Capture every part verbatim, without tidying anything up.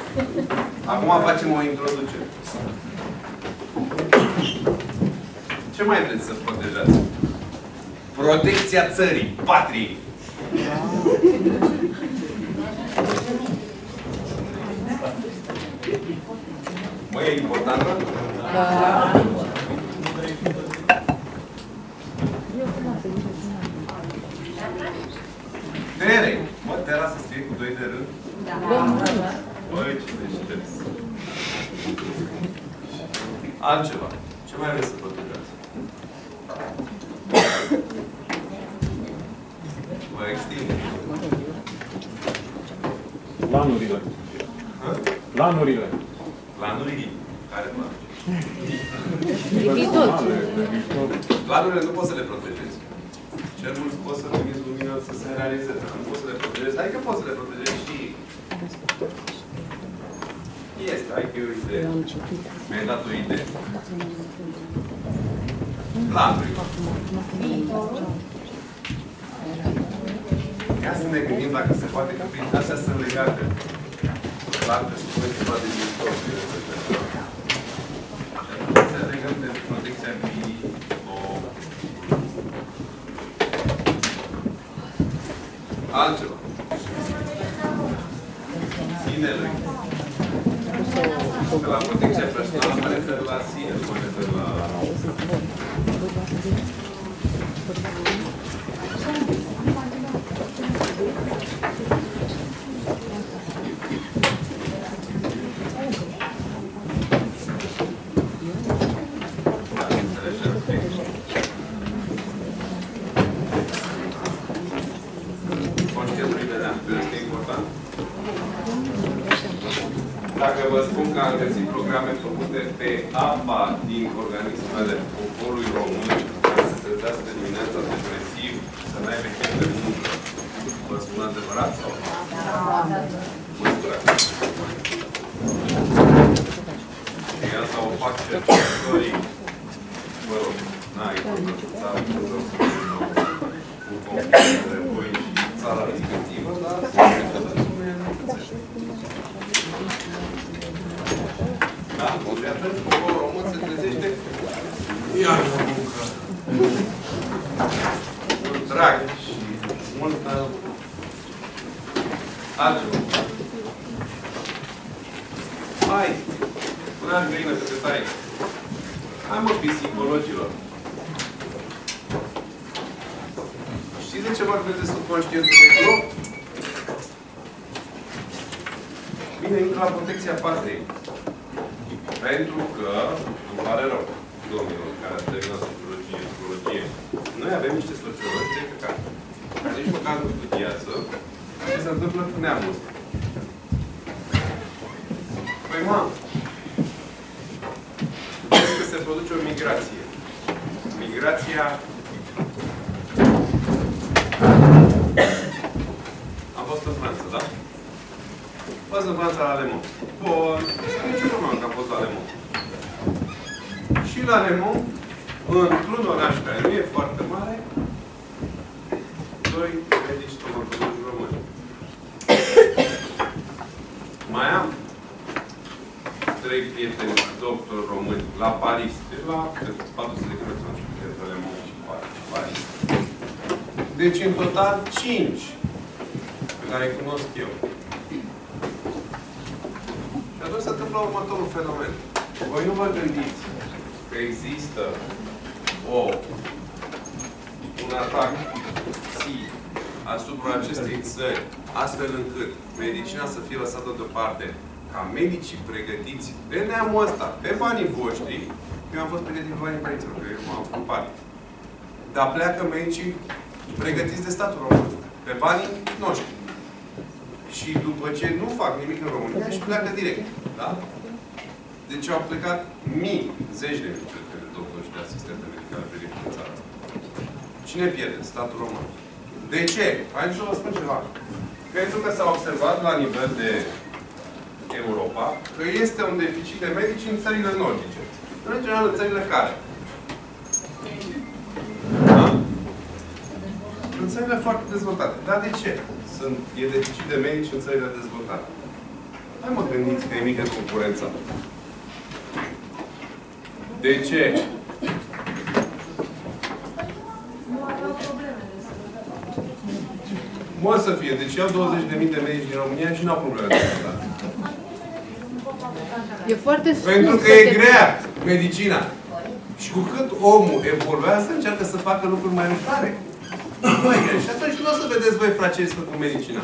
Acum facem o introducere. Ce mai vreți să protejați? Protecția țării, patriei. Măi, e important? Da. Tere! Mă, Tera să scrie cu doi de rând? Da. Băi, ce deștepți. Altceva. Ce mai vreți să protejați? Vă extinde. Planurile. Planurile. Planurile? Care planuri? Viitor. Planurile nu poți să le protejezi. Cel mult poți să trimiți lumina să se realizeze. Nu poți să le protejezi. Adică poți să le protejezi și... Este, hai că e o idee. Mi-ai dat o idee. Planuri. Ia să ne gândim dacă se poate, că prin astea sunt legate. Planuri se spune ceva de viitor. Să legăm de protecția viitor. Altceva. Sinele. Că la protecția personală mă refer la sine, nu mă refer la... Dacă vă spun că am găsit programe făcute pe apa din organismele poporului român, care să se trezească dimineața depresiv, să n-aibă chef de muncă, vă spun adevărat sau? Măsurați. Și asta o fac cercetătorii, vă rog, n-ai făcut țara, cu computere, voi și țara respectivă, dar să da? Și atunci poporul român se trezește iar la muncă. Cu drag și multă altceva. Hai! Până-aș găină că te tai. Hai mă, psihologilor. Știți de ce vă credeți subconștientul de glob? Bine, intră la protecția patriei. Pentru că, îmi pare rău, domnilor, care ați terminat sociologie, psihologie, noi avem niște sociologi de căcat, care nici măcar nu studiază ce se întâmplă cu neamul ăsta. Păi, mă, știți că se produce o migrație. Migrația... Am fost în Franța, da? Am fost în Franța la Le Mans. Bun, nici nu m-am că am fost la Le Mans. Și la Le Mans, într-un oraș care nu e foarte mare, doi medici stomatologi români. Mai am trei prieteni doctori români la Paris. Deci la patru sute de kilometri, nu știu, între Le Mans și Paris. Deci, în total, cinci pe care îi cunosc eu. Și atunci se întâmplă următorul fenomen. Voi nu vă gândiți că există o, un atac psi asupra acestei țări, astfel încât medicina să fie lăsată deoparte, ca medicii pregătiți pe neamul ăsta, pe banii voștri. Eu am fost pregătit pe banii părinților, că eu m-am ocupat. Dar pleacă medicii pregătiți de statul român, pe banii noștri. Și după ce nu fac nimic în România, și pleacă direct. Da? Deci au plecat mii, zeci de mii, cred că, de doctori și de asistente medicale pregătiți în țara asta. Cine pierde? Statul român. De ce? Haideți să vă spun ceva. Pentru că s-a observat la nivel de Europa că este un deficit de medici în țările nordice. În general, în țările care? Da? În țările foarte dezvoltate. Dar de ce? Sunt, e deficit de medici în țările dezvoltate. Hai mă, gândiți că e mică concurența. De ce? Mă să fie. Deci iau douăzeci de mii de medici din România și nu au probleme de sănătate. E foarte scurt. Pentru că e grea medicina. Și cu cât omul evoluează, încearcă să facă lucruri mai ușoare. Mai grea. Și atunci nu o să vedeți voi francezi cu medicina.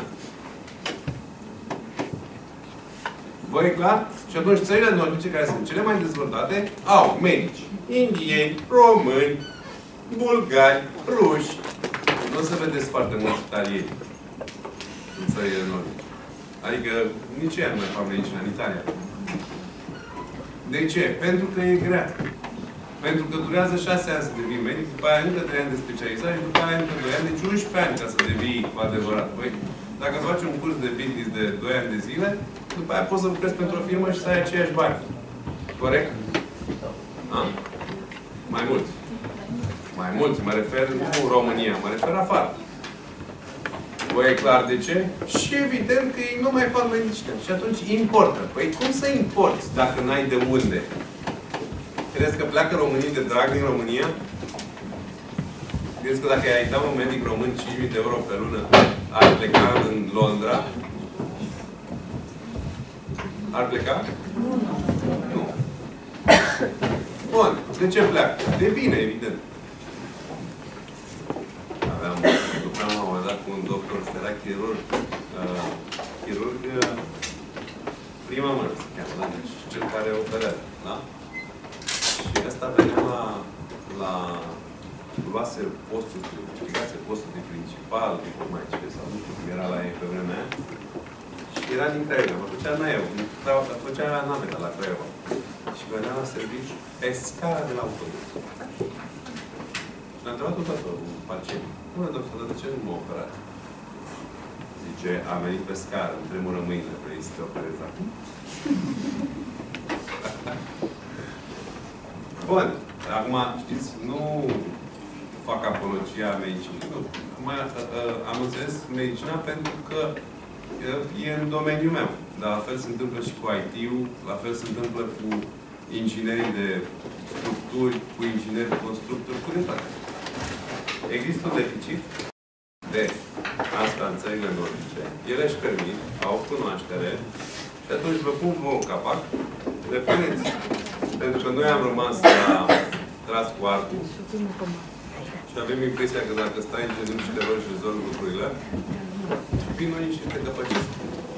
Vă e clar? Și atunci țările nordice, care sunt cele mai dezvoltate, au medici indieni, români, bulgari, ruși. Nu o să vedeți foarte mulți italieni în țările nordice. Adică nici ea nu mai fac medicina în Italia. De ce? Pentru că e grea. Pentru că durează șase ani să devii medic, după aia încă trei ani de specializare și după aia încă doi ani, deci unsprezece ani ca să devii cu adevărat. Păi, dacă îți faci un curs de business de doi ani de zile, după aia poți să lucrezi pentru o firmă și să ai aceiași bani. Corect? A? Mai mulți. Mai mulți. Mă refer nu în România, mă refer afară. Vă e clar de ce? Și evident că ei nu mai fac medicină. Și atunci importă. Păi cum să importi dacă n-ai de unde? Crezi că pleacă românii de drag din România? Crezi că dacă ai da un medic român cinci mii de euro pe lună, ar pleca în Londra? Ar pleca? Nu. Bun. De ce pleacă? De bine, evident. Aveam, lucram la un moment dat cu un doctor, era chirurg, uh, chirurg uh, prima mână, se cheamă, deci cel care operează, da? Și ăsta venea la, la luase postul, câștigase postul de principal, de mai ce, sau nu știu cum era la ei pe vremea aia. Și era din Craiova, mă făcea în eu, făcea naveta la Craiova. Și venea la serviciu pe scara de la autobuz. Și l-a întrebat odată un pacient. Bună, doctor, de ce nu mă operat? Zice, a venit pe scară, îmi tremură mâinile, vrei să te operezi acum? Bun. Acum, știți, nu fac apologia medicinii. Nu. Acum, am înțeles medicina pentru că e în domeniul meu. Dar la fel se întâmplă și cu I T-ul, la fel se întâmplă cu inginerii de structuri, cu ingineri de constructori, cu de toate. Există un deficit de asta în țările nordice. Ele își permit, au cunoaștere și atunci vă pun vouă capac, le puneți. Pentru că noi am rămas la tras cu arcul și avem impresia că dacă stai în genunchi și te rogi și rezolvi lucrurile, vin unii și te căpăcesc.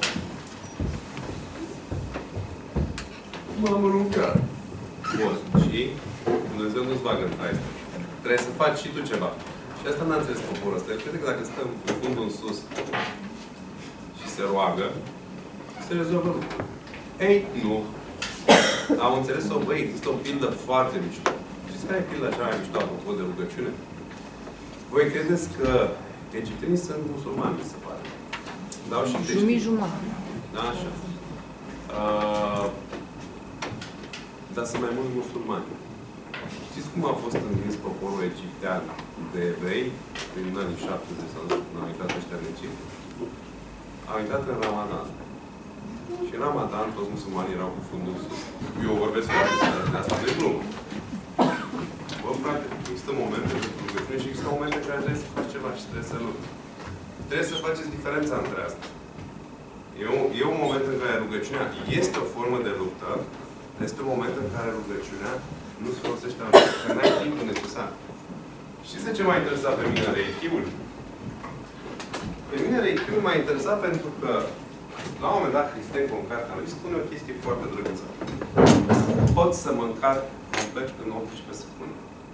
M-am aruncat. Bun. Și Dumnezeu nu-ți bagă în trai. Trebuie să faci și tu ceva. Și asta n-a înțeles poporul ăsta. El crede că dacă stă cu fundul în sus și se roagă, se rezolvă lucrul. Ei, nu. Am înțeles-o, băi, există o pildă foarte mișto. Știți care e pilda cea mai mișto apropo de rugăciune? Voi credeți că egiptenii sunt musulmani, mi se pare. Dau și creștini. Jumii jumătate. Da, așa. Uh, dar sunt mai mulți musulmani. Știți cum a fost învins poporul egiptean de evrei prin anii șaptezeci sau nu știu, când au intrat ăștia în Egipt? Au intrat în Ramadan. Și în Ramadan toți musulmanii erau cu fundul sus. Eu vorbesc de asta de glumă. Bă, frate, există momente de rugăciune și există momente în care trebuie să faci ceva și trebuie să lupți. Trebuie să faceți diferența între asta. E un, e un moment în care rugăciunea este o formă de luptă, este un moment în care rugăciunea nu se folosește la luptă, că n-ai timpul necesar. Știți de ce m-a interesat pe mine Reichiul? Pe mine Reichiul m-a interesat pentru că la un moment dat, Cristencu, în cartea lui, spune o chestie foarte drăguță. Pot să mă încarc complet în optsprezece secunde.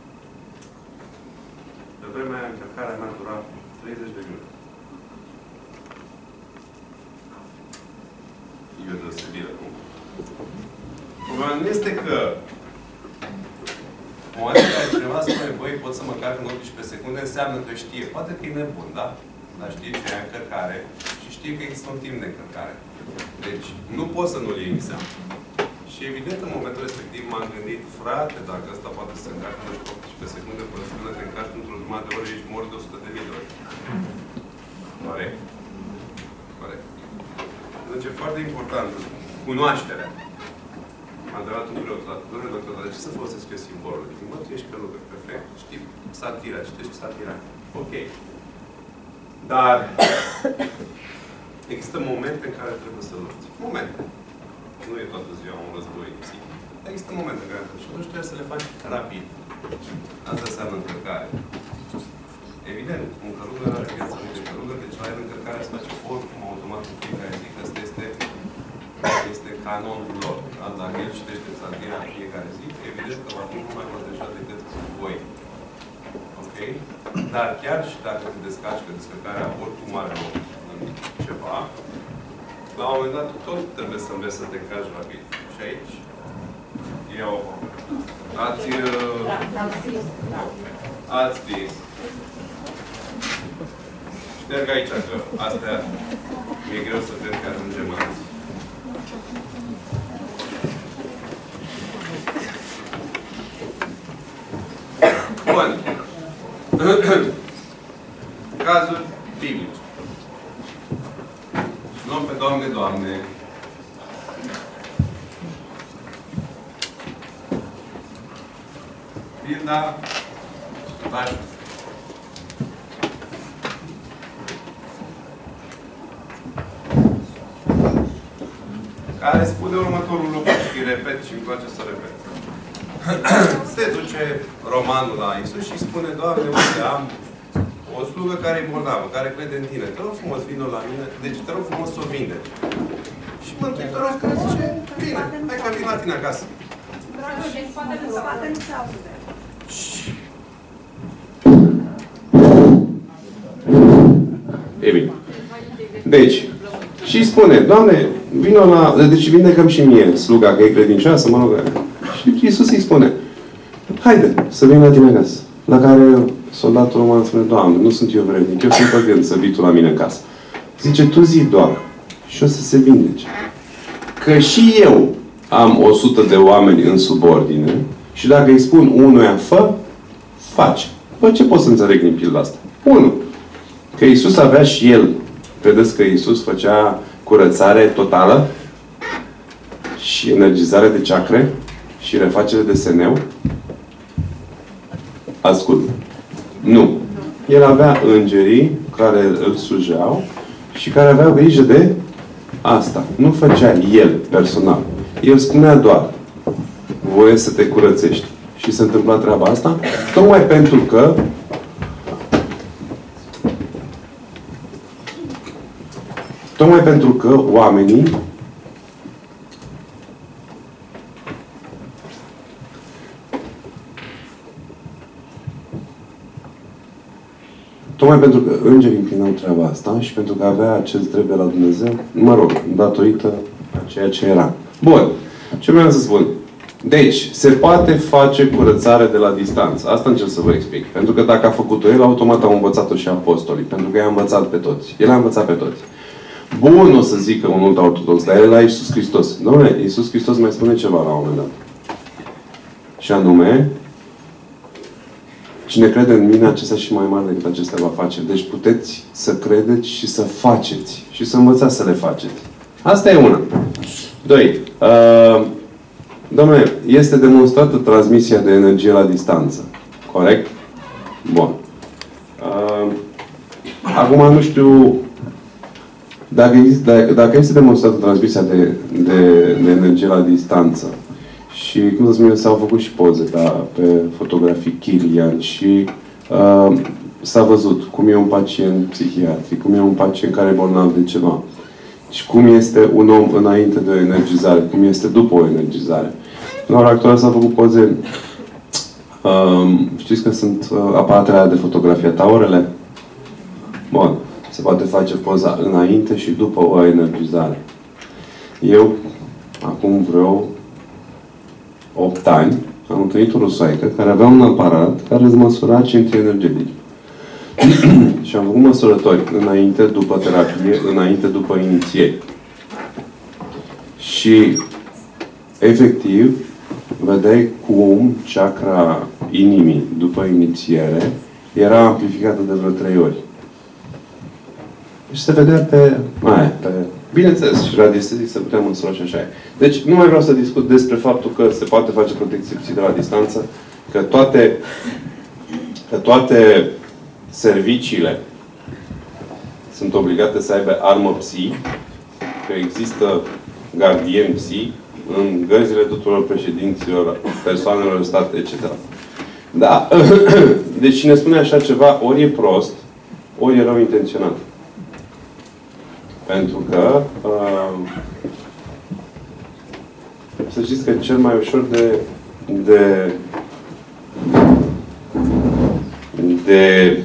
Pe vremea aia, încărcarea mea dura treizeci de minute. E o deosebire. Problema nu este că în momentul în care cineva spune, băi, pot să mă încarc în optsprezece secunde, înseamnă că știe. Poate că e nebun, da? Dar știe ce e încărcare și știe că există un timp de încărcare. Deci, nu poți să nu-l iei în seamă. Și evident, în momentul respectiv m-am gândit, frate, dacă ăsta poate să se încarcă în optsprezece secunde, până să te încarci într-o jumătate de oră, ești mort de o sută de mii de ori. Corect? Corect. atunci e foarte important cunoașterea. M-a întrebat un preot, domnule doctor, dar de ce să folosesc eu simbolul? Zic, mă, tu ești călugăr, perfect. Știi satira, citești satira. Ok. Dar există momente în care trebuie să lupți. Momente. Nu e toată ziua un război psihic. Dar există momente în care și atunci trebuie să le faci rapid. Asta înseamnă încărcare. Evident, un călugăr are viața lui de călugăr, deci la el încărcarea se face oricum automat în fiecare zi, că asta este, este canonul lor. Dacă el citește psaltirea în fiecare zi, evident că va fi mult mai protejat decât voi. Ok? Dar chiar și dacă te descarci, că descărcarea oricum are loc în ceva, la un moment dat tot trebuie să înveți să te încarci rapid. Și aici e o... Ați... Ați scris. Șterg aici, că astea mi-e greu să cred că ajungem azi. Bun. Cazuri biblice. Luăm pe Doamne, Doamne. Pilda Lașu. Care spune următorul lucru și repet și îmi place să repet. Se duce romanul la Iisus și spune, Doamne, uite, am o slugă care e bolnavă, care crede în tine. Te rog frumos, vină la mine, deci te rog frumos să o vinde. Și Mântuitorul care zice, bine, hai că vin la tine acasă. E bine. Deci, și spune, Doamne, vină la... Deci vindecăm și mie sluga, că e credincioasă, mă rog. Și Iisus îi spune, haide să vin la tine acasă. La care soldatul roman spune, Doamne, nu sunt eu vrednic, eu sunt păgând să vii tu la mine în casă. Zice, tu zi doar și o să se vindece. Că și eu am o sută de oameni în subordine și dacă îi spun unuia fă, face. Bă, ce pot să înțeleg din pilda asta? Unu, că Iisus avea și el, credeți că Iisus făcea curățare totală și energizare de chakre și refacere de seneu? Ascult. Nu. El avea îngerii care îl slujeau și care aveau grijă de asta. Nu făcea el personal. El spunea doar voie să te curățești. Și se întâmpla treaba asta tocmai pentru că tocmai pentru că oamenii tocmai pentru că îngerii împlinau treaba asta și pentru că avea acest drept de la Dumnezeu, mă rog, datorită a ceea ce era. Bun. Ce vreau să spun? Deci, se poate face curățare de la distanță. Asta încerc să vă explic. Pentru că dacă a făcut-o el, automat au învățat-o și apostolii. Pentru că i-a învățat pe toți. El a învățat pe toți. Bun, o să zică un ultra-ortodox, dar el la Iisus Hristos. Dom'le, Iisus Hristos mai spune ceva la un moment dat. Și anume, cine crede în mine, acesta și mai mare decât acesta va face. Deci puteți să credeți și să faceți. Și să învățați să le faceți. Asta e una. Doi. Uh, Dom'le, este demonstrată transmisia de energie la distanță. Corect? Bun. Uh, acum nu știu dacă, dacă, dacă este demonstrată transmisia de, de, de energie la distanță și, cum să spun, s-au făcut și poze da, pe fotografii Kilian și uh, s-a văzut cum e un pacient psihiatric, cum e un pacient care e bolnav de ceva și cum este un om înainte de o energizare, cum este după o energizare. La ora actuală s-au făcut poze. Uh, știți că sunt uh, aparatele de fotografia, taurele? Bun. Se poate face poza înainte și după o energizare. Eu, acum vreo opt ani, am întâlnit o rusoaică care avea un aparat care îți măsura centrii energetici. Și am făcut măsurători înainte, după terapie, înainte, după inițieri. Și, efectiv, vedeai cum chakra inimii, după inițiere, era amplificată de vreo trei ori. Și se vedea pe, aia, pe Bineînțeles, și radiestetic se putea măsura și așa e. Deci, nu mai vreau să discut despre faptul că se poate face protecție psi de la distanță, că toate, că toate serviciile sunt obligate să aibă armă psi, că există gardien psi în gărzile tuturor președinților, persoanelor de stat, et cetera. Da? Deci cine spune așa ceva, ori e prost, ori e rău intenționat. Pentru că uh, să știți că cel mai ușor de de de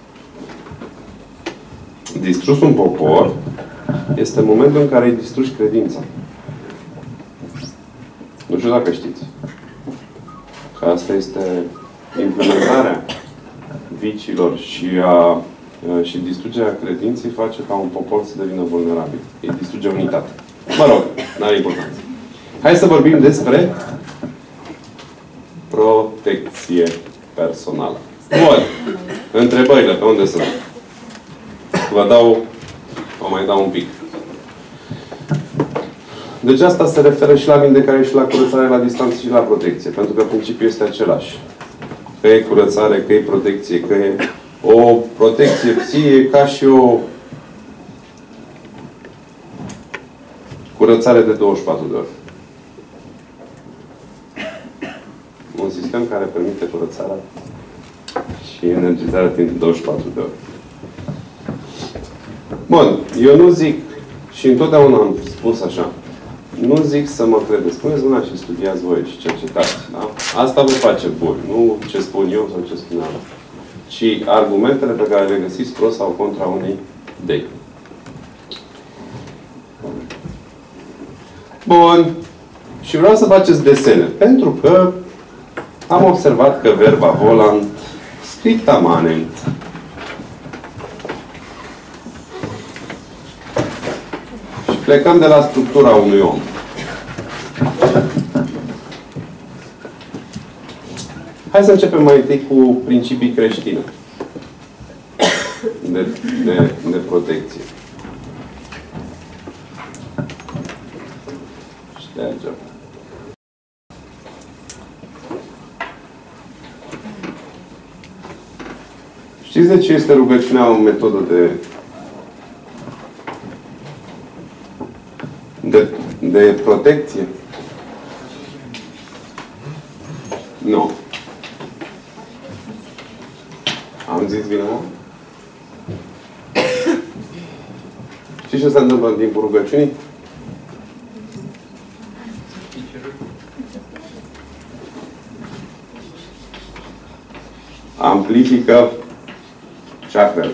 distrus un popor este momentul în care îi distrugi credința. Nu știu dacă știți. Că asta este implementarea viciilor și, a, și distrugerea credinței face ca un popor să devină vulnerabil. Îi distruge unitatea. Mă rog, n-are importanță. Hai să vorbim despre protecție personală. Bun. Întrebările, pe unde sunt? Vă dau, vă mai dau un pic. Deci asta se referă și la vindecare și la curățare la distanță și la protecție. Pentru că principiul este același. Că e curățare, că e protecție, că e o protecție psie ca și o curățare de douăzeci și patru de ori. Un sistem care permite curățarea și energizarea timp de douăzeci și patru de ori. Bun. Eu nu zic, și întotdeauna am spus așa, nu zic să mă credeți. Spuneți mâna și studiați voi și cercetați. Da? Asta vă face buni. Nu ce spun eu sau ce spune ala. Ci argumentele pe care le găsiți pro sau contra unei idei. Bun. Și vreau să faceți desene. Pentru că am observat că verba volant, scripta manent, și plecăm de la structura unui om. Hai să începem mai întâi cu principii creștine de, de, de protecție. Ștergem. Știți de ce este rugăciunea o metodă de de, de protecție? Nu. Am zis bine, mă? Știți ce se întâmplă în timpul rugăciunii? Amplifică chakrele.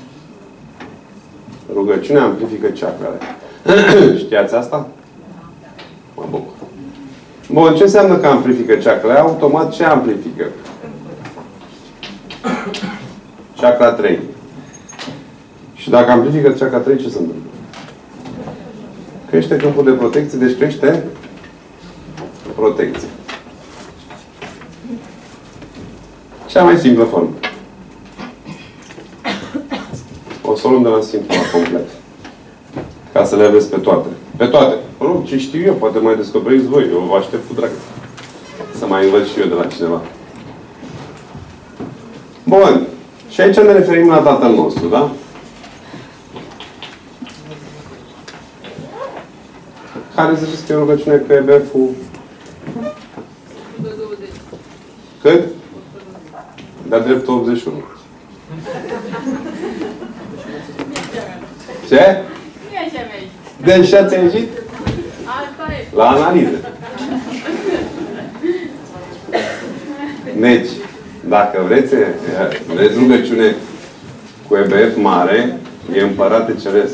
Rugăciunea amplifică chakrele. Știați asta? Mă bucur. Bun, ce înseamnă că amplifică chakrele? Automat ce amplifică? Chakra trei. Și dacă amplifică chakra trei, ce se întâmplă? Crește câmpul de protecție, deci crește protecție. Cea mai simplă formă. O să o luăm de la simplu la complex. Ca să le aveți pe toate. Pe toate. Nu, ce știu eu, poate mai descoperiți voi. Eu vă aștept cu drag. Să mai învăț și eu de la cineva. Bun. Și aici ne referim la Tatăl nostru, da? Care ziceți că e rugăciune cu E B F-ul? Cât? De-a dreptul optzeci și unu. Ce? Deci ce ați ieșit? La analiză. Deci, dacă vreți, vreți rugăciune cu E B F mare, e Împărate Ceresc.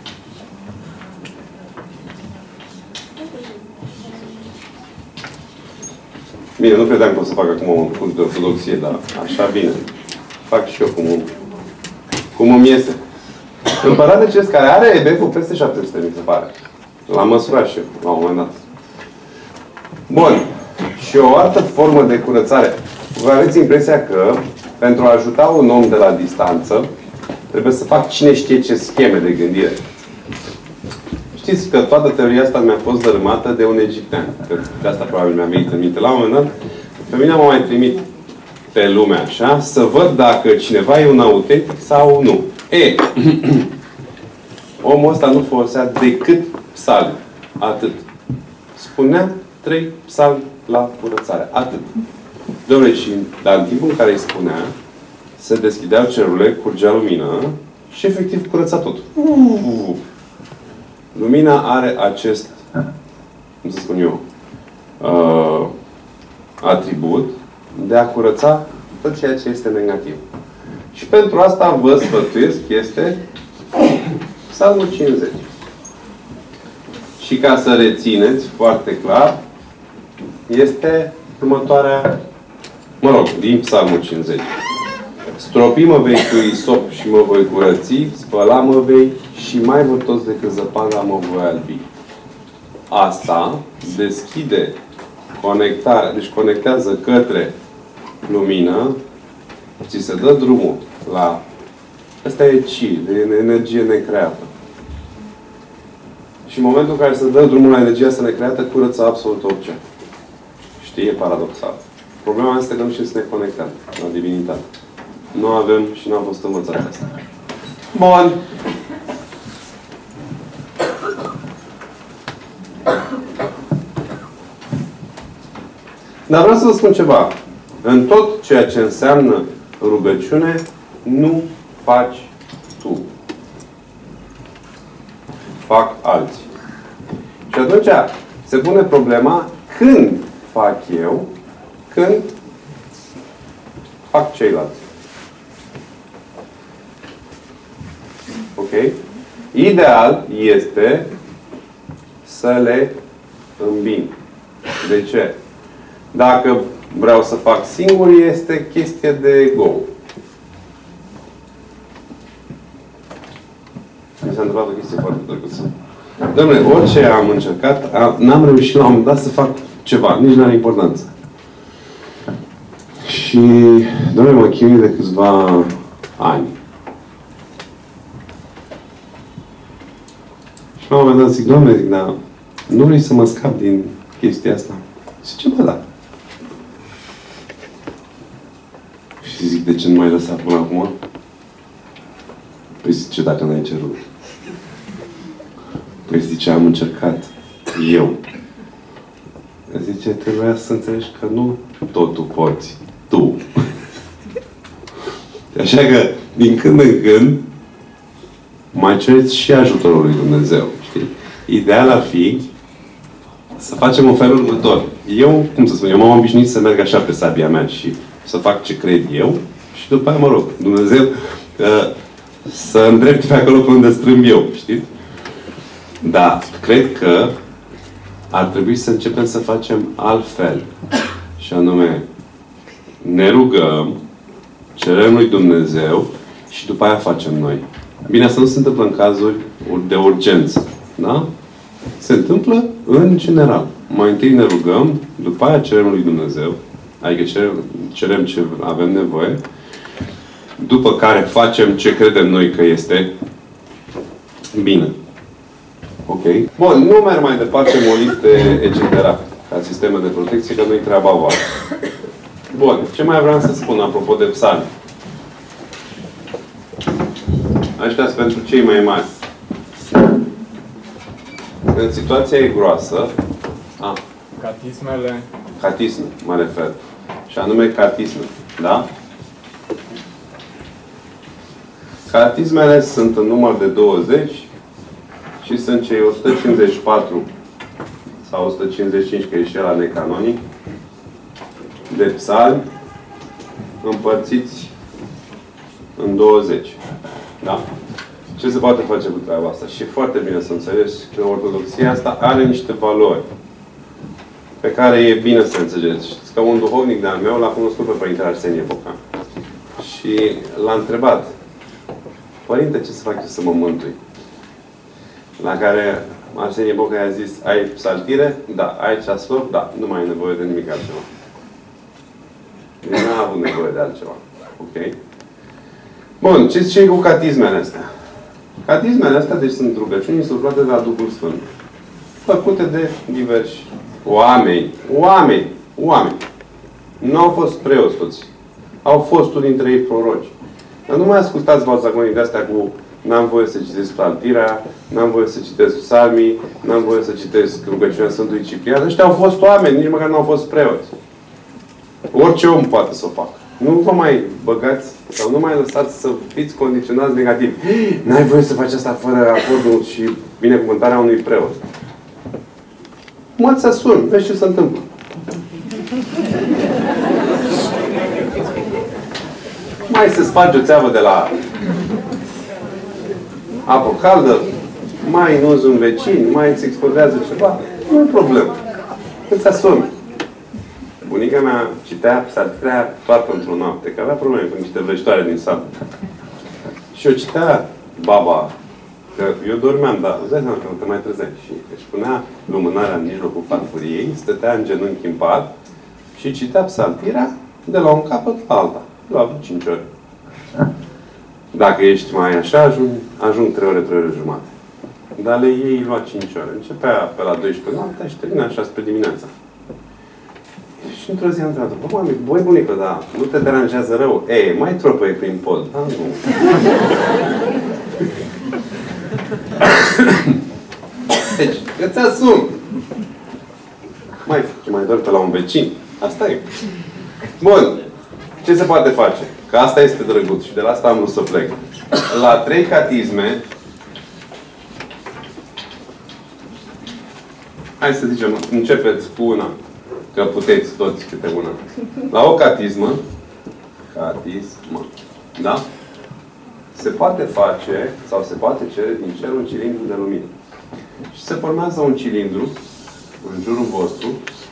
Bine, nu credeam că o să fac acum un curs de ortodoxie, dar așa bine. Fac și eu cum, cum îmi iese. Împărate Ceresc, care are E B F-ul peste șapte sute, mi se pare. L-am măsurat și eu, la un moment dat. Bun. Și o altă formă de curățare. Vă aveți impresia că, pentru a ajuta un om de la distanță, trebuie să fac cine știe ce scheme de gândire. știți că toată teoria asta mi-a fost dărâmată de un egiptean. Că de asta probabil mi-a venit în minte. La un moment dat, pe mine m-a mai trimit pe lumea așa, să văd dacă cineva e un autentic sau nu. E, omul ăsta nu folosea decât psalmi. Atât. Spunea trei psalmi la curățare. Atât. Dom'le, și dar în timpul în care îi spunea, se deschideau cerurile, curgea lumină și efectiv curăța tot. Uh, lumina are acest, cum să spun eu, uh, atribut de a curăța tot ceea ce este negativ. Și pentru asta vă sfătuiesc este Psalmul cincizeci. Și ca să rețineți foarte clar, este următoarea, mă rog, din Psalmul cincizeci. Stropi mă vei cu isop și mă voi curăți, spăla mă vei și mai vârtos decât zăpada mă voi albi. Asta deschide conectarea, deci conectează către lumină, ți se dă drumul la... Asta e chi, de energie necreată. Și în momentul în care se dă drumul la energia asta necreată, curăță absolut orice. Știi? E paradoxal. Problema este că nu știm să ne conectăm la divinitate. Nu avem și nu am fost învățat asta. Bun. Dar vreau să vă spun ceva. În tot ceea ce înseamnă rugăciune, nu faci tu. Fac alții. Și atunci se pune problema când fac eu, când fac ceilalți. Ok? Ideal este să le îmbin. De ce? Dacă vreau să fac singur, este chestie de ego. Mi s-a întâmplat o chestie foarte drăguță. Dom'le, orice am încercat, n-am reușit la un moment dat să fac ceva. Nici n-are importanță. Și, dom'le, mă chinui de câțiva ani. Și la un moment dat zic, dom'le, zic, dar nu vrei să mă scap din chestia asta? Zice, bă, da. Și zic, de ce nu m-ai lăsat până acum? Păi zice, dacă n-ai cerut. Păi zice, am încercat. Eu. Zice, trebuia să înțelegi că nu totul poți. Tu. Așa că, din când în când, mai cereți și ajutorul lui Dumnezeu. Știi? Ideal ar fi să facem în felul următor. Eu, cum să spun, eu m-am obișnuit să merg așa pe sabia mea și să fac ce cred eu și după aia, mă rog, Dumnezeu uh, să îndrepte pe acolo pe unde strâmb eu, știți? Dar cred că ar trebui să începem să facem altfel. Și anume, ne rugăm, cerem lui Dumnezeu și după aia facem noi. Bine, asta nu se întâmplă în cazuri de urgență. Da? Se întâmplă în general. Mai întâi ne rugăm, după aia cerem lui Dumnezeu, adică cerem, cerem ce avem nevoie, după care facem ce credem noi că este bine. Ok? Bun, nu merg mai departe molite, et cetera ca sisteme de protecție, că nu-i treaba voastră. Bun, ce mai vreau să spun apropo de psalmi? Aștia sunt pentru cei mai mari. Când situația e groasă, a, Catismele. Catisme, mă refer. Și anume catisme. Da? Catismele sunt în număr de douăzeci și sunt cei o sută cincizeci și patru sau o sută cincizeci și cinci, că e și ăla necanonic, de psalmi împărțiți în douăzeci. Da? Ce se poate face cu treaba asta? Și e foarte bine să înțelegi că ortodoxia asta are niște valori pe care e bine să înțelegeți. Știți că un duhovnic de-al meu l-a cunoscut pe Părintele Arsenie Bocan. Și l-a întrebat: Părinte, ce să fac eu să mă mântui? La care Arsenie Bocan i-a zis: ai psaltire? Da. Ai ceaslor? Da. Nu mai ai nevoie de nimic altceva. Nu a avut nevoie de altceva. Ok? Bun. Ce zice cu catismele astea? Catismele astea, deci sunt rugăciuni insuflate de la Duhul Sfânt. Făcute de diversi oameni. Oameni. Oameni. Nu au fost preoți toți. Au fost unii dintre ei proroci. Dar nu mai ascultați balzaconii de astea cu n-am voie să citesc Psaltirea, n-am voie să citesc psalmii, n-am voie să citesc rugăciunea Sfântului Ciprian. Ăștia au fost oameni, nici măcar nu au fost preoți. Orice om poate să o facă. Nu vă mai băgați sau nu mai lăsați să fiți condiționați negativ. N-ai voie să faci asta fără acordul și binecuvântarea unui preot. Mă să sun, vezi ce se întâmplă. Mai se sparge o țeavă de la apă caldă, mai inuzi un vecin, mai îți explodează ceva. Nu e problemă. Îți asumi. Bunica mea citea Psaltirea toată într-o noapte, că avea probleme cu niște vrăjitoare din sat. Și o citea baba, că eu dormeam, dar îți dai seama că nu te mai trezeai. Și își punea lumânarea în mijlocul farfuriei, stătea în genunchi în pat și citea Psaltirea de la un capăt la alta. La cinci ore. Dacă ești mai așa, ajung, ajung trei ore, trei ore jumate. Dar le iei lua cinci ore. Începea pe la douăsprezece noaptea și termina așa spre dimineața. Și într-o zi am întrebat, bă, mami, băi, bunică, dar nu te deranjează rău? Ei, mai tropăi prin pod. Da, nu. Deci, îți asum. Mai, mai dor pe la un vecin. Asta e. Bun. Ce se poate face? Că asta este drăguț și de la asta am vrut să plec. La trei catisme, hai să zicem, începeți cu una, că puteți toți câte una. La o catismă, catismă, da? Se poate face, sau se poate cere din cer un cilindru de lumină. Și se formează un cilindru în jurul vostru,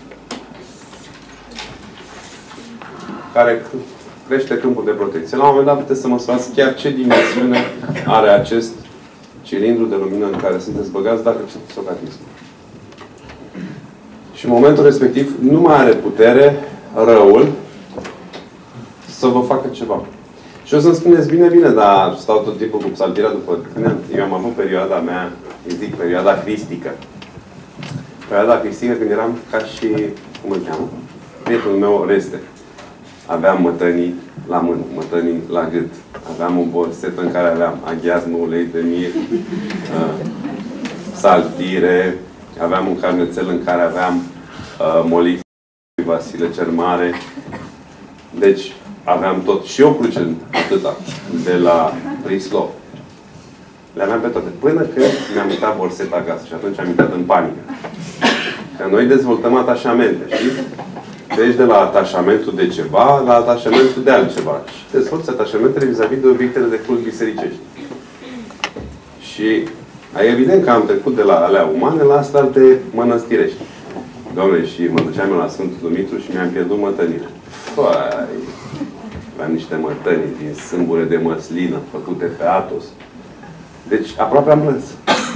care crește câmpul de protecție. La un moment dat puteți să măsurați chiar ce dimensiune are acest cilindru de lumină în care sunteți băgați dacă citiți o catismă. Și în momentul respectiv nu mai are putere răul să vă facă ceva. Și o să-mi spuneți, bine, bine, dar stau tot timpul cu Psaltirea după tine. Eu am avut perioada mea, îi zic, perioada cristică. Perioada cristică când eram ca și, cum îl cheamă? Prietenul meu, Reste. Aveam mătănii la mână, mătănii la gât. Aveam o borsetă în care aveam aghiazmă, ulei de mir, uh, saltire. Aveam un carnețel în care aveam uh, molic Vasile cel Mare. Deci, aveam tot. Și eu cruce atâta de la Prislov. Le aveam pe toate. Până când mi-am uitat borseta acasă. Și atunci am intrat în panică. Că noi dezvoltăm atașamente, știi? Deci de la atașamentul de ceva la atașamentul de altceva. Și dezvolți atașamentele vis-a-vis de obiectele de cult bisericești. Și e evident că am trecut de la alea umane la astea alte mănăstirești. Doamne, și mă duceam eu la Sfântul Dumitru și mi-am pierdut mătănile. Făi! Aveam niște mătănii din sâmbure de măslină, făcute pe Atos. Deci, aproape am plâns.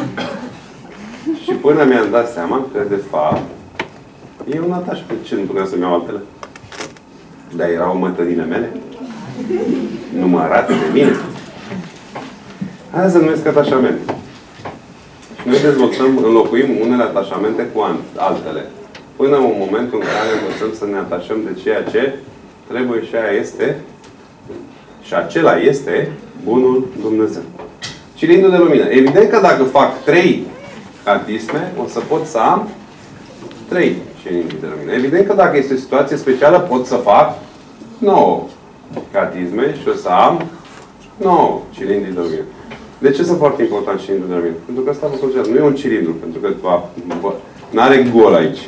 Și până mi-am dat seama că, de fapt, e un ataș. Pe ce nu puteam să-mi iau altele? Dar erau mătănile mele? Numărate de mine? Aia se numesc atașamente. Și noi dezvoltăm, înlocuim unele atașamente cu altele. Până în momentul în care învățăm să ne atașăm de ceea ce trebuie și aia este, și acela este bunul Dumnezeu. Cilindru de lumină. Evident că dacă fac trei catisme, o să pot să am trei cilindri de lumină. Evident că dacă este o situație specială, pot să fac nouă catisme și o să am nouă cilindri de lumină. De ce sunt foarte important cilindru de lumină? Pentru că asta vă concept. Nu e un cilindru, pentru că nu are gol aici.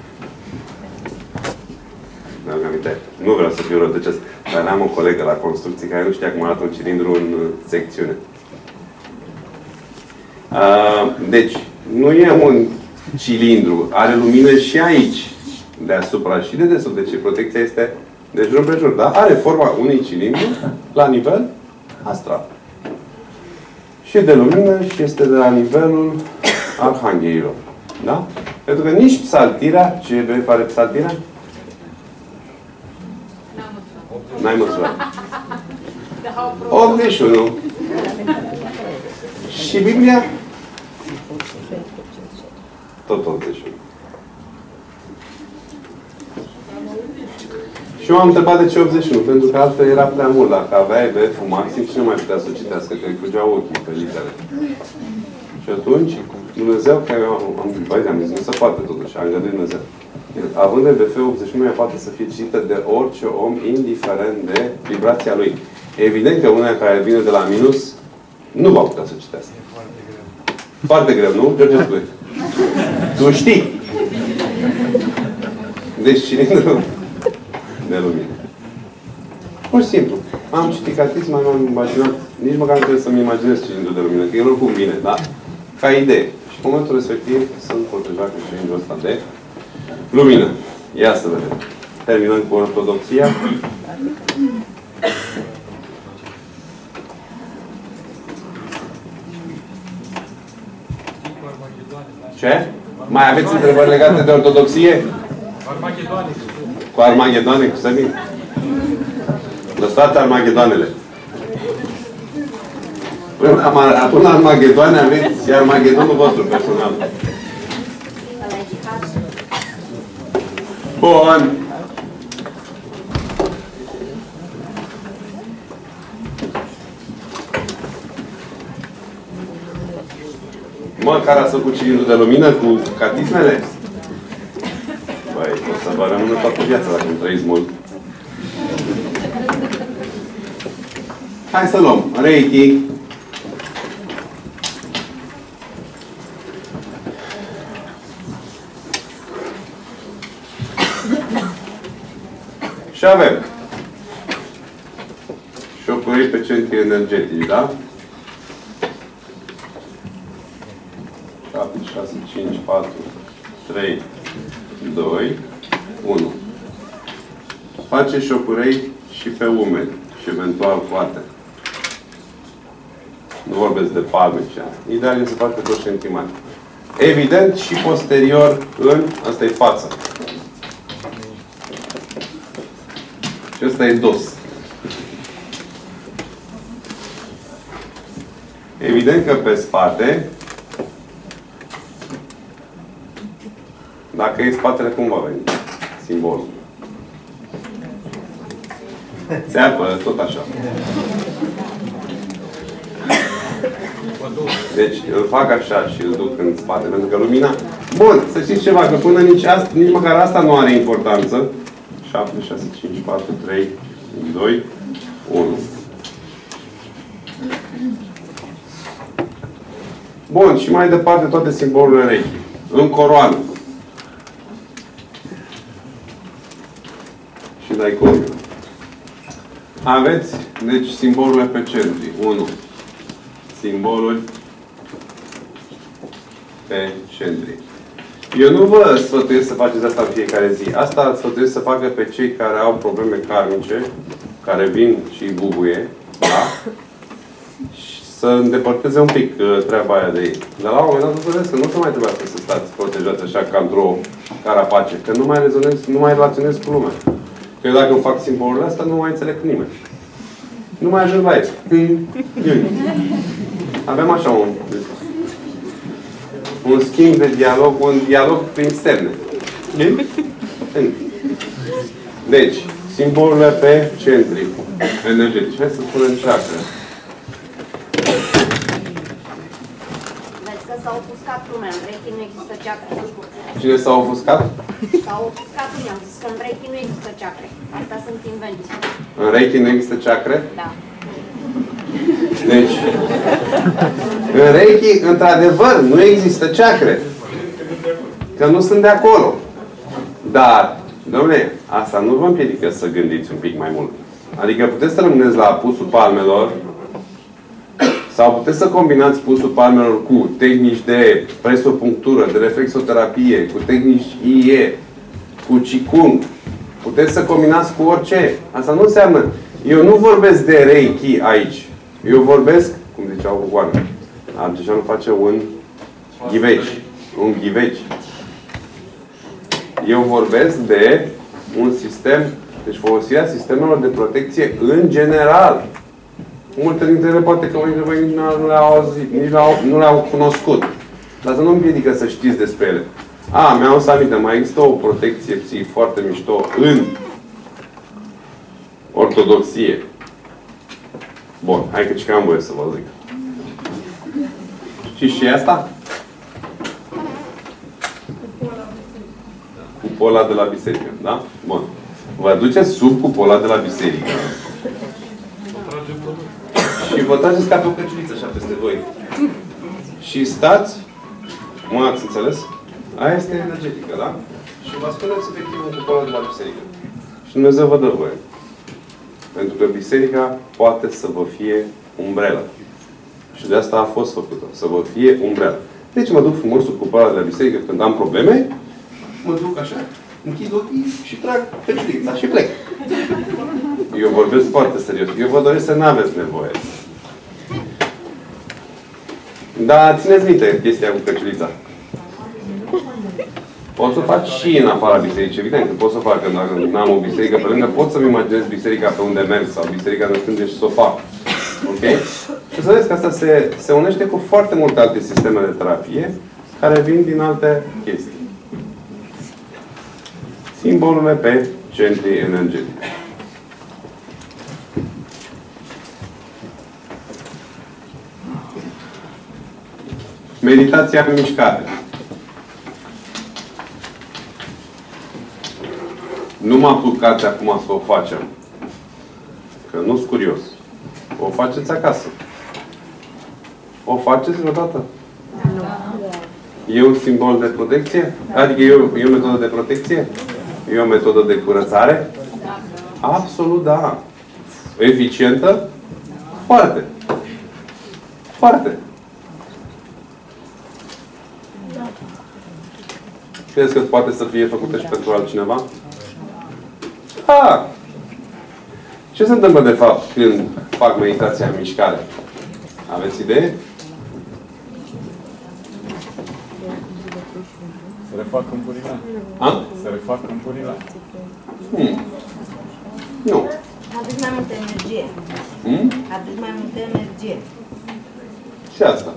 Nu vreau să fiu rădăcesc, dar am o colegă la construcții care nu știa cum arată un cilindru în secțiune. Deci, nu e un cilindru. Are lumină și aici, deasupra și de desubt. Deci protecția este de jur pe jur. Dar are forma unui cilindru la nivel astral. Și de lumină și este de la nivelul arhanghelilor. Da? Pentru că nici psaltirea, ce evrei are psaltirea? N-ai măsurat. optzeci și unu. Și Biblia? Tot optzeci și unu. Și eu am întrebat de ce optzeci și unu, pentru că altfel era prea mult. Dacă aveai B F maxim, cine mai putea să o citească? Că îi fugeau ochii pe litere. Și atunci, Dumnezeu, că eu am, am, băi, am zis, nu se poate totuși, am gândit Dumnezeu. Având în B F optzeci și unu, ea poate să fie citită de orice om, indiferent de vibrația lui. Evident că una care vine de la minus, nu va putea să citească. Foarte greu, nu? George spune. Tu știi. Deci cilindrul de lumină. Pur și simplu. Am citit catism, m-am imaginat. Nici măcar nu trebuie să-mi imaginez cilindrul de lumină, că el oricum vine, da? Ca idee. Și în momentul respectiv sunt protejat cu cilindrul ăsta de lumină. Ia să vedem. Terminăm cu ortodoxia. Ce? Mai aveți întrebări legate de ortodoxie? Armagedoane. Cu Armagedoane, cu Sămin? Lăsați Armagedoanele. Până la, până la Armagedoane aveți Armagedonul vostru personal. Bun. Măcar ați făcut cilindrul de lumină cu catismele? Băi, o să vă rămână toată viața dacă nu trăiți mult. Hai să luăm Reiki. Și avem șocuri pe centri energetici, da? șapte, șase, cinci, patru, trei, doi, unu. Face șopurei și pe umeri și eventual poate. Nu vorbesc de palme și așa. Ideal e să facă tot centimetri. Evident și posterior în, asta e fața. Și ăsta e dos. Evident că pe spate, dacă e spatele, cum va veni simbolul? Țeapă, tot așa. Deci îl fac așa și îl duc în spate, pentru că lumina... Bun, să știți ceva, că până nici, asta, nici măcar asta nu are importanță. șapte, șase, cinci, patru, trei, doi, unu. Bun, și mai departe toate simbolurile Reiki. În coroană. Și dai cont. Aveți, deci, simbolurile pe centri. unu. Simboluri pe centri. Eu nu vă sfătuiesc să faceți asta în fiecare zi. Asta sfătuiesc să facă pe cei care au probleme karmice, care vin și bubuie, da? Și să îndepărteze un pic uh, treaba aia de ei. Dar la un moment dat, vedeți că nu se mai trebuia să stați protejați așa ca într-o carapace. Că nu mai rezonez, nu mai relaționez cu lumea. Că eu dacă îmi fac simbolurile astea, nu mai înțeleg cu nimeni. Nu mai ajung la ei. Avem așa un, un schimb de dialog, un dialog prin semne. Deci, simbolurile pe centri energetici. Hai să spunem chakra. Vezi că s-au ofuscat lumea. În Reiki nu există chakra. Cine s-a ofuscat? S-au ofuscat lumea. Am zis că în Reiki nu există chakra. Astea sunt invenții. În Reiki nu există chakra? Da. Deci, în Reiki, într-adevăr, nu există chakre. Că nu sunt de acolo. Dar, dom'le, asta nu vă împiedică să gândiți un pic mai mult. Adică puteți să rămâneți la pusul palmelor sau puteți să combinați pusul palmelor cu tehnici de presopunctură, de reflexoterapie, cu tehnici I E, cu Qigong. Puteți să combinați cu orice. Asta nu înseamnă... Eu nu vorbesc de Reiki aici. Eu vorbesc, cum ziceau cu Goana, Argeșanul face un ghiveci. Un ghiveci. Eu vorbesc de un sistem, deci folosirea sistemelor de protecție în general. Multe dintre ele poate că voi nici nu le-au auzit, nici nu le-au cunoscut. Dar să nu împiedică să știți despre ele. A, mi-am să aminte, mai există o protecție psih foarte mișto în ortodoxie. Bun, hai că am voie să vă zic. Și și asta? Cupola de la biserică, da? Bun. Vă duceți sub cupola de la biserică. Și vă trageți ca pe o căciuliță așa peste voi. Și stați, mă ați înțeles? Aia este energetică, da? Și vă ascundeți efectiv în cupola de la biserică. Și Dumnezeu vă dă voie. Pentru că biserica poate să vă fie umbrelă. Și de asta a fost făcută. Să vă fie umbrelă. Deci mă duc frumos sub cupola de la biserică când am probleme, mă duc așa, închid ochii și trag căciulița și plec. Eu vorbesc foarte serios. Eu vă doresc să n-aveți nevoie. Dar țineți minte chestia cu căciulița. Poți să faci și în afara bisericii. Evident că pot să fac, că dacă n-am o biserică pe lângă, pot să-mi imaginez biserica pe unde merg sau biserica de stânge și să o fac. Ok? Și să vedeți că asta se, se unește cu foarte multe alte sisteme de terapie care vin din alte chestii. Simbolurile pe centri energetici. Meditația în mișcare. Nu mă apucați acum să o facem. Că nu sunt curios. O faceți acasă. O faceți vreodată? Nu. E un simbol de protecție? Adică e o, e o metodă de protecție? E o metodă de curățare? Absolut da. Eficientă? Foarte. Foarte. Credeți că poate să fie făcută și pentru altcineva? Ah! Ce se întâmplă de fapt când fac meditația în mișcare? Aveți idee? Se refac câmpurile. A? Se refac câmpurile. Hmm. Nu. Aduci mai multă energie. Hmm? Aduci mai multă energie. Și asta.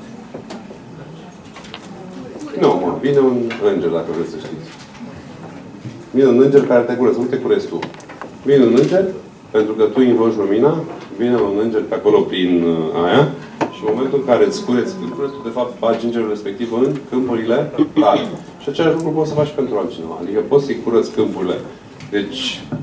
Nu, mă. Vine un înger, dacă vreți să știți. Vine un înger care te curăță. Nu te curezi tu. Vine un înger, pentru că tu invoci lumina, vine un înger pe acolo prin uh, aia și în momentul în care îți cureți câmpurile, tu de fapt faci îngerul respectiv în câmpurile tale. Și același lucru poți să faci pentru altcineva. Adică poți să-i curăți câmpurile. Deci...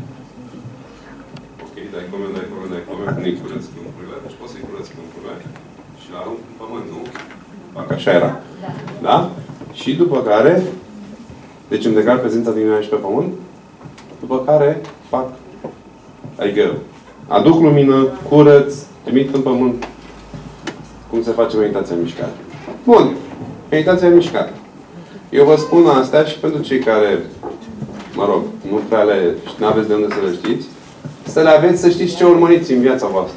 Ok, dai coment, dai coment, dai coment, nu-i curăți câmpurile. Deci poți să-i curăți câmpurile și la arunc în pământ, nu? Fac așa era. Da? Și după care, deci îmi declar prezența din aici pe pământ, după care fac, adică aduc lumină, curăț, trimit în pământ, cum se face meditația în mișcare. Bun. Meditația în mișcare. Eu vă spun astea și pentru cei care, mă rog, nu prea le, nu aveți de unde să le știți, să le aveți, să știți ce urmăriți în viața voastră.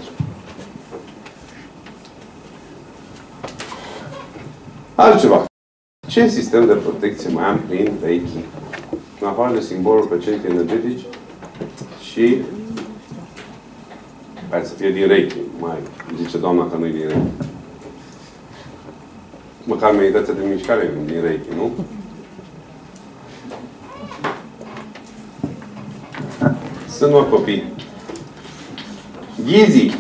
Altceva. Ce sistem de protecție mai am prin Reiki? În afară de simbolul pe centri energetici și hai să fie din Reiki. Mai zice doamna că nu e din Reiki. Măcar meditația de mișcare e din Reiki, nu? Sunt doar copii. Ghizi!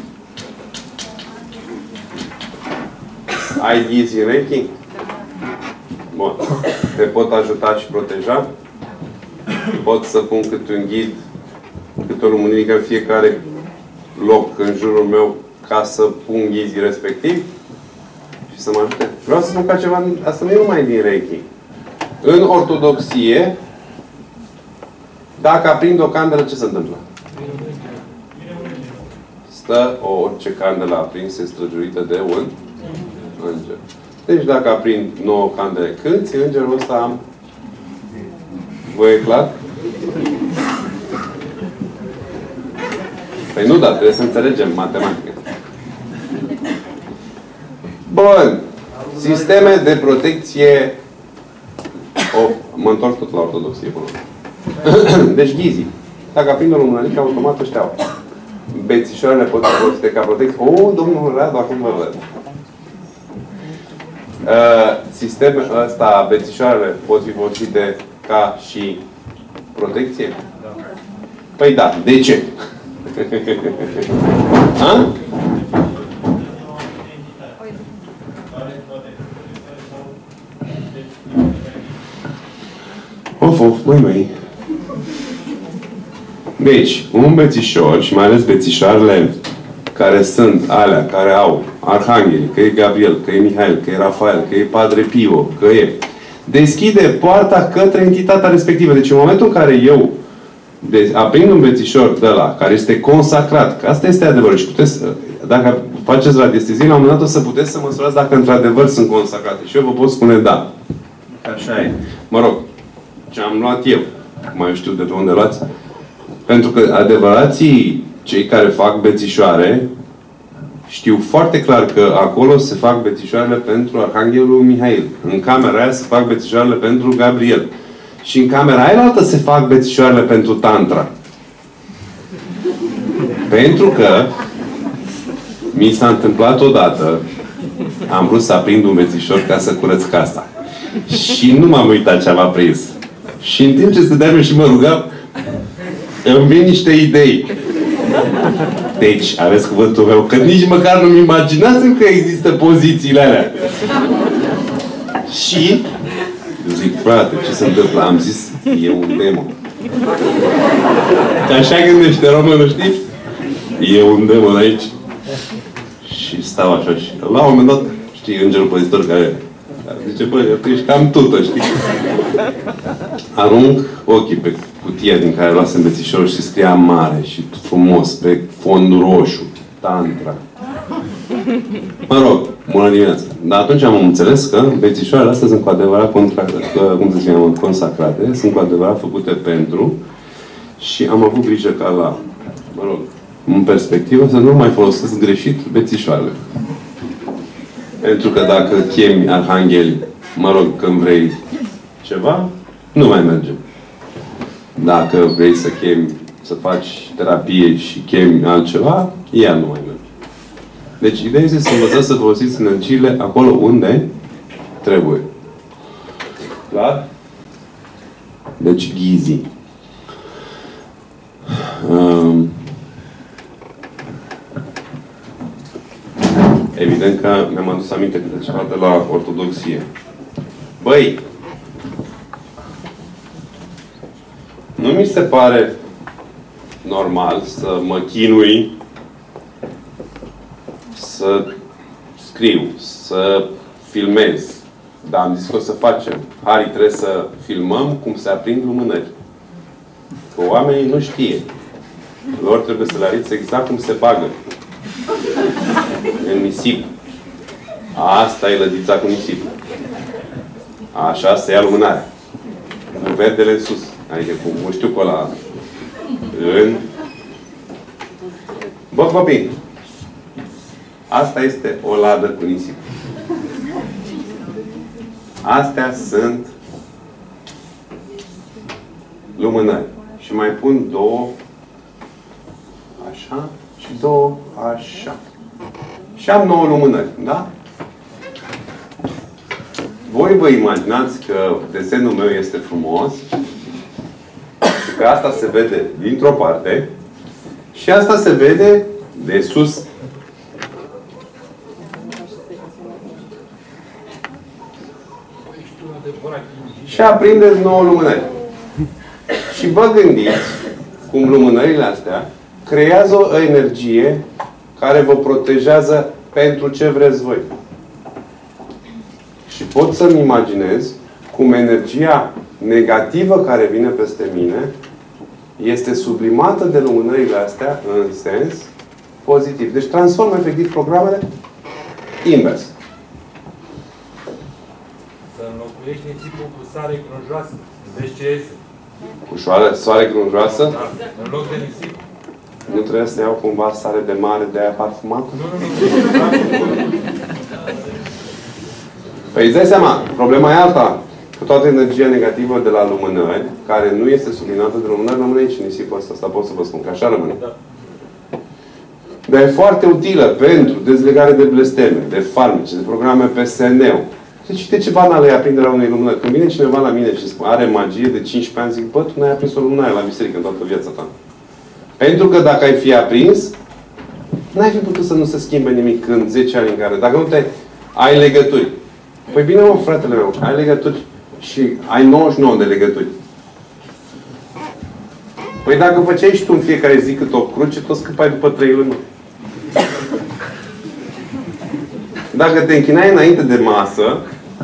Ai ghizi în Reiki? Bun. Te pot ajuta și proteja? Pot să pun câte un ghid, câte o lumânirică în fiecare loc în jurul meu ca să pun ghizii respectiv și să mă ajute. Vreau să spun ca ceva, asta nu e numai din Reiki. În ortodoxie, dacă aprind o candelă, ce se întâmplă? Stă o, orice candelă aprinsă, străjuită de un înger. Deci dacă aprind nouă candele, câți îngerul ăsta am? Vă e clar? Păi nu, dar trebuie să înțelegem matematică. Bun. Sisteme de protecție. O, mă întorc tot la ortodoxie până. Deci ghizii. Dacă aprind o lumânărică, automat ăștia au. bețișoarele pot fi folosite ca protecție. O, domnul Radu, acum vă văd. Uh, sistemul ăsta, bețișoarele pot fi folosite ca și protecție? Da. Păi da, de ce? Ha? Of, of, măi, măi. Deci, un bețișor, și mai ales bețișoarele care sunt alea, care au Arhanghel, că e Gabriel, că e Mihail, că e Rafael, că e Padre Pio, că e... deschide poarta către entitatea respectivă. Deci, în momentul în care eu aprind un bețișor de ăla, care este consacrat, că asta este adevărul, și puteți, dacă faceți radiestezie, la un moment dat o să puteți să măsurați dacă într-adevăr sunt consacrate. Și eu vă pot spune da. Așa e. Mă rog, ce am luat eu, mai știu de pe unde luați, pentru că adevărații cei care fac bețișoare știu foarte clar că acolo se fac bețișoarele pentru Arhanghelul Mihail. În camera aia se fac bețișoarele pentru Gabriel. Și în camera aia altă se fac bețișoarele pentru Tantra. Pentru că mi s-a întâmplat odată, am vrut să aprind un bețișor ca să curăț casa. Și nu m-am uitat ce am aprins. Și în timp ce stăteam și mă rugam, îmi vin niște idei. Deci, aveți cuvântul meu, că nici măcar nu-mi imaginasem că există pozițiile alea. Și zic, frate, ce se întâmplă? Am zis, e un demon. Că așa gândește românul, știi? E un demon aici. Și stau așa și la un moment dat, știi, îngerul păzitor care zice, băi, tu ești cam tută, știi? Arunc ochii pe cutia din care luasem bețișorul și scria mare și frumos, pe fond roșu, Tantra. Mă rog, bună dimineața. Dar atunci am înțeles că bețișoarele astea sunt cu adevărat contra, cum să spunem, consacrate, sunt cu adevărat făcute pentru, și am avut grijă ca la, mă rog, în perspectivă, să nu mai folosesc greșit bețișoarele. Pentru că dacă chemi arhangheli, mă rog, când vrei ceva, nu mai merge. Dacă vrei să chemi, să faci terapie și chemi altceva, ea nu mai merge. Deci, ideea este să învățați să folosiți energiile acolo unde trebuie. Clar? Deci, ghizi. Um, evident că mi-am adus aminte de ceva de la ortodoxie. Băi! Nu mi se pare normal să mă chinui să scriu, să filmez. Dar am zis că o să facem. Hari, trebuie să filmăm cum se aprind lumânări. Că oamenii nu știe. Lor trebuie să le arăți exact cum se bagă. În nisip. Asta e lădița cu nisip. Așa se ia lumânarea. Cu verdele în sus. Adică cu muștiucul ăla în... Bă, copii! Asta este o ladă cu nisip. Astea sunt lumânări. Și mai pun două așa și două așa. Și am nouă lumânări, da? Voi vă imaginați că desenul meu este frumos și că asta se vede dintr-o parte și asta se vede de sus. Și aprindeți nouă lumânări. Și vă gândiți cum lumânările astea creează o energie care vă protejează pentru ce vreți voi. Și pot să-mi imaginez cum energia negativă care vine peste mine este sublimată de lumânările astea în sens pozitiv. Deci transformă efectiv programele invers. Să înlocuiești nisipul cu sare grunjoasă. Vezi ce iese. Cu soare, soare grunjoasă? Da. În loc de nisip. Nu trebuie să iau cumva sare de mare de aia parfumată? Nu, nu, nu. Păi îți dai seama, problema e alta. Că toată energia negativă de la lumânări, care nu este sublinată de lumânări, rămâne aici în nisipul ăsta. Asta pot să vă spun, că așa rămâne. Da. Dar e foarte utilă pentru dezlegare de blesteme, de farmece, de programe P S N-ul. Deci, uite ce banală e aprinderea unei lumânări. Când vine cineva la mine și spune, are magie de cincisprezece ani, zic, bă, tu n-ai aprins o lumânare la biserică în toată viața ta. Pentru că dacă ai fi aprins, n-ai fi putut să nu se schimbe nimic în zece ani în care, dacă nu te ai legături. Păi bine, mă, fratele meu, ai legături și ai nouăzeci și nouă de legături. Păi dacă făceai și tu în fiecare zi cât o cruce, tot scăpai după trei luni. Dacă te închinai înainte de masă,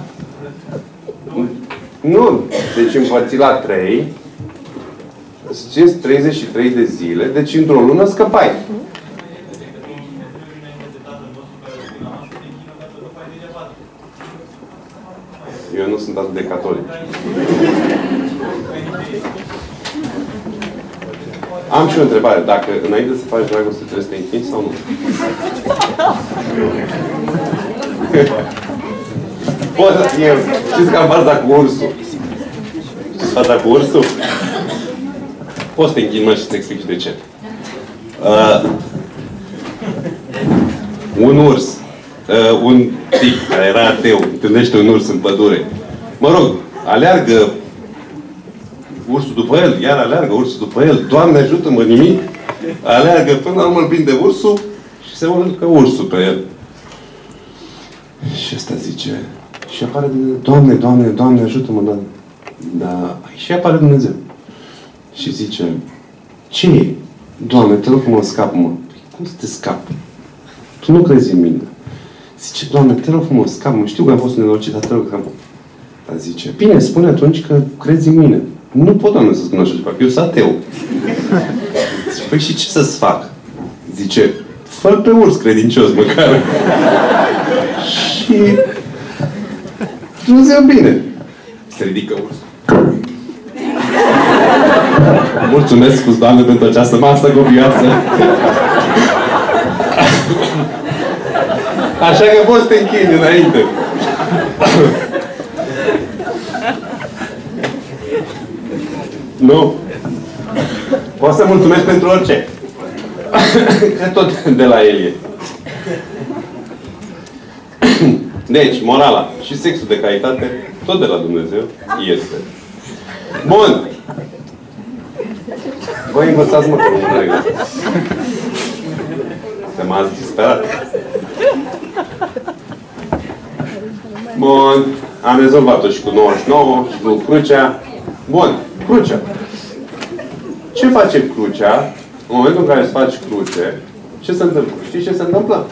nu, deci împărțit la trei, ziceți treizeci și trei de zile, deci într-o lună scăpai. Eu nu sunt atât de catolic. Am și o întrebare. Dacă înainte să faci dragoste trebuie să te închini sau nu? Poți, eu, știți că am faza cu ursul. Știți faza cu ursul? Poți să te închini, mă, și să explici de ce. Uh, un urs, uh, un tip care era ateu, întâlnește un urs în pădure. Mă rog, aleargă ursul după el, iar aleargă ursul după el. Doamne ajută-mă, nimic. Aleargă până la urmă îl prinde ursul și se urcă ursul pe el. Și ăsta zice, și apare Dumnezeu, Doamne, Doamne, Doamne, ajută-mă, Doamne. Da, și apare Dumnezeu. Și zice, ce e? Doamne, te rog frumos, scapă-mă. Cum să te scap? Tu nu crezi în mine. Zice, Doamne, te rog frumos, scapă-mă. Știu că am fost nenorocit, dar te rog, scapă-mă. Dar zice, bine, spune atunci că crezi în mine. Nu pot, Doamne, să spun așa ceva, că eu sunt ateu. Zice, păi și ce să-ți fac? Zice, fă-l pe urs credincios, măcar. Și Dumnezeu bine. Se ridică ursul. Mulțumesc, Doamne, pentru această masă copioasă. Așa că poți să te închini înainte. Nu. Poți să mulțumesc pentru orice. Că tot de la el e. Deci, morala și sexul de calitate, tot de la Dumnezeu, este. Bun. Voi învățați, mă, că nu înțeleg. Că m-ați disperat. Bun. Am rezolvat-o și cu nouăzeci și nouă și cu crucea. Bun. Crucea. Ce face crucea? În momentul în care îți faci cruce, ce se întâmplă? Știi ce se întâmplă?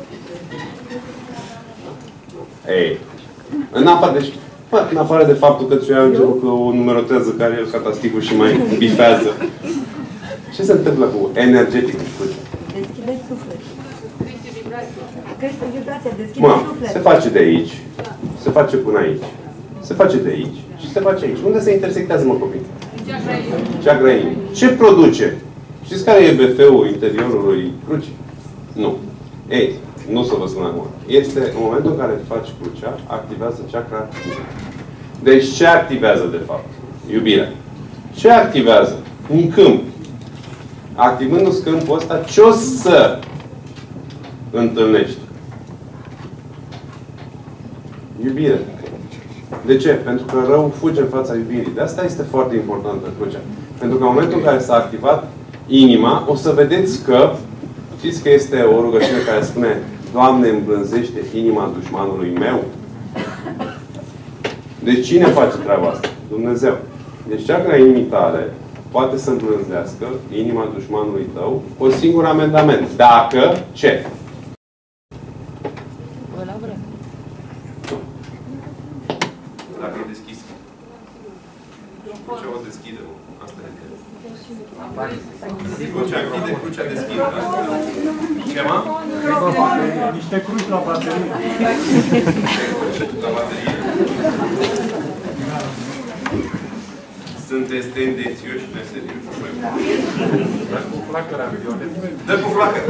Ei, în afară, deci, bă, în afară de faptul că ți-o ia în joc o numerotează care e catasticul și mai bifează. Ce se întâmplă cu energetic în cruce? Deschide sufletul. Crește vibrația, deschide Mă, sufletul. se face de aici, se face până aici, se face de aici și se face aici. Unde se intersectează, mă, copii? Ceacra inimii. Ce produce? Știți care e B F-ul interiorului crucii? Nu. Ei, nu să vă spun acum. Este în momentul în care faci crucea, activează ceacra inimii. Deci ce activează, de fapt? Iubirea. Ce activează? Un câmp. Activându-ți câmpul ăsta, ce o să întâlnești? Iubire. De ce? Pentru că rău fuge în fața iubirii. De asta este foarte importantă crucea. Pentru că în momentul în care s-a activat inima, o să vedeți că, știți că este o rugăciune care spune, Doamne, îmblânzește inima dușmanului meu? Deci cine face treaba asta? Dumnezeu. Deci ceacra inimii tale poate să îmblânzească inima dușmanului tău cu un singur amendament. Dacă ce? Dacă e deschis. Crucea o deschide. Asta e. Crucea închide, crucea deschide. Ce, mă? Niște cruci la baterie. La baterie. Sunteți tendențioși și neserioși. Dă cu flacăra, Viole. Dă cu flacăra.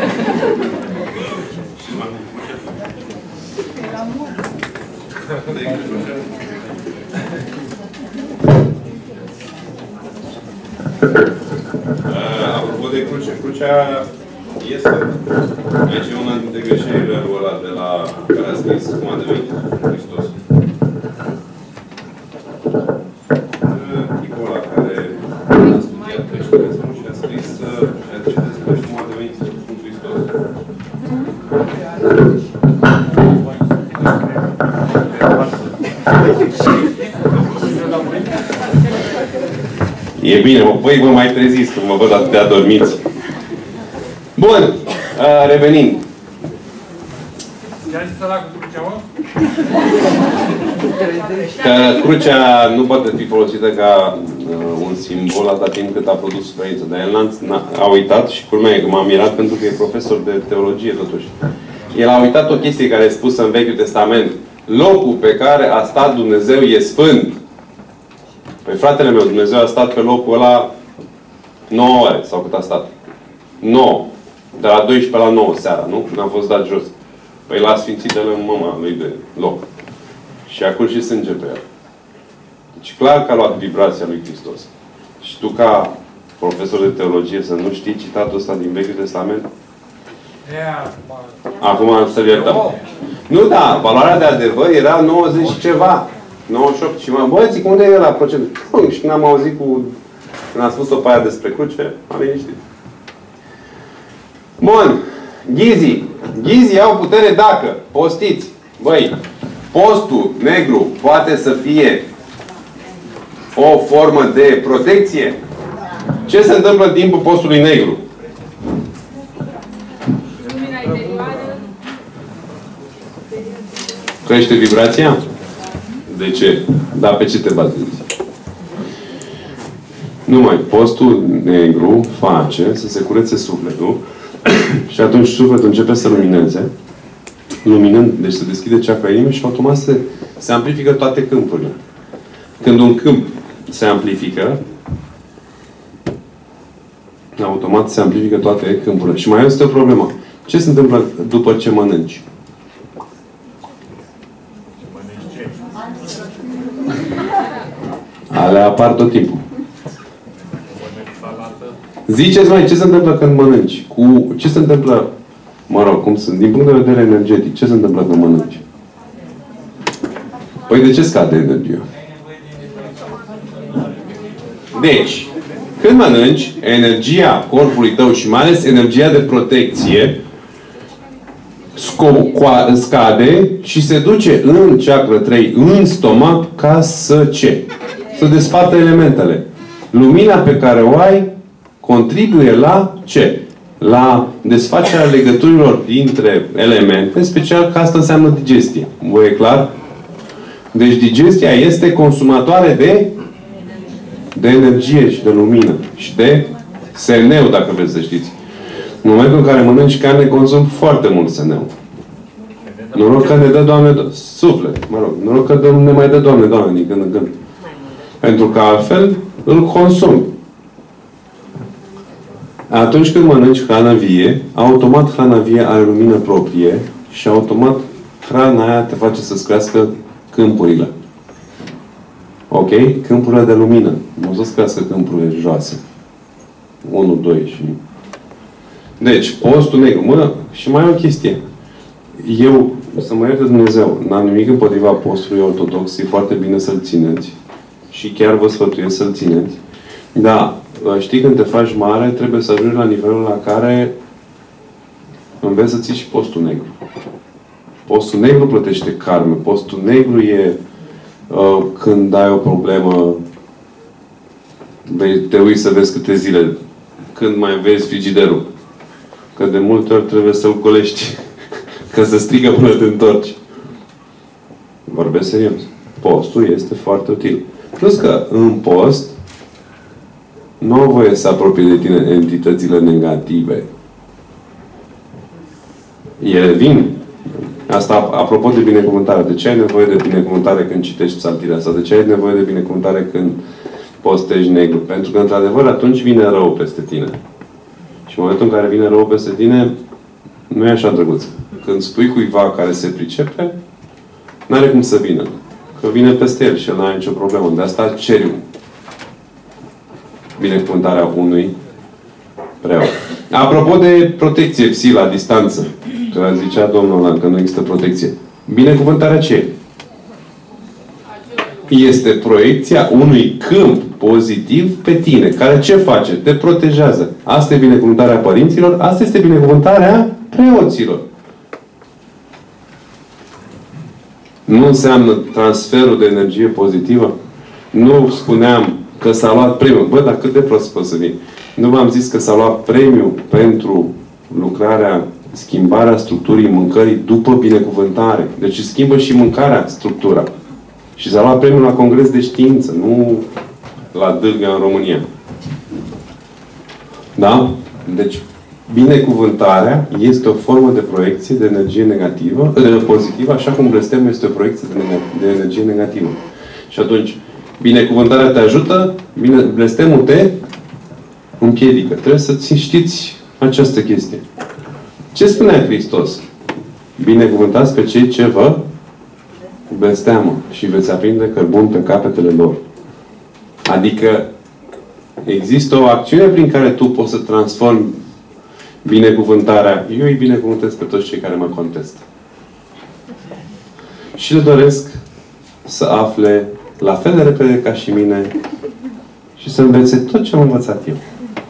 De crucea. Uh, apropo de cruce, crucea Este. Aici e una dintre greșelile lui ăla de la care a scris cum a devenit Hristos. Tipul ăla care a studiat creștinismul și a scris și a zis despre cum a devenit Hristos. E bine, mă, băi, vă mai treziți când mă văd atât de adormiți. Bun, uh, revenind. Ce a zis ăla cu crucea, mă? Că crucea nu poate fi folosită ca uh, un simbol atâta timp cât a produs suferință. Dar el a uitat și culmea e că m-am mirat pentru că e profesor de teologie totuși. El a uitat o chestie care e spusă în Vechiul Testament. Locul pe care a stat Dumnezeu e sfânt. Păi fratele meu, Dumnezeu a stat pe locul ăla nouă ore, sau cât a stat? nouă. De la doisprezece la nouă seara, nu? Când am fost dat jos. Păi l-a sfințit de lângă mama lui de loc. Și a curs și sânge pe el. Deci clar că a luat vibrația lui Hristos. Și tu ca profesor de teologie să nu știi citatul ăsta din Vechiul Testament? Acum să-l iertăm. Nu, da, valoarea de adevăr era nouăzeci și ceva. nouăzeci și opt. Și mă, bă, zic, unde e la procent? Și când am auzit cu... Când am spus-o pe aia despre cruce, am liniștit. Bun. Ghizii. Ghizii au putere dacă postiți. Băi, postul negru poate să fie o formă de protecție? Ce se întâmplă în timpul postului negru? Crește vibrația? De ce? Dar pe ce te bazezi? Numai postul negru face să se curețe sufletul și atunci sufletul începe să lumineze. Luminând, deci se deschide chakra inimii și automat se, se amplifică toate câmpurile. Când un câmp se amplifică, automat se amplifică toate câmpurile. Și mai este o problemă. Ce se întâmplă după ce mănânci? Alea apar tot timpul. Ziceți mai, ce se întâmplă când mănânci? Cu, ce se întâmplă, mă rog, cum sunt, din punct de vedere energetic, ce se întâmplă când mănânci? Păi de ce scade energia? Deci, când mănânci, energia corpului tău și mai ales energia de protecție scade și se duce în chakra trei, în stomac, ca să ce? Să despartă elementele. Lumina pe care o ai contribuie la ce? La desfacerea legăturilor dintre elemente, special că asta înseamnă digestie. Vă e clar? Deci digestia este consumatoare de de energie și de lumină. Și de S N-ul, dacă vreți să știți. În momentul în care mănânci carne, consum foarte mult S N-ul. Noroc că ne dă, Doamne, suflet. Mă rog, noroc că nu ne mai dă, Doamne, Doamne, din când în când. Pentru că altfel îl consumi. Atunci când mănânci hrană vie, automat hrana vie are lumină proprie și automat hrana aia te face să-ți crească câmpurile. Ok? Câmpurile de lumină. Nu să-ți crească câmpurile joase. unu, doi și... Deci, postul negru. Mă, și mai e o chestie. Eu, să mă ierte Dumnezeu, n-am nimic împotriva postului ortodox, e foarte bine să-l țineți. Și chiar vă sfătuiesc să-l țineți. Dar, știi, când te faci mare, trebuie să ajungi la nivelul la care înveți să ții și postul negru. Postul negru plătește karme. Postul negru e uh, când ai o problemă, vei te uiți să vezi câte zile, când mai vezi frigiderul. Că de multe ori trebuie să-l golești. Că se strică până te întorci. Vorbesc serios. Postul este foarte util. Plus că în post nu au voie să apropie de tine entitățile negative. Ele vin. Asta apropo de binecuvântare. De ce ai nevoie de binecuvântare când citești psaltirea asta? De ce ai nevoie de binecuvântare când postești negru? Pentru că, într-adevăr, atunci vine rău peste tine. Și în momentul în care vine rău peste tine, nu e așa drăguț. Când spui cuiva care se pricepe, n-are cum să vină. Că vine peste el și el n-are nicio problemă. De asta ceri binecuvântarea unui preot. Apropo de protecție psi la distanță, că zicea domnul ăla că nu există protecție. Binecuvântarea ce e? Este proiecția unui câmp pozitiv pe tine. Care ce face? Te protejează. Asta e binecuvântarea părinților, asta este binecuvântarea preoților. Nu înseamnă transferul de energie pozitivă? Nu spuneam că s-a luat premiul. Bă, dar cât de prost poți să vii? Nu v-am zis că s-a luat premiul pentru lucrarea, schimbarea structurii mâncării după binecuvântare. Deci schimbă și mâncarea structura. Și s-a luat premiul la Congres de Știință, nu la Dâlga în România. Da? Deci, binecuvântarea este o formă de proiecție de energie negativă, de pozitivă, așa cum blestemul este o proiecție de, de energie negativă. Și atunci, binecuvântarea te ajută, bine, blestemul te împiedică. Trebuie să știți această chestie. Ce spunea Hristos? Binecuvântați pe cei ce vă blesteamă și veți aprinde cărbun pe capetele lor. Adică există o acțiune prin care tu poți să transformi binecuvântarea. Eu îi binecuvântez pe toți cei care mă contestă. Și le doresc să afle la fel de repede ca și mine și să învețe tot ce am învățat eu.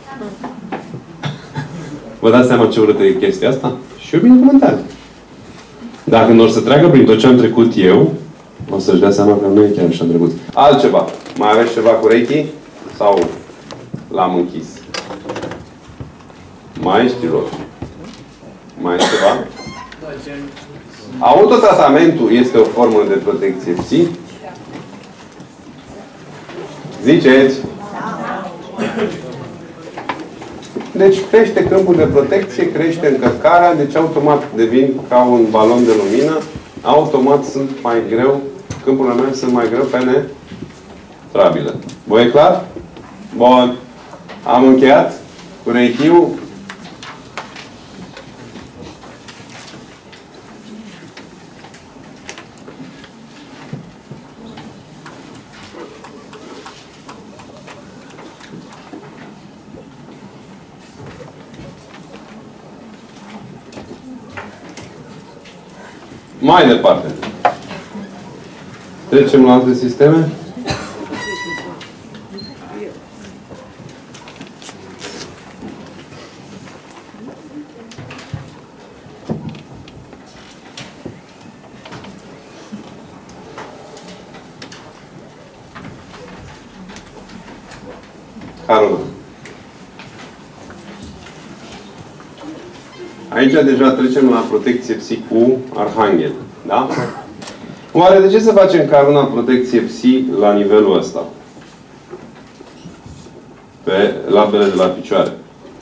Vă dați seama ce urâtă e chestia asta? Și o binecuvântare. Dacă nu or să treacă prin tot ce am trecut eu, o să-și dea seama că nu e chiar așa drăguț. Altceva. Mai aveți ceva cu Reiki? Sau l-am închis? Maestrilor. Mai e ceva? Autotratamentul este o formă de protecție psi? Ziceți? Deci crește câmpul de protecție, crește încărcarea, deci automat devin ca un balon de lumină, automat sunt mai greu, câmpurile mele sunt mai greu penetrabile. Vă e clar? Bun. Am încheiat cu Reiki-ul. Mai departe. Trecem la alte sisteme. Carol. Aici deja trecem la protecție psi cu arhanghel. Da? Oare de ce să facem caruna protecție psi la nivelul ăsta? Pe labele de la picioare.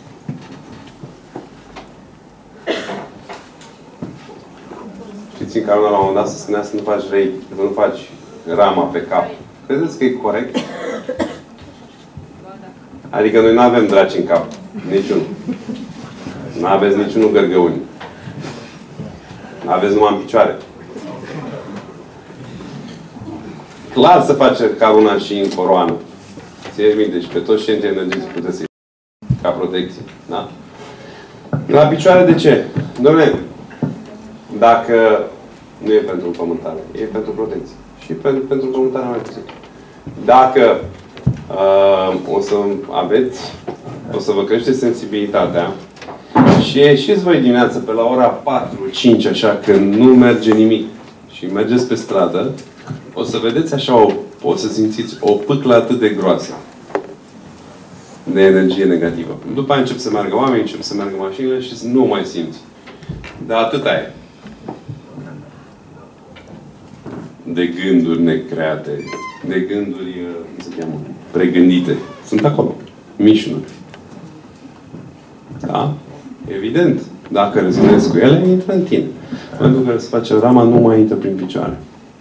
Știți, în caruna la un moment dat se spunea să nu faci rei, să nu faci rama pe cap. Credeți că e corect? Adică noi nu avem draci în cap. Niciunul. Nu aveți niciunul gărgăuni. Nu aveți numai în picioare. Clar să face ca una și în coroană. Țineți minte, și pe toți centrii energii puteți să-i ca protecție. Da? La picioare de ce? Doamne, dacă nu e pentru pământare, e pentru protecție. Și pentru, pentru pământare mai puțin. Dacă uh, o să aveți, o să vă crește sensibilitatea și ieșiți voi dimineața pe la ora patru cinci, așa, când nu merge nimic și mergeți pe stradă, o să vedeți așa, o, o să simțiți o pâclă atât de groasă de energie negativă. După aia încep să meargă oamenii, încep să meargă mașinile și nu mai simți. Dar atâta e. De gânduri necreate, de gânduri, cum se cheamă, pregândite. Sunt acolo. Mișnuri. Da? Evident. Dacă rezonezi cu ele, intră în tine. Pentru că se face rama, nu mai intră prin picioare.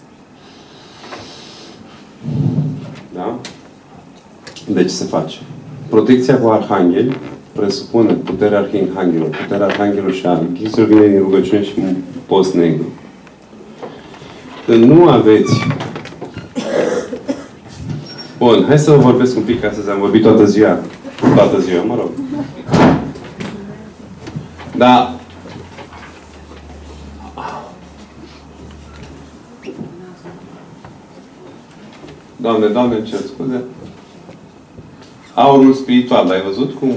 Da? Deci se face. Protecția cu arhangheli presupune puterea arhanghelului. Puterea arhanghelului și arhanghelului vine din rugăciune și post negru. Când nu aveți... Bun, hai să vă vorbesc un pic, ca să am vorbit toată ziua. Toată ziua, mă rog. Da. Doamne, Doamne, îmi cer scuze. Aurul spiritual, l-ai văzut cum?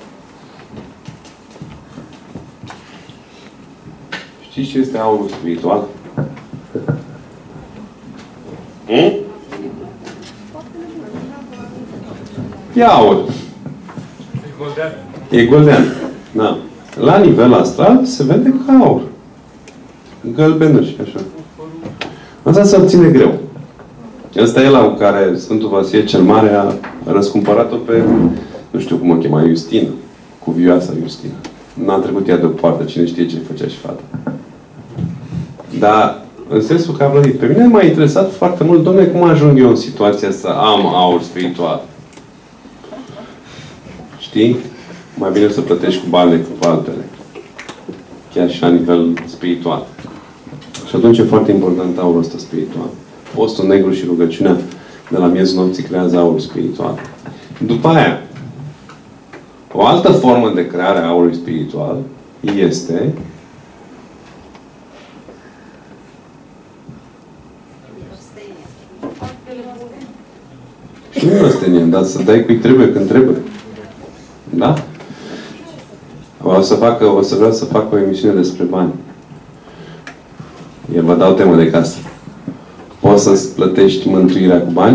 Știți ce este aurul spiritual? Hmm? E aur. E goldean. Da. La nivel astral se vede ca aur. Gălbenuș, așa. Asta se obține greu. Ăsta e la cu care Sfântul Vasile cel Mare a răscumpărat-o pe, nu știu cum o chema, Justina. Cuvioasa Justina. N-a trecut ea deoparte, cine știe ce făcea și fata. Dar, în sensul că a plătit. Pe mine m-a interesat foarte mult, dom'le, cum ajung eu în situația să am aur spiritual. Știi? Mai bine să plătești cu bani decât cu altele. Chiar și la nivel spiritual. Și atunci e foarte important aurul ăsta spiritual. Postul negru și rugăciunea de la miezul nopții creează aur spiritual. După aia, o altă formă de creare a aurului spiritual este și nu răstenie, dar să dai cui trebuie când trebuie. Da? O să, facă, o să vreau să fac o emisiune despre bani. Eu vă dau temă de casă. Poți să-ți plătești mântuirea cu bani?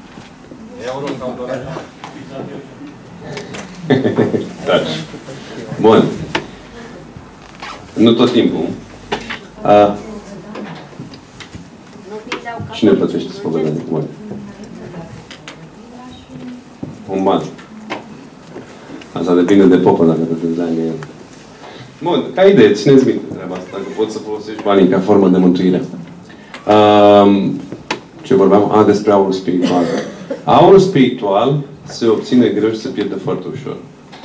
Bun. Nu tot timpul. A, cine plătește spovedanie cu bani? Un ban. Asta depinde de popă dacă te înzeamnă el. Bun, ca idee, țineți minte treaba asta, dacă poți să folosești banii ca formă de mântuire. Um, ce vorbeam? A, despre aurul spiritual. Aurul spiritual se obține greu și se pierde foarte ușor.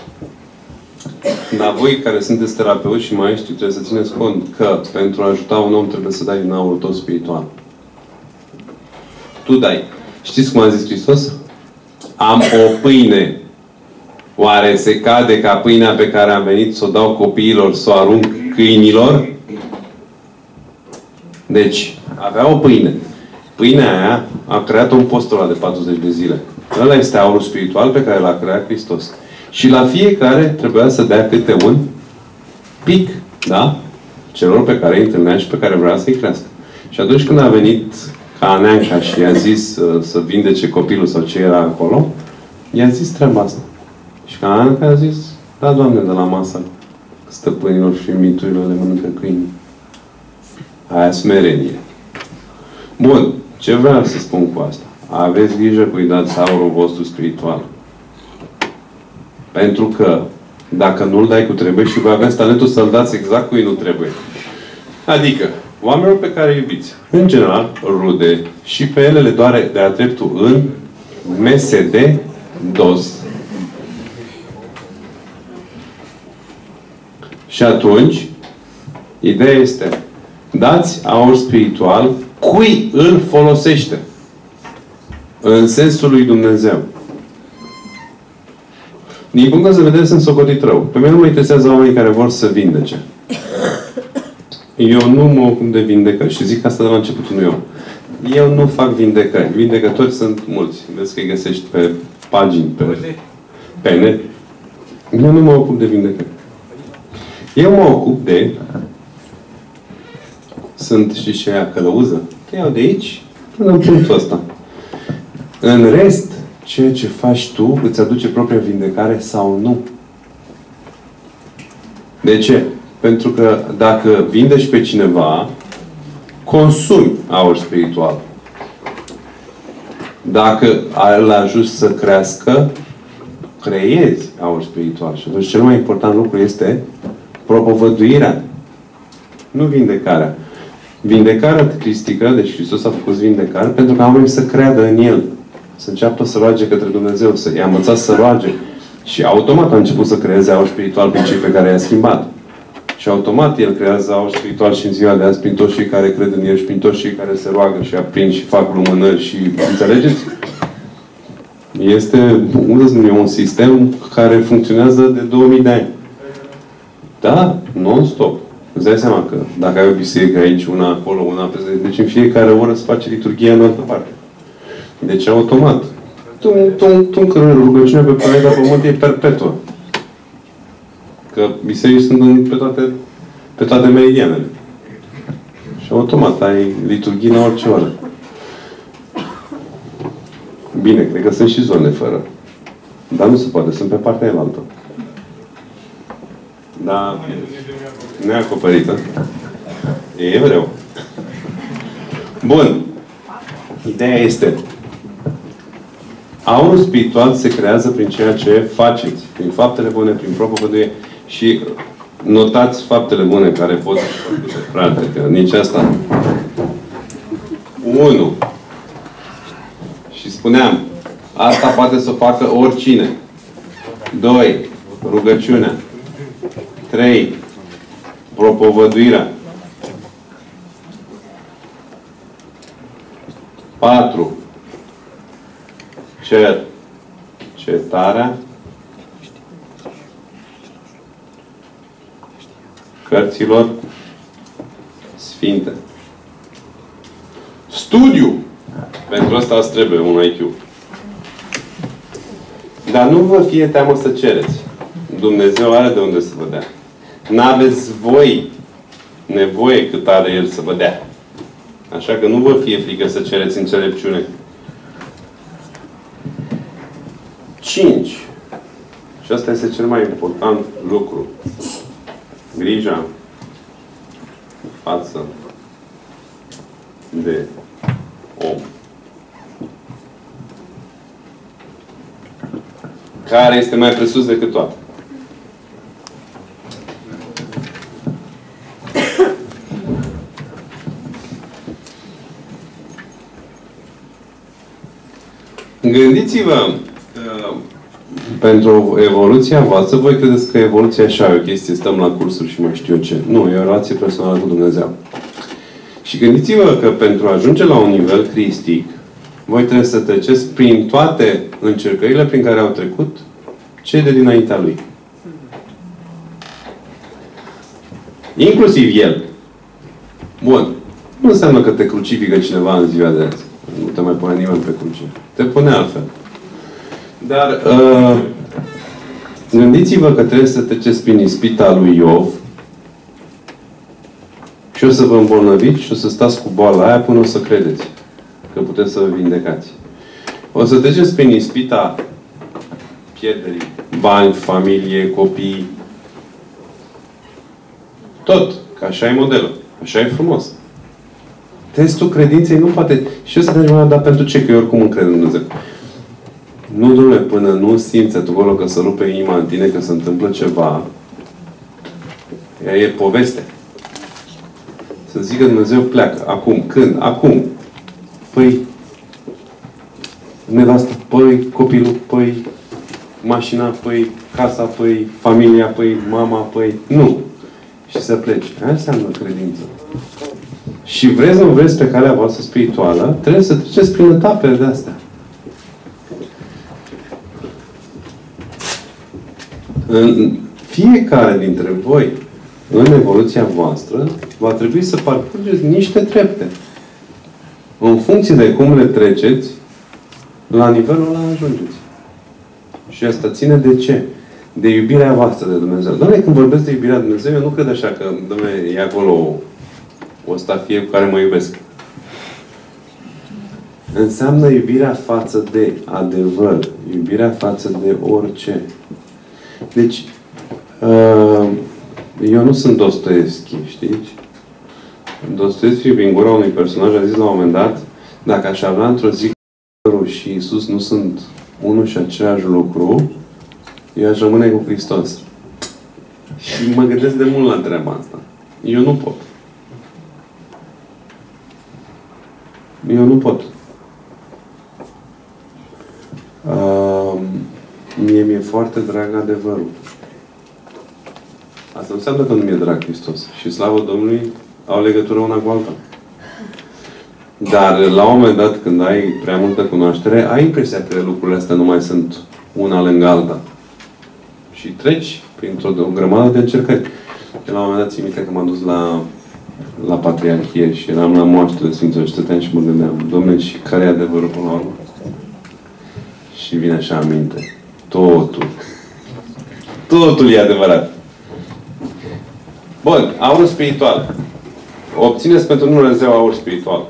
Dar voi care sunteți terapeuți și maestri trebuie să țineți cont că pentru a ajuta un om trebuie să dai din aurul tău spiritual. Tu dai. Știți cum a zis Hristos? Am o pâine. Oare se cade ca pâinea pe care am venit să o dau copiilor, să o arunc câinilor? Deci, avea o pâine. Pâinea aia a creat un postul ăla de patruzeci de zile. Ăla este aurul spiritual pe care l-a creat Hristos. Și la fiecare trebuia să dea câte un pic, da? Celor pe care îi întâlnea și pe care vrea să-i crească. Și atunci când a venit Caneanca și i-a zis uh, să vindece copilul sau ce era acolo, i-a zis treaba asta. Și Caneanca a zis, da, Doamne, de la masă stăpânilor și miturilor le mănâncă câinii. Aia smerenie. Bun. Ce vreau să spun cu asta? Aveți grijă cu îi dați aurul vostru spiritual. Pentru că dacă nu-l dai cu trebuie și voi aveți talentul să-l dați exact cui nu trebuie. Adică, oamenilor pe care îi iubiți, în general, rude, și pe ele le doare de-a dreptul în mese de doz. Și atunci, ideea este, dați aur spiritual cui îl folosește. În sensul lui Dumnezeu. Din punctul de vedere sunt socotit rău. Pe mine nu mă interesează oamenii care vor să vindece. Eu nu mă ocup de vindecări. Și zic asta de la începutul meu. Eu nu fac vindecări. Vindecători sunt mulți. Vezi că îi găsești pe pagini, pe, pe net. Eu nu mă ocup de vindecări. Eu mă ocup de... Sunt și și aia călăuză. Te iau de aici până în punctul ăsta. În rest, ceea ce faci tu îți aduce propria vindecare sau nu. De ce? Pentru că dacă vindești pe cineva, consumi aur spiritual. Dacă îl ajuți să crească, creezi aur spiritual. Și atunci cel mai important lucru este propovăduirea. Nu vindecarea. Vindecarea cristică, deci Hristos a făcut vindecare pentru că oamenii să creadă în El. Să înceapă să roage către Dumnezeu, să i-a învățat să roage. Și automat a început să creeze aur spiritual prin cei pe care i-a schimbat. Și automat El creează aur spiritual și în ziua de azi prin toți cei care cred în El și prin toți cei care se roagă și aprind și fac lumânări și... Înțelegeți? Este un sistem care funcționează de două mii de ani. Da, non-stop. Îți dai seama că dacă ai o biserică aici, una acolo, una peste... Deci în fiecare oră se face liturghia în altă parte. Deci automat. Tum, tum, tum, că rugăciunea pe planeta Pământ e perpetuă. Că biserici sunt în, pe, toate, pe toate meridianele. Și automat ai liturghii la orice oră. Bine, cred că sunt și zone fără. Dar nu se poate, sunt pe partea elaltă. Da, neacoperită. E evreu. Bun. Ideea este: aurul spiritual se creează prin ceea ce faceți. Prin faptele bune, prin propovăduie. Și notați faptele bune care pot fi făcute, frate, că nici asta. unu. Și spuneam, asta poate să o facă oricine. doi. Rugăciunea. trei. Propovăduirea. patru. Cer. Cetarea. Cărților sfinte. Studiu. Pentru asta îți trebuie un I Q. Dar nu vă fie teamă să cereți. Dumnezeu are de unde să vă dea. N-aveți voi nevoie cât are El să vă dea. Așa că nu vă fie frică să cereți înțelepciune. cinci. Și asta este cel mai important lucru. Grija față de om. Care este mai presus decât toate. Gândiți-vă, pentru evoluția voastră, voi credeți că evoluția așa e o chestie, stăm la cursuri și mai știu eu ce. Nu, e o relație personală cu Dumnezeu. Și gândiți-vă că pentru a ajunge la un nivel cristic, voi trebuie să treceți prin toate încercările prin care au trecut cei de dinaintea Lui. Inclusiv El. Bun. Nu înseamnă că te crucifică cineva în ziua de azi. Nu te mai pune nimeni pe cruce. Te pune altfel. Dar uh, gândiți-vă că trebuie să treceți prin ispita lui Iov și o să vă îmbolnăviți și o să stați cu boala aia până o să credeți că puteți să vă vindecați. O să treceți prin ispita pierderii bani, familie, copii. Tot. Că așa e modelul. Așa e frumos. Testul credinței nu poate... Și eu să te dar pentru ce? Că eu oricum încred în Dumnezeu. Nu, domnule, până nu simți acolo că se rupe inima în tine, că se întâmplă ceva, ea e poveste. Să zică Dumnezeu pleacă. Acum. Când? Acum. Păi, nevastă, păi, copilul, păi, mașina, păi, casa, păi, familia, păi, mama, păi, nu. Și să pleci. Aia înseamnă credință. Și vreți, nu vreți, pe calea voastră spirituală, trebuie să treceți prin etapele de astea. În fiecare dintre voi, în evoluția voastră, va trebui să parcurgeți niște trepte. În funcție de cum le treceți, la nivelul ăla ajungeți. Și asta ține de ce? De iubirea voastră de Dumnezeu. Doamne, când vorbesc de iubirea de Dumnezeu, eu nu cred așa că, Doamne, e acolo o stafie cu care mă iubesc. Înseamnă iubirea față de adevăr. Iubirea față de orice. Deci, eu nu sunt Dostoevski, știți? Dostoevski, prin gura unui personaj, a zis la un moment dat, dacă aș avea într-o zi și Iisus nu sunt unul și același lucru, eu aș rămâne cu Hristos. Și mă gândesc de mult la treaba asta. Eu nu pot. Eu nu pot. Uh, mie mi-e foarte drag adevărul. Asta înseamnă că nu mi-e drag Hristos. Și slavă Domnului au legătură una cu alta. Dar la un moment dat, când ai prea multă cunoaștere, ai impresia că lucrurile astea nu mai sunt una lângă alta. Și treci printr-o o grămadă de încercări. Eu la un moment dat țin minte că m-am dus la, la Patriarhie și eram la moaștele Sfinților și stăteam și mă gândeam, Dom'le, și care e adevărul până la urmă? Și vine așa aminte. Totul. Totul e adevărat. Bun, aur spiritual. Obțineți pentru Dumnezeu aur spiritual.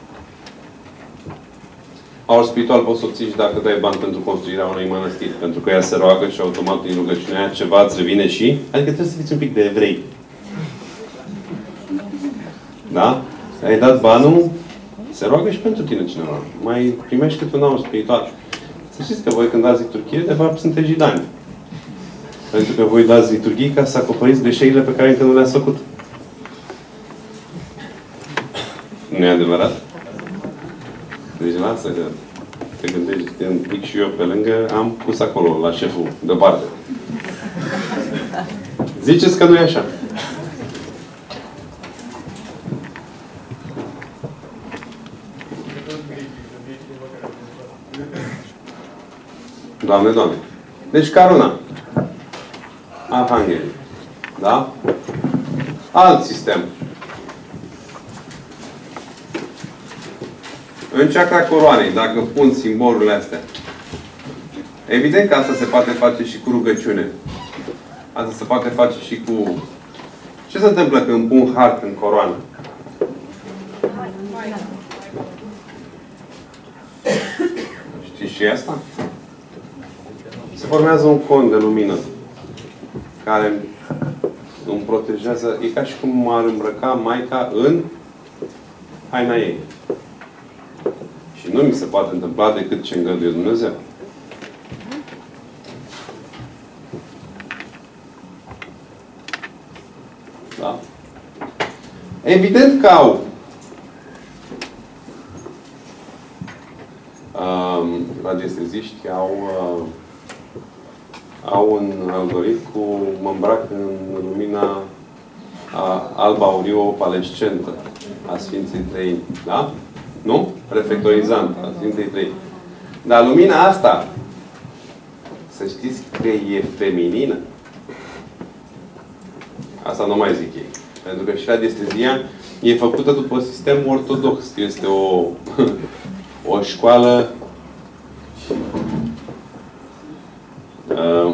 Aur spiritual poți să obții și dacă dai bani pentru construirea unei mănăstiri. Pentru că ea se roagă și automat din rugăciunea aia ceva îți revine și... Adică trebuie să fiți un pic de evrei. Da? Ai dat banul, se roagă și pentru tine cineva. Mai primești câte un aur spiritual. Să știți că voi când dați liturghie, de fapt sunteți jidani. Pentru că voi dați liturghii ca să acoperiți greșelile pe care încă nu le-ați făcut. Nu e adevărat? Deci lasă că te gândești un pic și eu pe lângă, am pus acolo, la șeful, deoparte. Ziceți că nu e așa. Doamne, Doamne. Deci Caruna. Arhanghelii. Da? Alt sistem. În chakra coroanei, dacă pun simbolurile astea, evident că asta se poate face și cu rugăciune. Asta se poate face și cu... Ce se întâmplă când pun hart în coroană? Știți și asta? Se formează un con de lumină care îmi protejează. E ca și cum ar îmbrăca Maica în haina ei. Și nu mi se poate întâmpla decât ce îngăduie Dumnezeu. Da? Evident că au um, radiesteziști au uh, au un algoritm cu mă îmbrac în lumina a, alba-auriu opalescentă a Sfinței Treimi. Da? Nu? Reflectorizant a Sfintei Treimi. Dar lumina asta, să știți că e feminină. Asta nu mai zic ei. Pentru că și radiestezia e făcută după sistemul ortodox. Este o, o școală uh,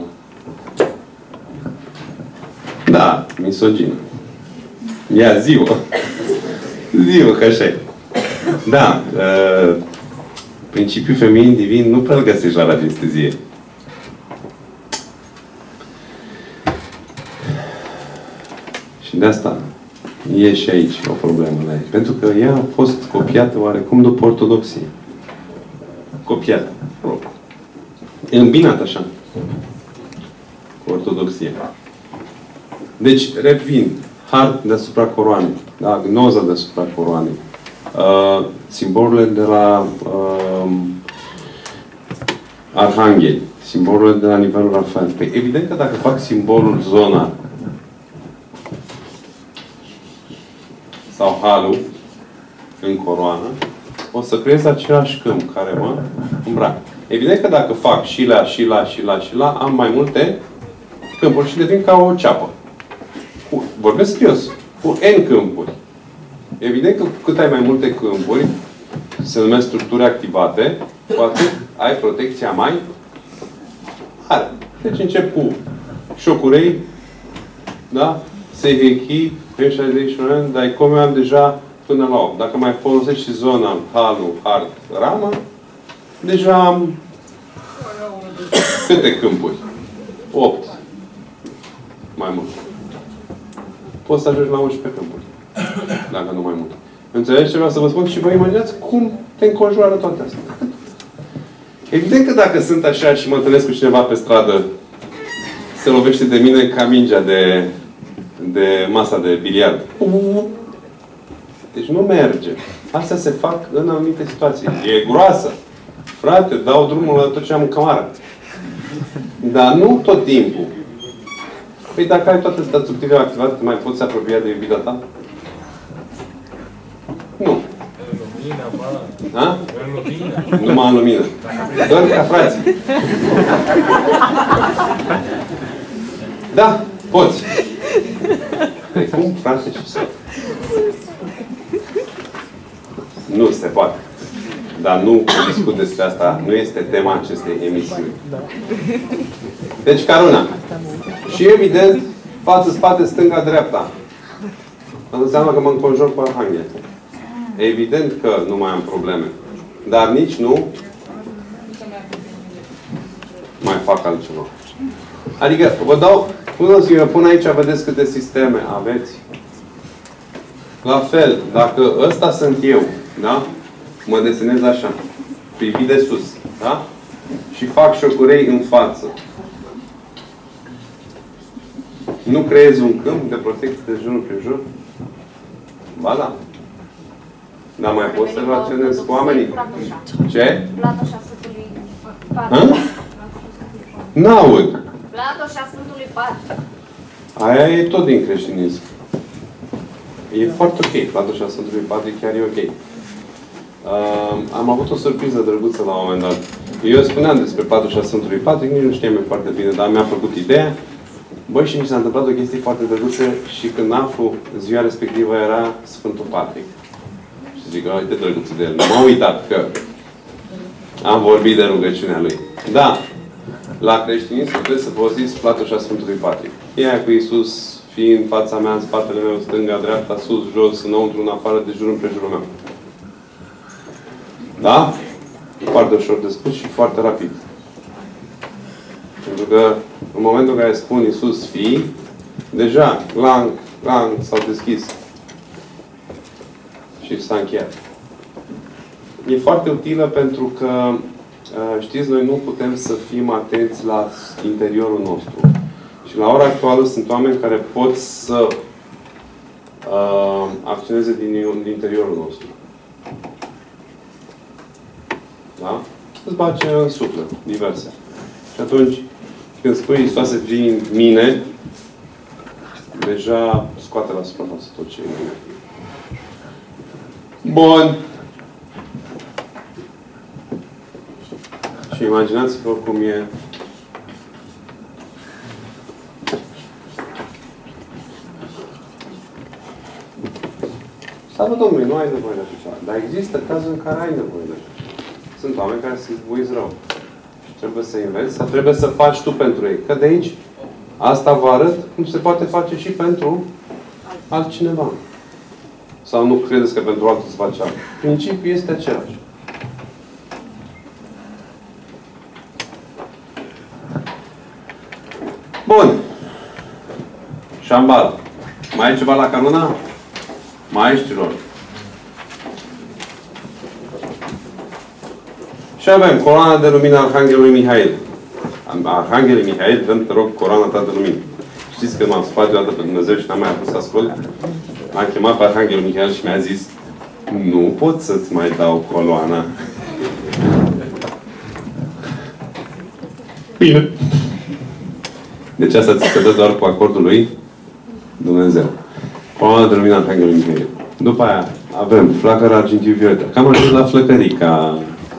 da, misogină. Ia, zi-o. Zi-o, că așa e. Da, uh, principiul feminin divin nu prea-l găsești la radiestezie. Și de asta e și aici o problemă la ei. Pentru că ea a fost copiată oarecum după ortodoxie. Copiată. Îmbinat așa. Cu ortodoxie. Deci, revin. Hart deasupra coroanei. Da? Gnoza deasupra coroanei. Uh, simbolurile de la uh, Arhangheli. Simbolurile de la nivelul Rafael. Păi, evident că dacă fac simbolul zona sau halul în coroană, o să creez același câmp care mă îmbracă. Evident că dacă fac și la, și la, și la, și la, am mai multe câmpuri și devin ca o ceapă. Cu, vorbesc serios. Cu N câmpuri. Evident că cât ai mai multe câmpuri, se numesc structuri activate, cu atât ai protecția mai mare. Deci încep cu șocurei, da? Seiheki, P șaizeci și unu, dar cum eu am deja până la opt. Dacă mai folosești și zona, halul, hart, ramă, deja am câte câmpuri? opt. Mai mult. Poți să ajungi la unsprezece câmpuri. Dacă nu mai mult. Înțelegeți ce vreau să vă spun? Și vă imaginați cum te înconjoară toate astea. Evident că dacă sunt așa și mă întâlnesc cu cineva pe stradă, se lovește de mine ca mingea de, de masa de biliard. Deci nu merge. Astea se fac în anumite situații. E groasă. Frate, dau drumul la tot ce am în camară. Dar nu tot timpul. Păi dacă ai toate astea subtile activate, mai poți apropia de iubita ta? Nu. În lumină, mă. Da? În lumină. Numai în lumină. Doar ca frații. Da, poți. frate și soră. Nu se poate. Dar nu discut despre asta. Nu este tema acestei emisiuni. Deci, Caruna. Și evident, față, spate, stânga, dreapta. Asta înseamnă că mă înconjur pe Arhanghel. Evident că nu mai am probleme. Dar nici nu mai fac altceva. Adică, vă dau, până să eu pun aici, vedeți câte sisteme aveți. La fel, dacă ăsta sunt eu, da? Mă desenez așa, privit de sus, da? Și fac șocurei în față. Nu creez un câmp de protecție de jur împrejur? Ba da. Dar mai pot să relaționez cu oamenii? Ce? Platoșa Sfântului Hă? N-aud. Platoșa Sfântului Pat. Aia e tot din creștinism. E foarte ok. Platoșa Sfântului Patrick chiar e ok. Uh, am avut o surpriză drăguță la un moment dat. Eu spuneam despre Platoșa Sfântului Patrick, nici nu știam foarte bine, dar mi-a făcut ideea. Băi, și mi s-a întâmplat o chestie foarte drăguță și când aflu, ziua respectivă era Sfântul Patrick. Și zic, uite drăguță de el. M-am uitat că am vorbit de rugăciunea lui. Da, la creștinism trebuie să folosiți Platoșa Sfântului Patrick. E aia cu Iisus fiind în fața mea, în spatele meu, stânga, dreapta, sus, jos, înăuntru, în afară, de jur împrejurul meu. Da? Foarte ușor de spus și foarte rapid. Pentru că în momentul în care spun Iisus fii, deja, clang, clang, s-au deschis. Și s-a încheiat. E foarte utilă pentru că, știți, noi nu putem să fim atenți la interiorul nostru. Și la ora actuală sunt oameni care pot să uh, acționeze din, din interiorul nostru. Da? Îți bage în suflet, diverse. Și atunci, când spui Iisoase fii în mine, deja scoate la suprafață tot ce e în mine. Bun. Și imaginați-vă cum e Slavă Domnului, nu ai nevoie de așa ceva. Dar există cazuri în care ai nevoie de așa ceva. Sunt oameni care se izbuiți rău. Și trebuie să înveți, sau trebuie să faci tu pentru ei. Că de aici, asta vă arăt cum se poate face și pentru altcineva. Sau nu credeți că pentru altul se face altceva. Principiul este același. Bun. Șambal. Mai e ceva la Caruna? Maestrilor. Și avem coloana de lumină Arhanghelului Mihail. Arhanghelul Mihail, dăm, te rog, coloana ta de lumină. Știți că m-am spus deodată pe Dumnezeu și n-am mai apus să ascult? Am chemat pe Arhanghelul Mihail și mi-a zis: nu pot să-ți mai dau coloana. Bine. Deci asta ți se dă doar cu acordul lui Dumnezeu. Coloana de lumină Arhanghelului Mihail. După aia avem flacăra argintiu violetă. Cam ajuns la flăcărica.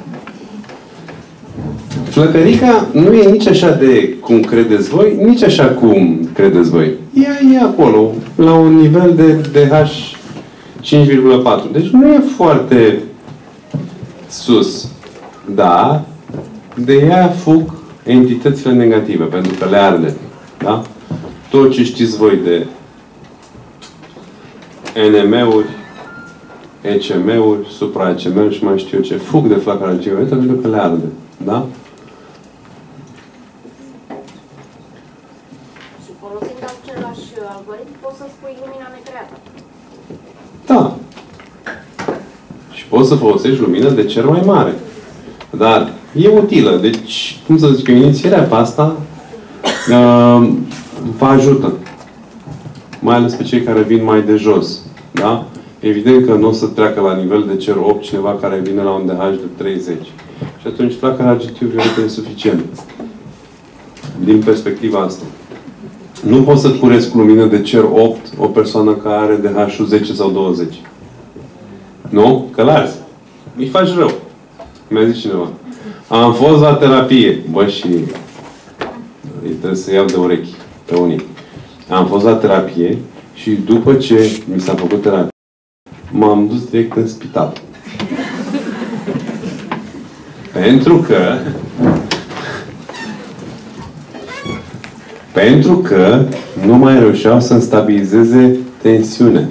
Flăcărica nu e nici așa de cum credeți voi, nici așa cum credeți voi. Ea e acolo, la un nivel de D H cinci virgulă patru. Deci nu e foarte sus. Da, de ea fug entitățile negative, pentru că le arde. Da? Tot ce știți voi de N M-uri, E C M-uri, supra-E C M-uri și mai știu ce, fug de flacăra argintiu pentru că le arde. Da? Și folosind același algoritm, poți să spui lumina necreată. Da. Și poți să folosești lumină de cer mai mare. Dar e utilă. Deci, cum să zic, inițierea pe asta uh, vă ajută. Mai ales pe cei care vin mai de jos. Da? Evident că nu o să treacă la nivel de cer opt cineva care vine la un D H de treizeci. Și atunci flacăra argintiu violetă e suficient. Din perspectiva asta. Nu poți să curezi cu lumină de cer opt o persoană care are D H-ul zece sau douăzeci. Nu? Că l-arzi. Îi faci rău. Mi-a zis cineva. Am fost la terapie. Bă, și îi trebuie să iau de urechi pe unii. Am fost la terapie Și după ce mi s-a făcut terapie, m-am dus direct în spital. Pentru că pentru că nu mai reușeau să-mi stabilizeze tensiunea.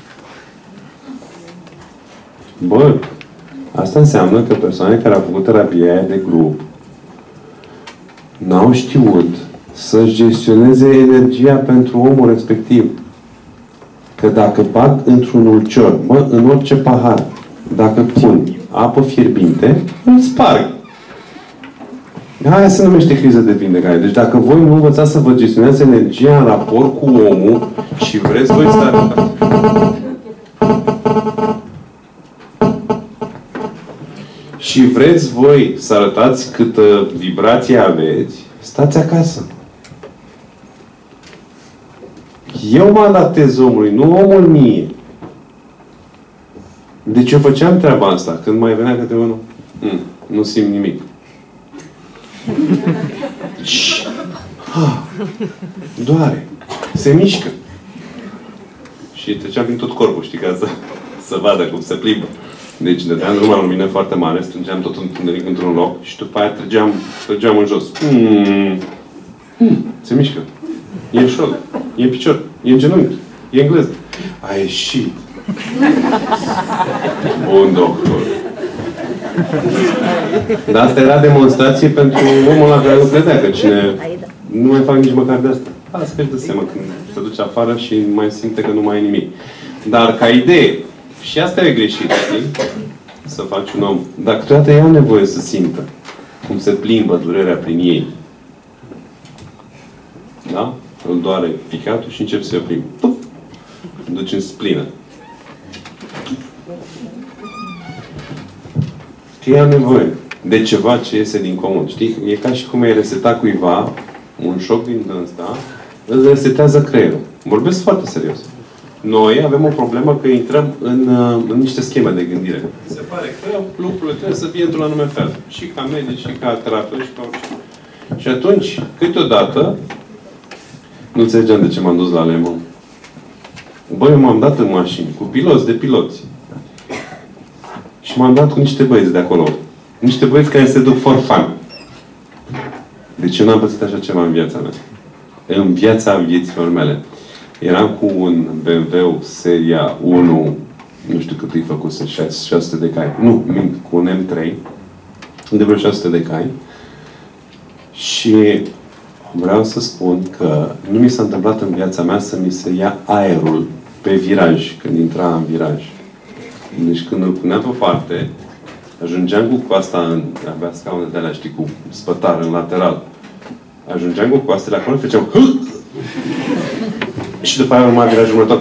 Bă, asta înseamnă că persoanele care au făcut terapia aia de grup n-au știut să-și gestioneze energia pentru omul respectiv. Că dacă bag într-un ulcior, mă, în orice pahar, dacă pun apă fierbinte, îl sparg. Aia se numește criză de vindecare. Deci dacă voi nu învățați să vă gestionați energia în raport cu omul și vreți voi să... și vreți voi să arătați câtă vibrație aveți, stați acasă. Eu mă adaptez omului, nu omul mie. Deci eu făceam treaba asta. Când mai venea câte unul, mm, nu simt nimic. Doare. Se mișcă. Și treceam prin tot corpul, știi, ca să, să vadă cum se plimbă. Deci dădeam drumul la lumină foarte mare, strângeam tot întuneric într-un loc și după aia trăgeam, trăgeam în jos. Mm. Mm. Se mișcă. E în șold. E în picior. E în genunchi. E în gleză. A ieșit. Bun doctor. Dar asta era demonstrație pentru omul ăla care nu credea că cine nu mai fac nici măcar de asta. Asta își dă seama când se duce afară și mai simte că nu mai e nimic. Dar ca idee, și asta e greșit, știi? Să faci un om. Dar câteodată ea nevoie să simtă cum se plimbă durerea prin ei. Da? Îl doare ficatul și încep să o plimbi. Duci în splină. Că ea nevoie de ceva ce iese din comun. Știi? E ca și cum ai reseta cuiva un șoc din ăsta, îți resetează creierul. Vorbesc foarte serios. Noi avem o problemă că intrăm în, în niște scheme de gândire. Se pare că lucrurile trebuie să fie într-un anume fel. Și ca medici, și ca terapeut, și ca orice. Și atunci, câteodată, nu înțelegeam de ce m-am dus la Lemon. Băi, eu m-am dat în mașini, cu piloți de piloți. Și m-am dat cu niște băieți de acolo. Niște băieți care se duc for fun. Deci eu n-am pățit așa ceva în viața mea. În viața vieților mele. Eram cu un B M W seria unu, nu știu cât îi făcuse, șase sute de cai. Nu, mint, cu un M trei, de vreo șase sute de cai. Și vreau să spun că nu mi s-a întâmplat în viața mea să mi se ia aerul pe viraj, când intra în viraj. Deci când îl puneam pe parte, ajungeam cu coasta în... Avea scaune de alea, știi, cu spătar în lateral. Ajungeam cu coastele acolo, făceam... Și după aia urma virajul următor.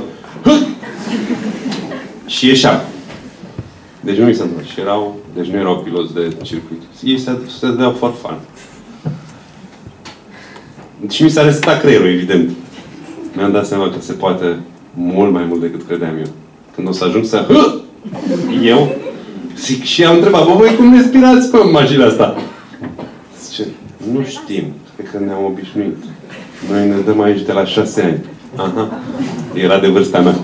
Și ieșeam. Deci nu mi s-a întâmplat. Și erau... Deci nu erau piloți de circuit. Ei se, se dădeau for fun. Și mi s-a resetat creierul, evident. Mi-am dat seama că se poate mult mai mult decât credeam eu. Când o să ajung să... Eu? Zic, și am întrebat, bă, voi cum respirați pe mașina asta? Zice, nu știm. Cred că ne-am obișnuit. Noi ne dăm aici de la șase ani. Aha. Era de vârsta mea.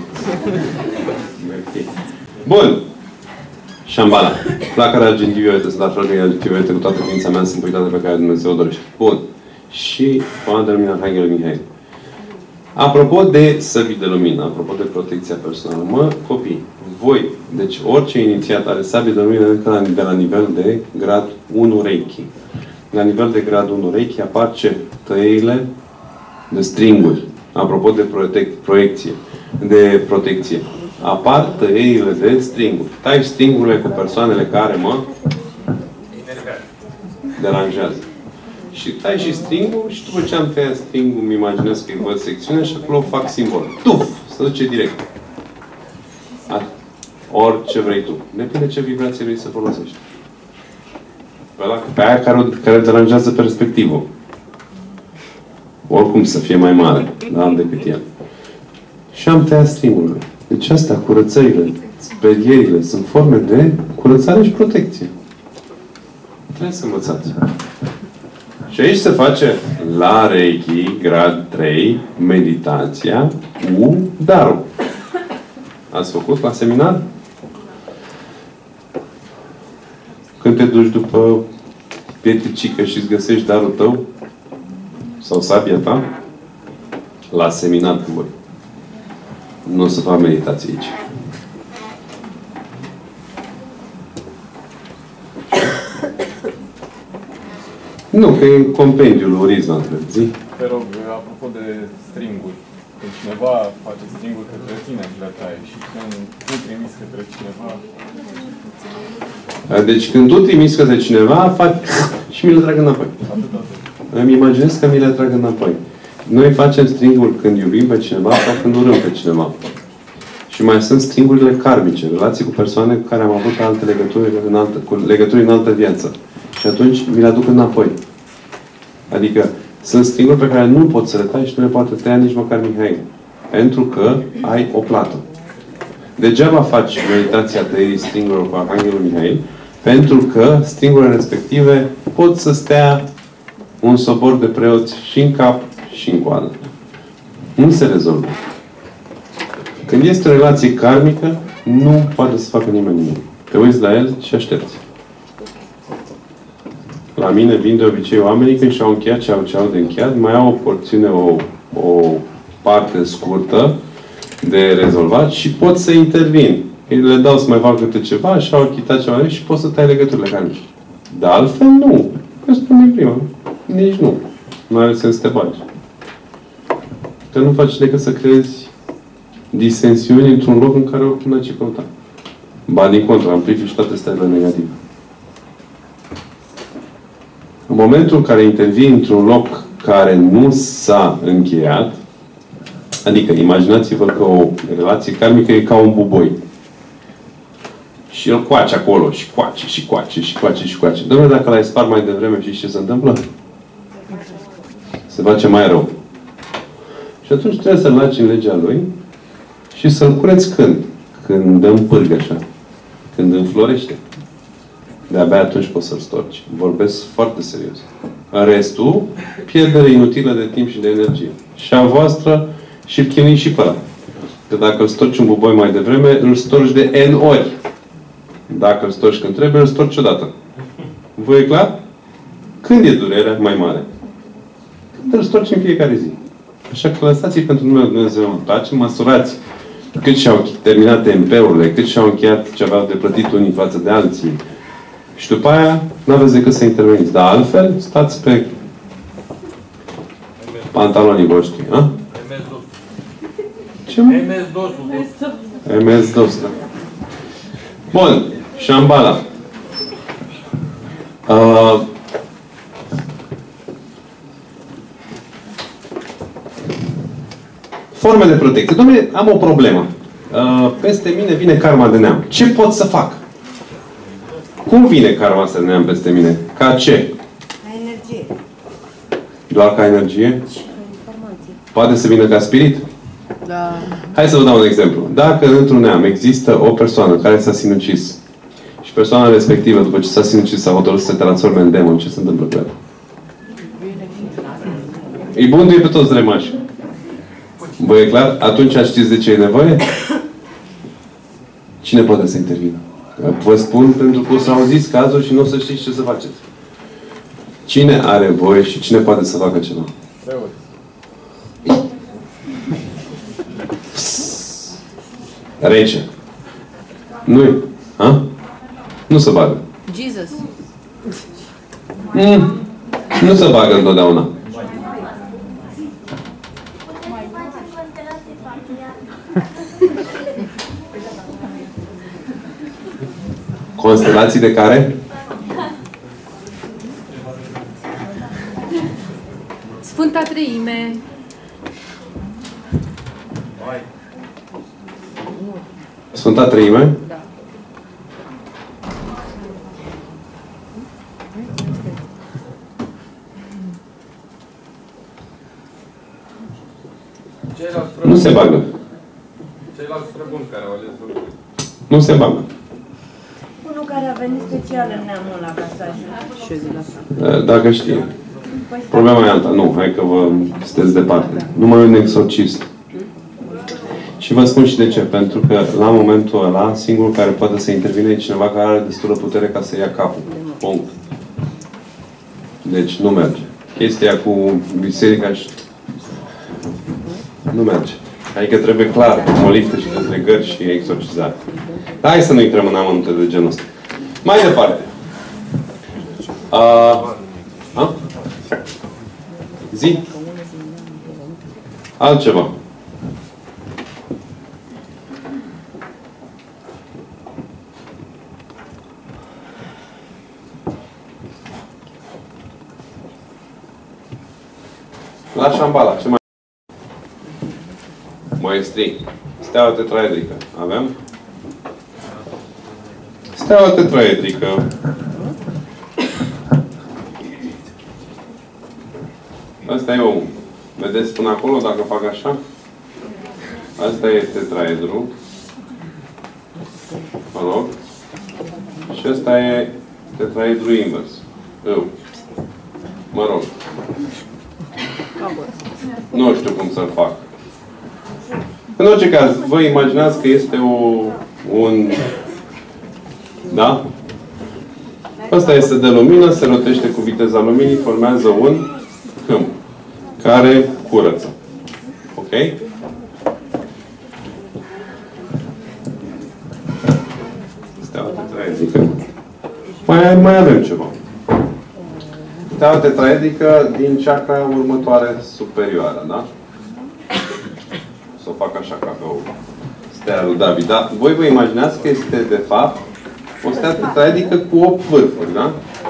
Bun. Șambala. Flacăra argintivioită. Sunt aflările argintivioită cu toată ființa mea însâmpuitate pe care Dumnezeu o dorește. Bun. Și Părintele Lumina Arhanghel Mihail. Apropo de săbii de lumină, apropo de protecția personală, mă, copii, voi, deci orice inițiat are sabie de lumină de la nivel de grad unu Reiki. La nivel de grad unu Reiki apar ce? Tăierile de stringuri. Apropo de protec proiecție, de protecție. Apar tăierile de stringuri. Tai stringurile cu persoanele care mă deranjează. Și tai și stringul și după ce am tăiat stringul, îmi imaginez că îi văd secțiunea și acolo fac simbol. Tuf! Se duce direct. A, orice vrei tu. Depinde ce vibrație vrei să folosești. Pe, la, pe aia care, care deranjează perspectivul. Oricum să fie mai mare, da, decât el. Și am tăiat stringurile. Deci astea, curățările, sperierile, sunt forme de curățare și protecție. Trebuie să învățați. Și aici se face la Reiki, grad trei, meditația cu darul. Ați făcut la seminar? Când te duci după pietricică și îți găsești darul tău sau sabia ta, la seminar cu voi. Nu o să fac meditație aici. Nu, că e în compendiul Orizna, zi. Te rog, apropo de stringuri, când cineva face stringuri către tine, le taie, și când tu trimiți către cineva... Deci când tu trimiți către cineva, faci și mi le trag înapoi. Îmi imaginez că mi le trag înapoi. Noi facem stringuri când iubim pe cineva sau când urâm pe cineva. Și mai sunt stringurile karmice, relații cu persoane cu care am avut alte legături în altă, cu legături în altă viață. Și atunci mi le aduc înapoi. Adică sunt stringuri pe care nu poți să le tai și nu le poate tăia nici măcar Mihail. Pentru că ai o plată. Degeaba faci meditația tăierii stringurilor cu Arhanghelul Mihail, pentru că stringurile respective pot să stea un sobor de preoți și în cap și în coadă. Nu se rezolvă. Când este o relație karmică, nu poate să facă nimeni nimic. Te uiți la el și aștepți. La mine vin de obicei oamenii când și-au încheiat ce au, ce au de încheiat, mai au o porțiune, o, o parte scurtă de rezolvat și pot să intervin. Le dau să mai fac câte ceva și au achitat ceva și pot să tai legăturile karmice. Dar altfel nu. Că spune prima. Nici nu. Nu are sens să te bagi. Că nu faci decât să creezi disensiuni într-un loc în care oricum n-ai ce căuta. Ba, din contră, amplifici toate stările negative. În momentul în care intervii într-un loc care nu s-a încheiat, adică imaginați-vă că o relație karmică e ca un buboi. Și el coace acolo, și coace, și coace, și coace, și coace. Dom'le, dacă l-ai spart mai devreme, știți ce se întâmplă? Se face mai rău. Și atunci trebuie să-l lași în legea lui și să-l cureți când? Când dă în pârgă așa. Când înflorește. De-abia atunci poți să-l storci. Vorbesc foarte serios. În restul, pierdere inutilă de timp și de energie. Și a voastră și îl chinui și pe ăla. Că dacă îl storci un buboi mai devreme, îl storci de N ori. Dacă îl storci când trebuie, îl storci odată. Vă e clar? Când e durerea mai mare? Când îl storci în fiecare zi. Așa că lăsați-i pentru numele Dumnezeu în pace, măsurați cât și-au terminat T M P-urile, cât și-au încheiat ce aveau de plătit unii față de alții. Și după aia, n-aveți decât să interveniți. Dar altfel, stați pe pantalonii voștri. A? Ce mă? M S DOS-ul. M S DOS, da. Bun. Shambhala. Uh, forme de protecție. Dom'le, am o problemă. Uh, peste mine vine karma de neam. Ce pot să fac? Cum vine karma asta de neam peste mine? Ca ce? Ca energie. Doar ca energie? Și ca informație. Poate să vină ca spirit? Da. Hai să vă dau un exemplu. Dacă într-un neam există o persoană care s-a sinucis și persoana respectivă, după ce s-a sinucis, s-a hotărât să se transforme în demon, ce se întâmplă cu el? Îi bunduie pe toți rămași. Vă e clar? Atunci știți de ce e nevoie? Cine poate să intervină? Vă spun pentru că o să auziți cazul și nu o să știți ce să faceți. Cine are voie și cine poate să facă ceva? Rece. Nu-i. Ha? Nu se bagă. Jesus. Mm. Nu se bagă întotdeauna. Constelații de care? Sfânta Treime. Sfânta Treime? Da. Nu se bagă. Ceilalți străbuni care au ales lucruri. Nu se bagă. Unul care a venit special în neamul ăla ca să ajute. Dacă știe. Problema e alta. Nu, hai că vă sunteți departe. Numai un exorcist. Și vă spun și de ce. Pentru că la momentul ăla, singurul care poate să intervine e cineva care are destulă putere ca să ia capul. Punct. Deci nu merge. Chestia cu biserica și... nu merge. Adică trebuie clar, molifte și dezlegări și exorcizare. Dar hai să nu intrăm în amănunte de genul ăsta. Mai departe. A... A? Zi? Altceva. La Șambala, ce mai... Maestrii. Steaua tetraedrică. Avem? Steaua tetraedrică. Asta e omul. Vedeți până acolo, dacă fac așa? Asta e tetraedru. Mă rog. Și asta e tetraedru invers. Eu. Mă rog. Nu știu cum să-l fac. În orice caz, vă imaginați că este o, un... Da? Asta este de lumină, se rotește cu viteza luminii, formează un câmp care curăță. Ok? Steaua tetraedrică. Mai, mai avem ceva. Steaua tetraedrică din chakra următoare superioară, da? Să o fac așa ca pe o stea lui David. Da? Voi vă imaginați că este, de fapt, o stea tetraedică cu opt vârfuri, da?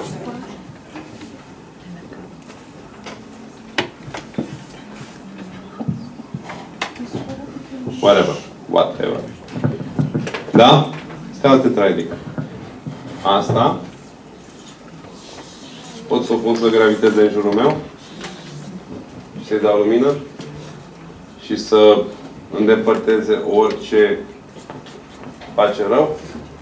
Whatever. Whatever. Da? Steaua tetraedică. Asta. Pot să o pun să graviteze în jurul meu și să-i dau lumină și să îndepărteze orice face rău.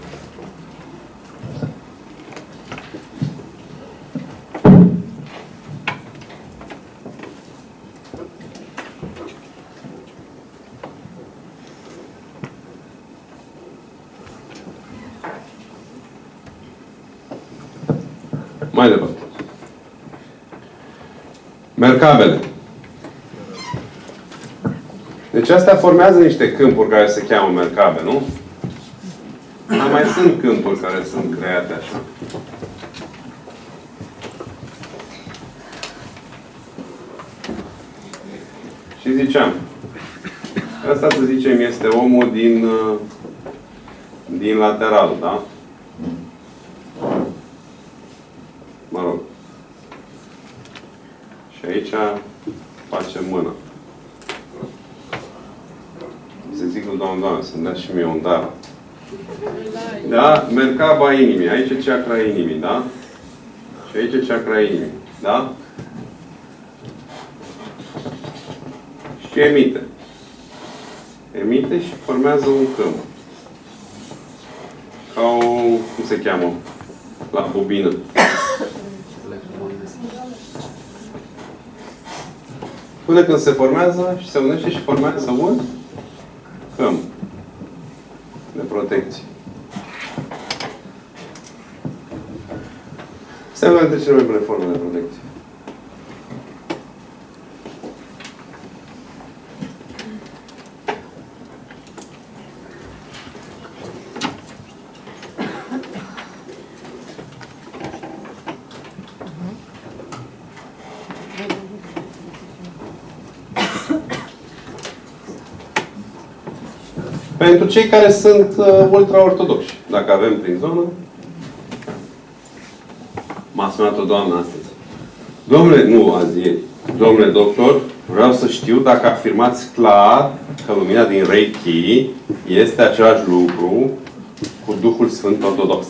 Mai departe. Mercabele. Deci astea formează niște câmpuri care se cheamă mercabe, nu? Dar mai sunt câmpuri care sunt create așa. Și ziceam, asta să zicem este omul din, din lateral, da? Mă rog. Și aici facem mână. Se zic lui Doamne, Doamne, să-mi dea și mie un dar. Da? Mercaba inimii. Aici e chakra inimii, da? Și aici e chakra inimii. Da? Și emite. Emite și formează un câmp. Ca o... cum se cheamă? La bobină. Până când se formează și se unește și formează un câmp de protecție. Asta e una dintre cele mai bune forme de protecție. Pentru cei care sunt uh, ultra-ortodoxi, dacă avem prin zonă, m-a sunat o doamnă astăzi. Domnule, nu azi ieri, domnule doctor, vreau să știu dacă afirmați clar că lumina din Reiki este același lucru cu Duhul Sfânt Ortodox.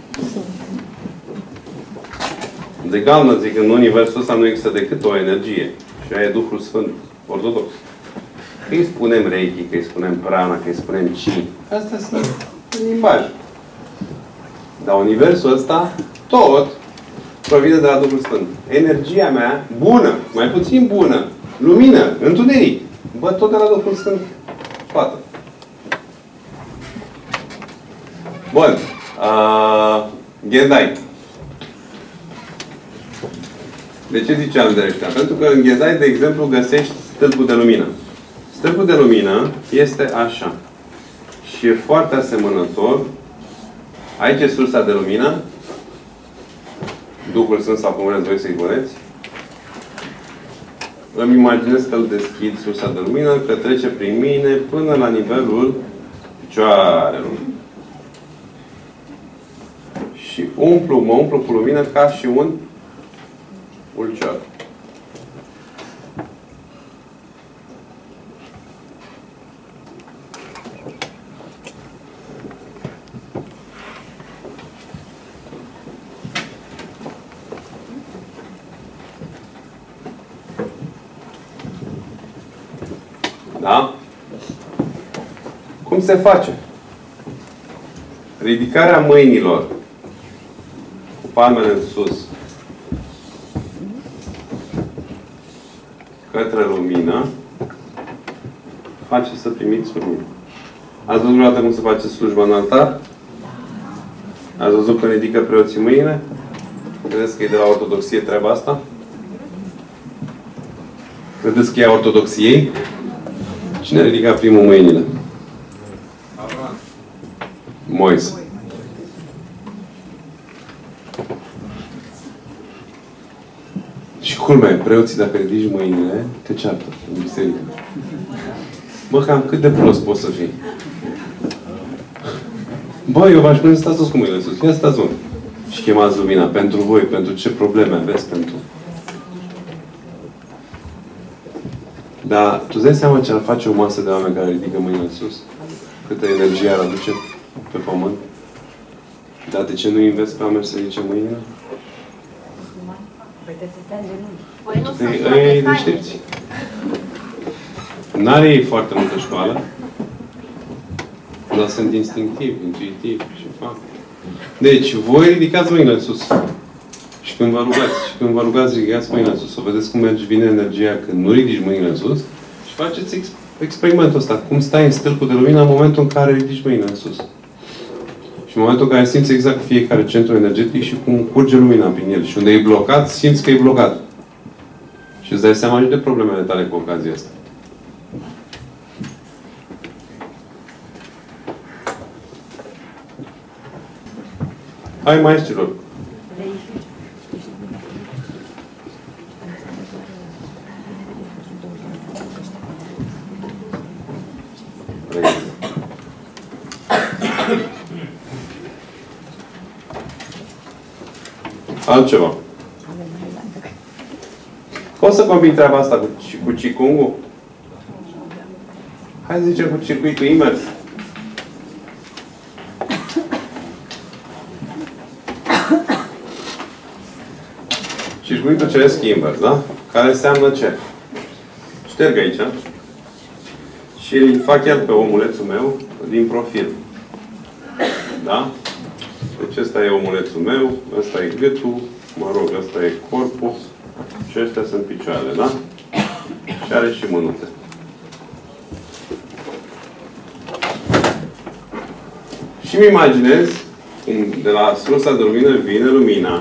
Zic, doamnă, zic, în universul ăsta nu există decât o energie. Și aia e Duhul Sfânt Ortodox. Că îi spunem Reiki, că îi spunem Prana, că îi spunem Chi. Astea sunt limbaj. Dar universul ăsta, tot, provine de la Duhul Sfânt. Energia mea, bună, mai puțin bună, lumină, întuneric, bă, tot de la Duhul Sfânt toată. Bun. Uh, Ghedai. De ce ziceam de ăștia? Pentru că în Ghedai, de exemplu, găsești stâlpul de lumină. Stâlpul de lumină este așa. Și e foarte asemănător. Aici e sursa de lumină. Duhul Sfânt sau cum vreți voi să-i spuneți. Îmi imaginez că îl deschid sursa de lumină, că trece prin mine până la nivelul picioarelor. Și umplu, mă umplu cu lumină ca și un ulcior. Da? Cum se face? Ridicarea mâinilor cu palmele în sus către lumină face să primiți lumină. Ați văzut vreodată cum se face slujba în altar? Ați văzut când ridică preoții mâinile? Credeți că e de la ortodoxie treaba asta? Credeți că e a ortodoxiei? Cine a ridicat primul mâinile? Moise. Și culmea, preoții, dacă ridici mâinile, te ceartă în biserică. Bă, cam cât de prost poți să fii? Bă, eu v-aș spune să stați toți cu mâinile sus. Ia stați, mă. Și chemați lumina pentru voi, pentru ce probleme aveți, pentru... Dar tu îți dai seama ce ar face o masă de oameni care ridică mâinile sus? Câtă energie ar aduce pe pământ? Dar de ce nu investi pe oameni să ridice mâinile? Păi nu sunt Ei, ei deștepți. N-are ei foarte multă școală. Dar sunt instinctivi, intuitivi și fac. Deci, voi ridicați mâinile sus. Și când vă rugați, și când vă rugați, ridicați mâinile sus. O vedeți cum merge, vine energia când nu ridici mâinile sus. Și faceți ex experimentul ăsta. Cum stai în stâlpul de lumină în momentul în care ridici mâinile sus. Și în momentul în care simți exact fiecare centru energetic și cum curge lumina prin el. Și unde e blocat, simți că e blocat. Și îți dai seama și de problemele tale cu ocazia asta. Hai, maestrilor! Altceva. Poți să combini treaba asta cu, cu Qigong-ul? Hai să zicem cu circuitul invers. Circuitul ceresc invers, da? Care înseamnă ce? Șterg aici. Și îl fac el pe omulețul meu din profil. Da? Deci ăsta e omulețul meu, ăsta e gâtul, mă rog, ăsta e corpul și astea sunt picioarele, da? Și are și mânuțe. Și îmi imaginez cum de la sursa de lumină vine lumina,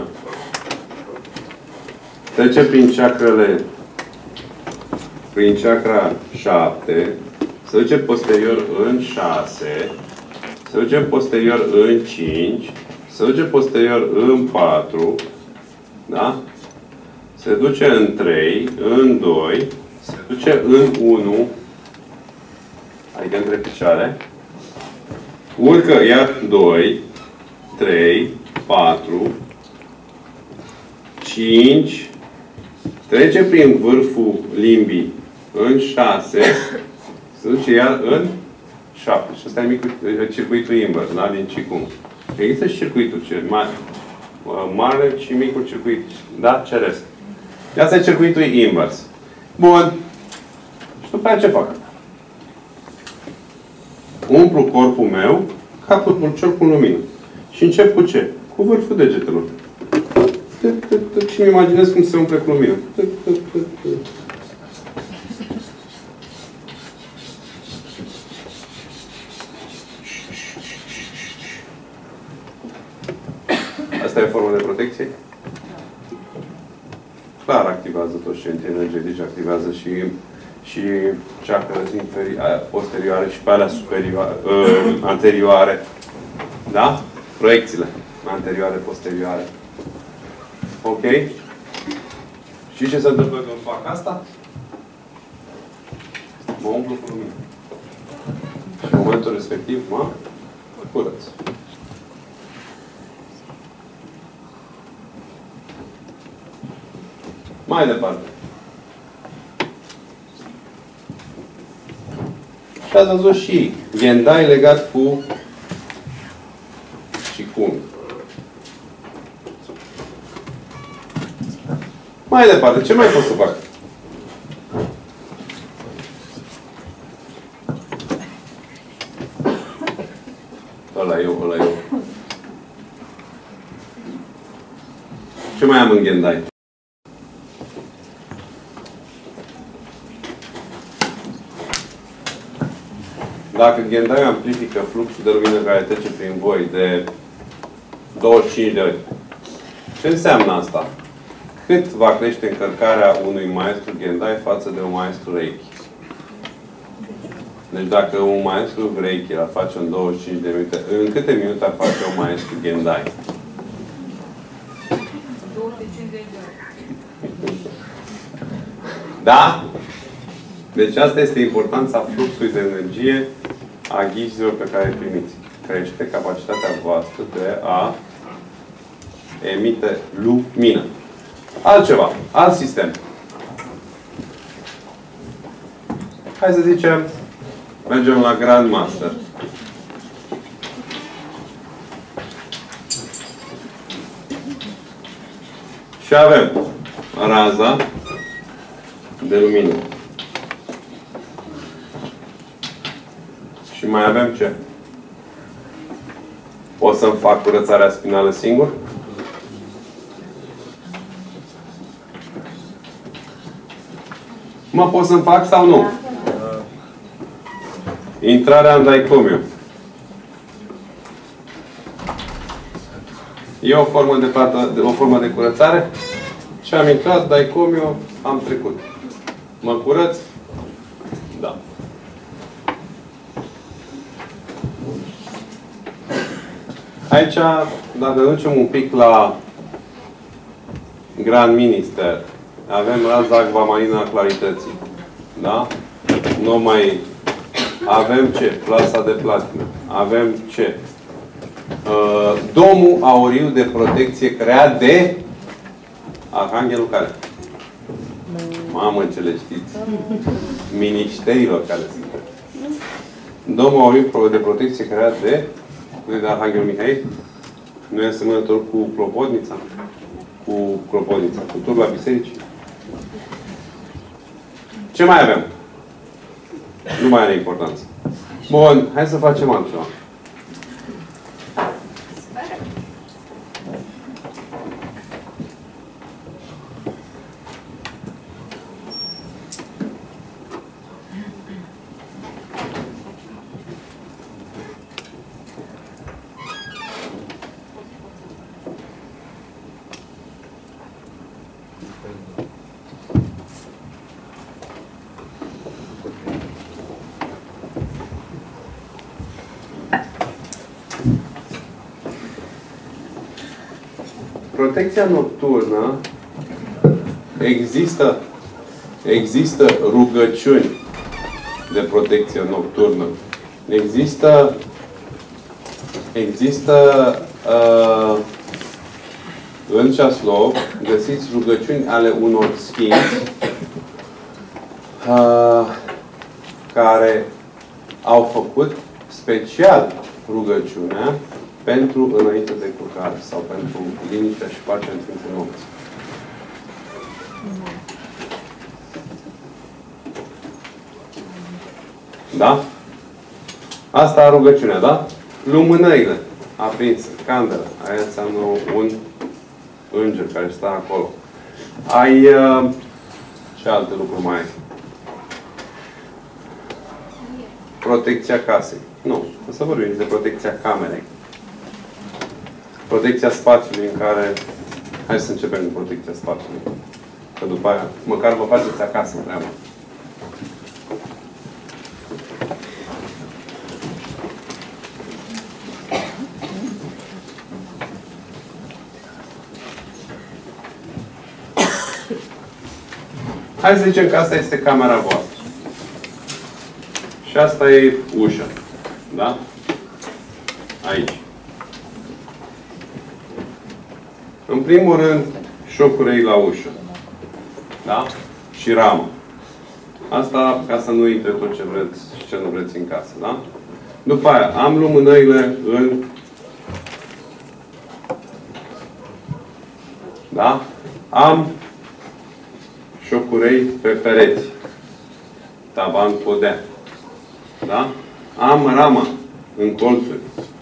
trece prin chakrele, prin chakra șapte, se duce posterior în șase, se duce posterior în cinci, se duce posterior în patru, da? Se duce în trei, în doi, se duce în unu, adică între picioare, urcă iar doi, trei, patru, cinci, trece prin vârful limbii în șase, se duce iar în șapte. Și ăsta e micul, circuitul invers, da? Din Qigong. Există și circuitul mare, mare și micul circuit, da? Ceresc. Asta e circuitul invers. Bun. Și după aceea ce fac? Umplu corpul meu ca pulcior cu lumină. Și încep cu ce? Cu vârful degetelor. Și îmi imaginez cum se umple cu lumină. Asta e formă de protecție? Clar activează toți centrii energetici, activează și, și chakrele posterioare și pe alea superioare, uh, anterioare. Da? Proiecțiile anterioare, posterioare. Ok? Și ce se întâmplă când fac asta? Mă umplu cu lumină. Și în momentul respectiv mă curăț. Mai departe. Și ați văzut și Gendai legat cu și cum. Mai departe, ce mai pot să fac? Ăla eu, ăla eu. Ce mai am în Gendai? Dacă Gendai amplifică fluxul de lumină care trece prin voi de douăzeci și cinci de ori, ce înseamnă asta? Cât va crește încărcarea unui maestru Gendai față de un maestru Reiki? Deci dacă un maestru Reiki îl face în douăzeci și cinci de minute, în câte minute ar face un maestru Gendai? două sute cincizeci de ori. Da? Deci asta este importanța fluxului de energie a ghizilor pe care îi primiți. Crește capacitatea voastră de a emite lumină. Altceva, alt sistem. Hai să zicem, mergem la Grandmaster. Și avem raza de lumină. Și mai avem ce? O să-mi fac curățarea spinală singur? Mă pot să-mi fac sau nu? Intrarea în daicomiu. E o formă de, plată, o formă de curățare? Și am intrat, daicomiu, am trecut. Mă curăț? Da. Aici, dacă ducem un pic la Grand Minister, avem raza acvamarină a clarității. Da? Nu mai avem ce? Plasa de platină. Avem ce? Uh, domul auriu de protecție creat de Arhanghelul care? Mamă, ce le știți. Ministeriilor care sunt. Domul auriu de protecție creat de de Arhanghelul Mihail. Nu e asemănător cu Clopotnița? Cu Clopotnița. Cu turba bisericii. Ce mai avem? Nu mai are importanță. Bun, hai să facem altceva. Protecția nocturnă, există, există rugăciuni de protecție nocturnă. Există, există uh, în ceaslov, găsiți rugăciuni ale unor sfinți uh, care au făcut special rugăciunea pentru înainte de culcare sau pentru liniștea și pacea în timpul nopții. Da? Asta rugăciunea, da? Lumânările aprinse, candela, aia înseamnă un înger care stă acolo. Ai... Uh, ce alte lucruri mai ai? Protecția casei. Nu. O să vorbim de protecția camerei. Protecția spațiului în care... Hai să începem cu protecția spațiului. Că după aia, măcar vă faceți acasă treaba. Hai să zicem că asta este camera voastră. Și asta e ușa. Da? Aici. În primul rând, șocurei la ușă. Da? Și ramă. Asta ca să nu intre tot ce vreți și ce nu vreți în casă. Da? După aia, am lumânările în... Da? Am șocurei pe pereți. Tavan podea. Da? Am rama în colțuri.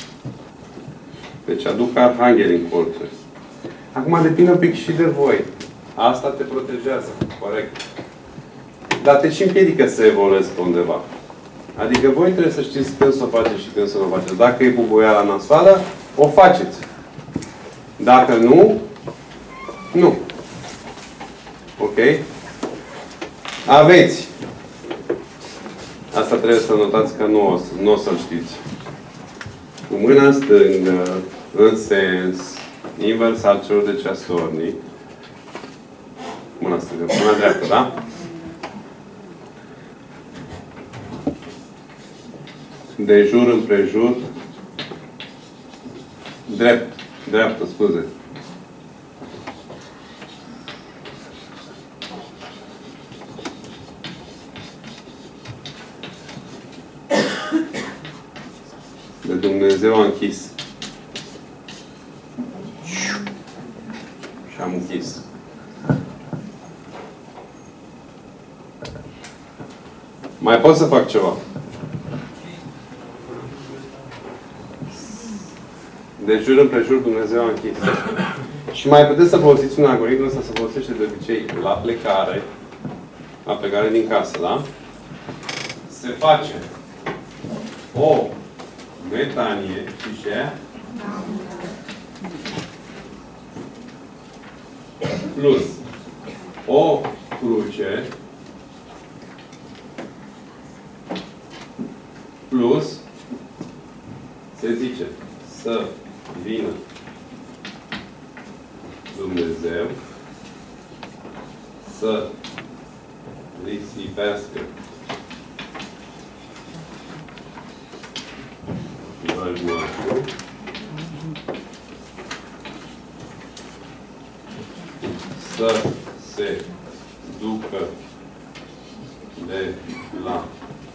Deci aduc arhangheli în colțuri. Acum depinde un pic și de voi. Asta te protejează. Corect. Dar te și împiedică să evoluezi pe undeva. Adică voi trebuie să știți când să o faceți și când să nu o faceți. Dacă e bubuiala nasoală, o faceți. Dacă nu, nu. Ok? Aveți. Asta trebuie să notați că nu o, nu o să-l știți. Cu mâna stângă, în sens invers al celor de ceasornic. Mâna stângă, mâna dreaptă, da? De jur împrejur. Drept. Dreaptă, scuze. De Dumnezeu a închis. Și am închis. Mai pot să fac ceva. De jur împrejur Dumnezeu a închis. Și mai puteți să folosiți un algoritm, ăsta se folosește de obicei la plecare, la plecare din casă, da? Se face o metanie și ce? Plus o cruce plus se zice să vină Dumnezeu să risipească vrăjmașul să se ducă de la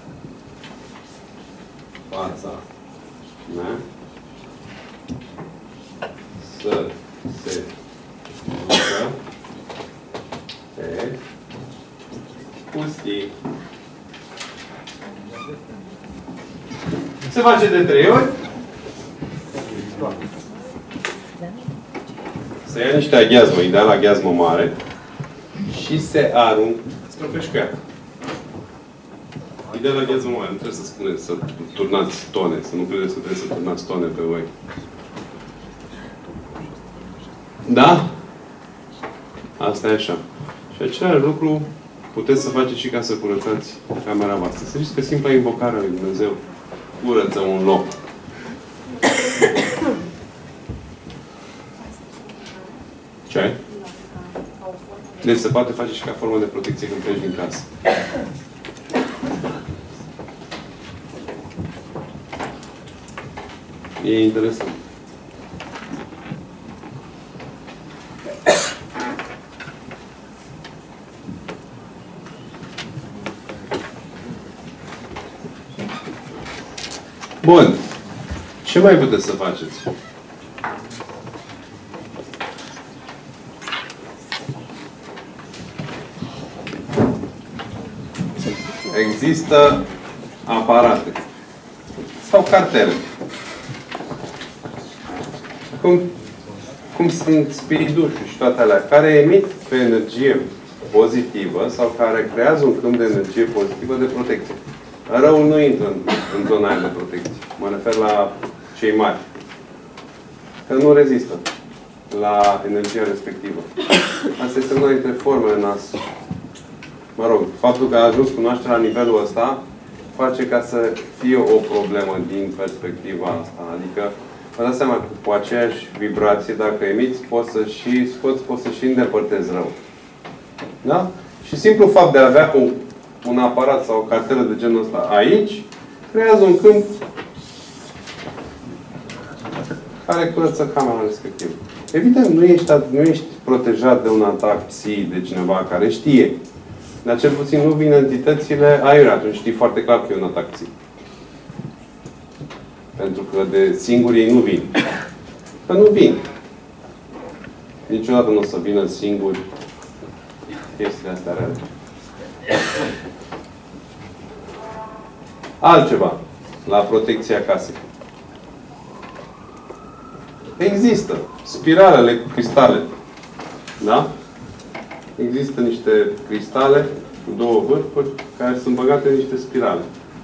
fața mea, să se ducă pe pustii. Se face de trei ori. Se ia niște aghiazmă, ideal aghiazmă mare, și se arunc, stropești cu ea. Ideal aghiazmă mare, nu trebuie să spuneți să turnați tone, să nu credeți că trebuie să turnați tone pe voi. Da? Asta e așa. Și același lucru puteți să faceți și ca să curățați camera voastră. Să știți că simpla invocare a lui Dumnezeu curăță un loc. Ce? Deci se poate face și ca formă de protecție când pleci din casă. E interesant. Bun. Ce mai puteți să faceți? Există aparate sau cartele. Cum, cum sunt spiridușul și toate alea, care emit pe energie pozitivă sau care creează un câmp de energie pozitivă de protecție. Răul nu intră în, în zona aia de protecție. Mă refer la cei mari. Că nu rezistă la energia respectivă. Asta este una dintre formele N A S. Mă rog, faptul că a ajuns cunoașterea la nivelul ăsta face ca să fie o problemă din perspectiva asta. Adică, vă dați seama că cu aceeași vibrație, dacă emiți, poți să și scoți, poți să și îndepărtezi rău. Da? Și simplu fapt de a avea un, un aparat sau o cartelă de genul ăsta aici, creează un câmp care curăță camera respectivă. Evident, nu ești, nu ești protejat de un atac psi, de cineva care știe. Dar cel puțin nu vin entitățile aiurea. Atunci știi foarte clar că e un atac psi. Pentru că de singuri ei nu vin. Că nu vin. Niciodată nu o să vină singuri chestiile astea reale. Altceva. La protecția casei. Există spiralele cu cristale. Da? Există niște cristale cu două vârfuri care sunt băgate în niște spirale.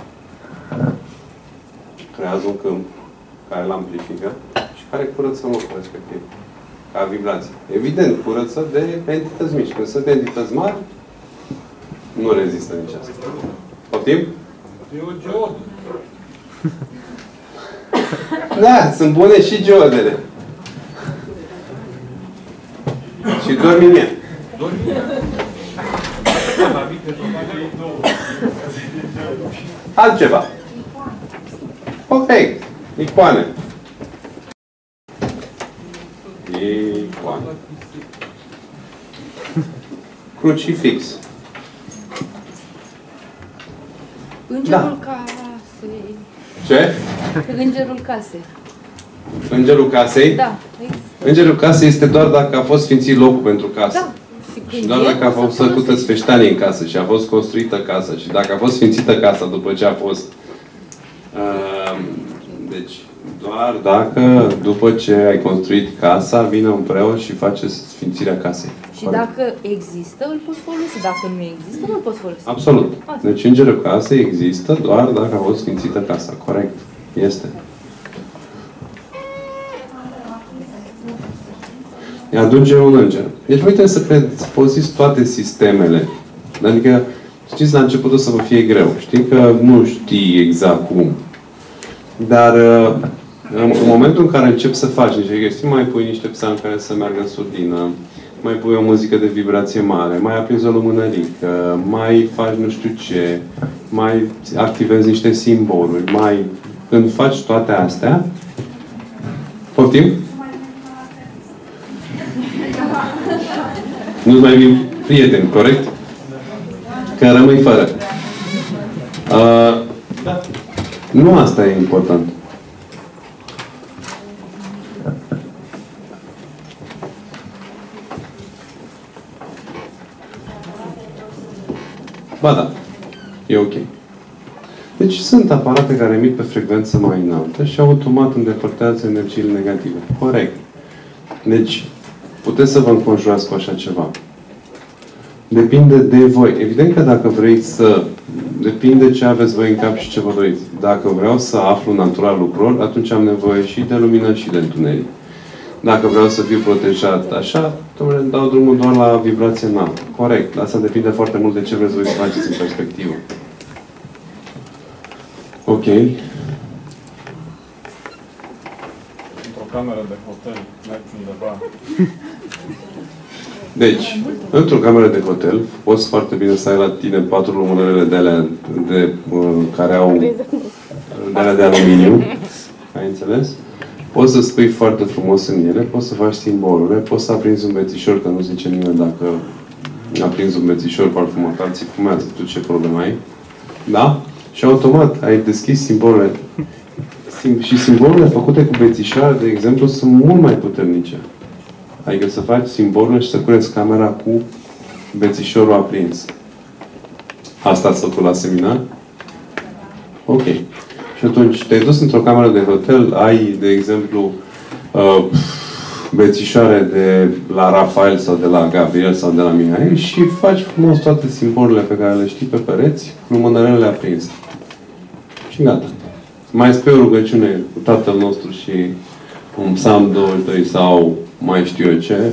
Creează un câmp care îl amplifică și care curăță locul respectiv. Ca vibrație. Evident, curăță de entități mici. Când sunt entități mari, nu rezistă nici asta. Poftim? E o geodă. Da, sunt bune și geodele. Și dormi în ea. Altceva. Ok. Icoane. Icoane. Crucifix. Îngerul casei. Ce? Îngerul casei. Îngerul casei? Da. Există. Îngerul casei este doar dacă a fost sfințit locul pentru casă. Da. Și, Și doar dacă a fost făcută sfeștanie în casă și a fost construită casa și dacă a fost sfințită casa după ce a fost... Uh, deci, doar dacă după ce ai construit casa, vine un preot și face sfințirea casei. Și dacă există, îl poți folosi. Dacă nu există, nu îl poți folosi. Absolut. Deci îngerul casei există doar dacă a fost sfințită casa. Corect. Este. Îi aduce un înger. Deci voi trebuie să prezpoziți toate sistemele. Adică, știți, la început o să vă fie greu. Știi că nu știi exact cum. Dar în momentul în care începi să faci niște chestii, mai pui niște psalmi care să meargă în surdină, mai pui o muzică de vibrație mare, mai aprinzi o lumânărică, mai faci nu știu ce, mai activezi niște simboluri, mai... Când faci toate astea, poftim? Nu-ți mai vin prieteni, corect? Că rămâi fără. Uh, nu asta e important. Ba da. E ok. Deci sunt aparate care emit pe frecvență mai înaltă și automat îndepărtează energiile negative. Corect. Deci, puteți să vă înconjurați cu așa ceva. Depinde de voi. Evident că dacă vrei să... Depinde ce aveți voi în cap și ce vă doriți. Dacă vreau să aflu natura lucrurilor, atunci am nevoie și de lumină și de întuneric. Dacă vreau să fiu protejat așa, domnule, dau drumul doar la vibrație înaltă. Corect. Asta depinde foarte mult de ce vreți voi să faceți în perspectivă. Ok. Într-o cameră de hotel, mergi undeva. Deci, într-o cameră de hotel, poți foarte bine să ai la tine patru lumânările de alea de, uh, care au de alea de aluminiu. Ai înțeles? Poți să spui foarte frumos în ele, poți să faci simbolurile, poți să aprinzi un bețișor, că nu zice nimeni dacă aprinzi un bețișor parfumat, alții fumează, tu ce problemă ai? Da? Și automat ai deschis simbolurile. Sim și simbolurile făcute cu bețișoare, de exemplu, sunt mult mai puternice. Adică să faci simbolurile și să cureți camera cu bețișorul aprins. Asta ați făcut la seminar? Ok. Și atunci te-ai dus într-o cameră de hotel, ai, de exemplu, uh, bețișoare de la Rafael sau de la Gabriel sau de la Mihail și faci frumos toate simbolurile pe care le știi pe pereți, lumânărele aprinse. Și gata. Mai spui o rugăciune cu Tatăl nostru și un psalm douăzeci și doi sau mai știu eu ce,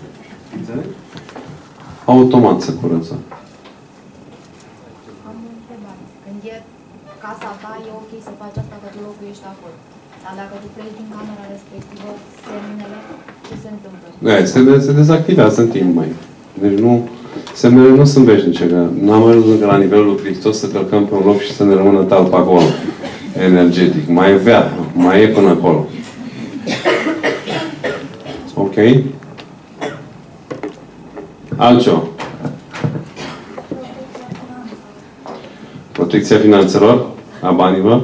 automat se curăță. Am o întrebare. Când e casa ta, e ok să faci asta că tu locuiești acolo. Dar dacă tu pleci din camera respectivă, semnele, ce se întâmplă? Da, se, de, se dezactivează în timp, mai. Deci nu, semnele nu sunt veșnice. Nu am ajuns încă la nivelul lui Hristos să călcăm pe un loc și să ne rămână talpa acolo. Energetic. Mai e vea, mai e până acolo. Ok? Altceva. Protecția finanțelor, a banilor.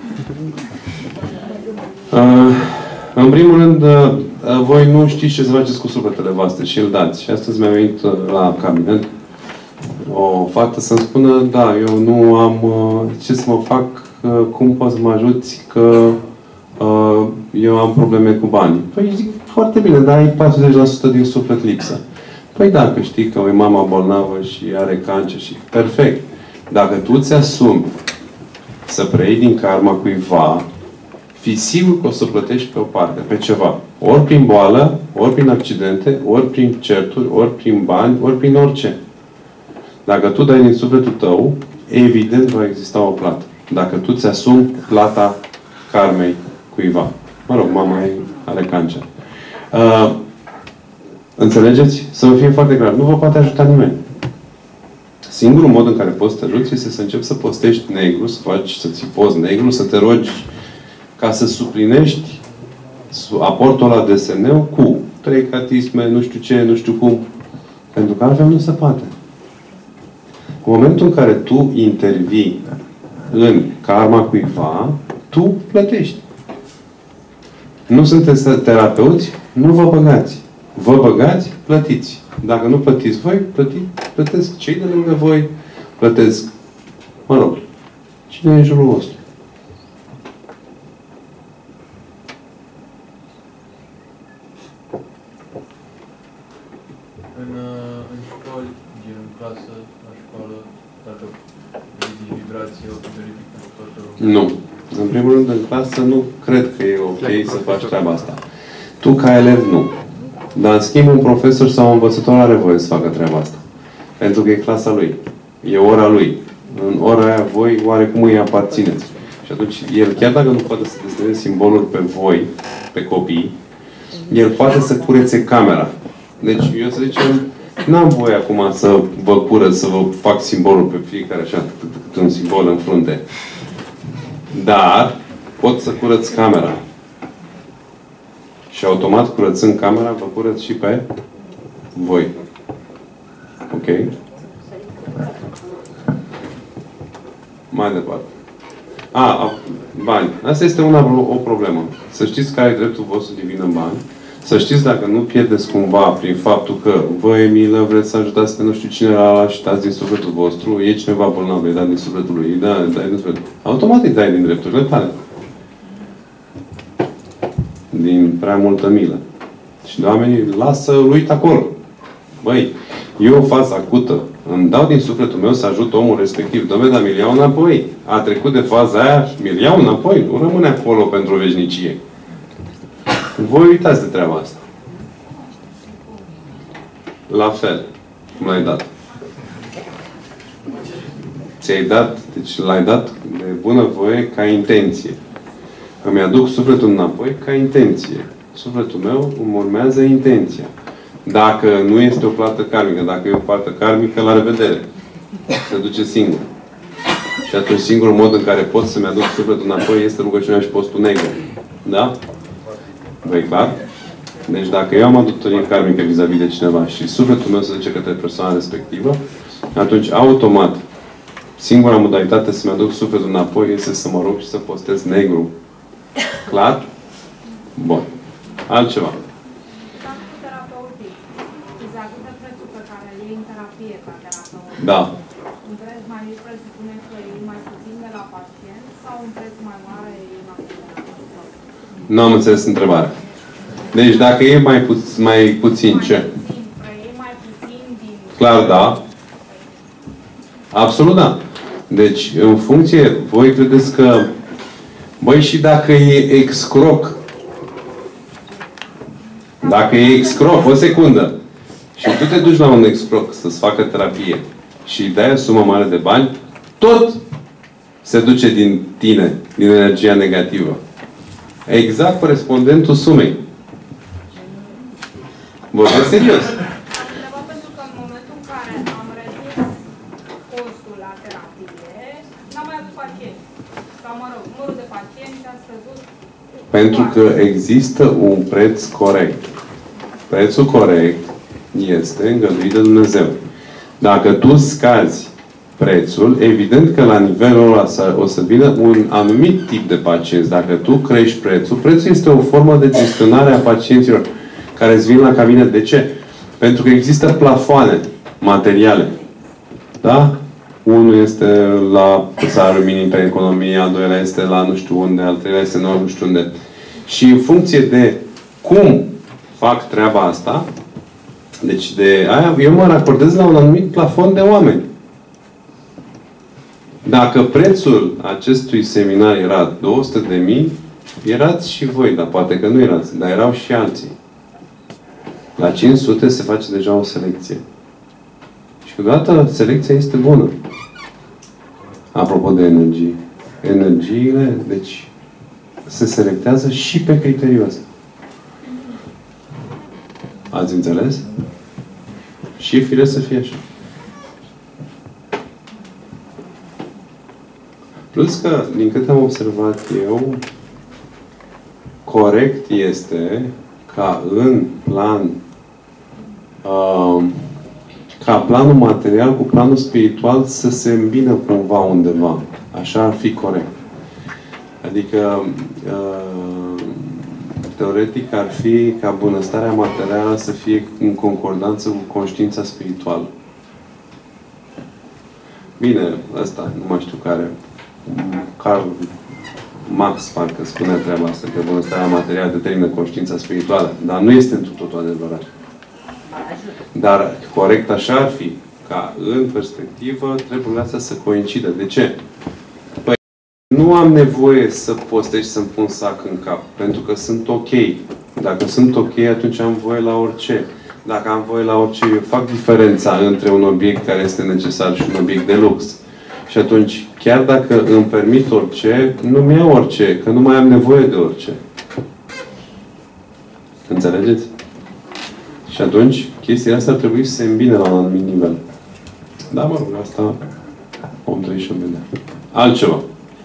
Uh, în primul rând, uh, voi nu știți ce să faceți cu sufletele voastre și îl dați. Și astăzi mi-a venit uh, la cabinet o fată să-mi spună, da, eu nu am uh, ce să mă fac, uh, cum poți să mă ajuți, că uh, eu am probleme cu banii. Păi zic, foarte bine, dar ai patruzeci la sută din suflet lipsă. Păi dacă știi că o mama bolnavă și are cancer și... Perfect. Dacă tu ți-asumi să preiei din karma cuiva, fii sigur că o să plătești pe o parte, pe ceva. Ori prin boală, ori prin accidente, ori prin certuri, ori prin bani, ori prin orice. Dacă tu dai din sufletul tău, evident va exista o plată. Dacă tu ți-asumi plata karmei cuiva. Mă rog, mama ei are cancer. Uh, înțelegeți? Să vă fie foarte clar. Nu vă poate ajuta nimeni. Singurul mod în care poți să te ajuți este să începi să postești negru, să faci, să ții post negru, să te rogi ca să suplinești aportul ăla de S N-ul cu trei catisme, nu știu ce, nu știu cum. Pentru că altfel nu se poate. În momentul în care tu intervii în karma cuiva, tu plătești. Nu sunteți terapeuți? Nu vă băgați. Vă băgați? Plătiți. Dacă nu plătiți voi, plăti, plătesc cei de lângă voi, plătesc, mă rog, cine e în jurul vostru. În, în școli, gen în clasă, la școală, dacă vezi vibrație, o verifică toată lumea. Nu. În primul rând, în clasă, nu cred că e ok să faci treaba asta. Tu, ca elev, nu. Dar, în schimb, un profesor sau un învățător are voie să facă treaba asta. Pentru că e clasa lui. E ora lui. În ora aia, voi oarecum îi aparțineți. Și atunci, el, chiar dacă nu poate să deseneze simboluri pe voi, pe copii, el poate să curețe camera. Deci, eu să zicem, n-am voie acum să vă curăț, să vă fac simbolul pe fiecare așa, cât un simbol în frunte. Dar, pot să curăț camera. Și automat, curățând camera, vă curăț și pe voi. Ok? Mai departe. A, a, bani. Asta este una, o problemă. Să știți că ai dreptul vostru divin în bani. Să știți dacă nu pierdeți cumva prin faptul că vă, Emilă, vreți să ajutați pe nu știu cine la ala și dați din sufletul vostru, e cineva bolnav, îi dați din sufletul lui, îi da, dai din sufletul. Automat îi dai din drepturile tale. Din prea multă milă. Și oamenii lasă lui acolo. Băi, eu o fază acută, îmi dau din sufletul meu să ajut omul respectiv. Dom'le, dar mi-l iau înapoi. A trecut de faza aia și mi-l iau înapoi. Nu rămâne acolo pentru o veșnicie. Voi uitați de treaba asta. La fel. Cum l-ai dat. Ți-ai dat, deci l-ai dat de bunăvoie ca intenție. Îmi aduc sufletul înapoi ca intenție. Sufletul meu îmi urmează intenția. Dacă nu este o plată karmică, dacă e o plată karmică, la revedere. Se duce singur. Și atunci singurul mod în care pot să-mi aduc sufletul înapoi este rugăciunea și postul negru. Da? Vă e clar? Deci dacă eu am adătorie karmică vis-a-vis de cineva și sufletul meu se duce către persoana respectivă, atunci automat singura modalitate să-mi aduc sufletul înapoi este să mă rog și să postez negru. Clar? Bun. Altceva. Cu terapeutic, vis-a-vis de prețul pe care îl iei în terapie ca terapeut. Da. Un preț mai mic presupune că iei mai puțin de la pacient sau un preț mai mare iei mai puțin de la pacient? Nu am înțeles întrebarea. Deci dacă e mai, pu mai puțin ce? Mai puțin din... Clar, da. Absolut, da. Deci, în funcție, voi credeți că, băi, și dacă e excroc, dacă e excroc, o secundă, și tu te duci la un excroc să-ți facă terapie și îi dai o sumă mare de bani, tot se duce din tine, din energia negativă. Exact corespondentul sumei. Vorbesc serios. Am întrebat pentru că în momentul în care am redus costul la terapie, n-am mai avut pacienți. Sau, mă rog, numărul de pacienți a scăzut. Pentru că există un preț corect. Prețul corect este îngăduit de Dumnezeu. Dacă tu scazi prețul, evident că la nivelul ăla o să vină un anumit tip de pacienți. Dacă tu crești prețul, prețul este o formă de gestionare a pacienților care îți vin la cabinet. De ce? Pentru că există plafoane materiale. Da? Unul este la salariul minim pe economie, al doilea este la nu știu unde, al treilea este la nu știu unde. Și în funcție de cum fac treaba asta, deci de aia, eu mă raportez la un anumit plafon de oameni. Dacă prețul acestui seminar era două sute de mii, erați și voi, dar poate că nu erați, dar erau și alții. La cinci sute se face deja o selecție. Și câteodată selecția este bună. Apropo de energie. Energiile, deci, se selectează și pe criteriul ăsta. Ați înțeles? Și fire să fie așa. Plus că, din câte am observat eu, corect este ca în plan uh, ca planul material cu planul spiritual să se îmbină cumva undeva. Așa ar fi corect. Adică uh, teoretic ar fi ca bunăstarea materială să fie în concordanță cu conștiința spirituală. Bine, ăsta, nu mai știu care. Karl Marx parcă spunea treaba asta, că bunăstarea materială determină conștiința spirituală. Dar nu este întru totul adevărat. Dar corect așa ar fi, ca în perspectivă treburile astea să coincidă. De ce? Păi nu am nevoie să postez și să-mi pun sac în cap, pentru că sunt ok. Dacă sunt ok, atunci am voie la orice. Dacă am voie la orice, eu fac diferența între un obiect care este necesar și un obiect de lux. Și atunci, chiar dacă îmi permit orice, nu-mi iau orice, că nu mai am nevoie de orice. Înțelegeți? Și atunci, chestia asta ar trebui să se îmbine la un anumit nivel. Da, mă rog, asta om trăi și o vedea. Altceva.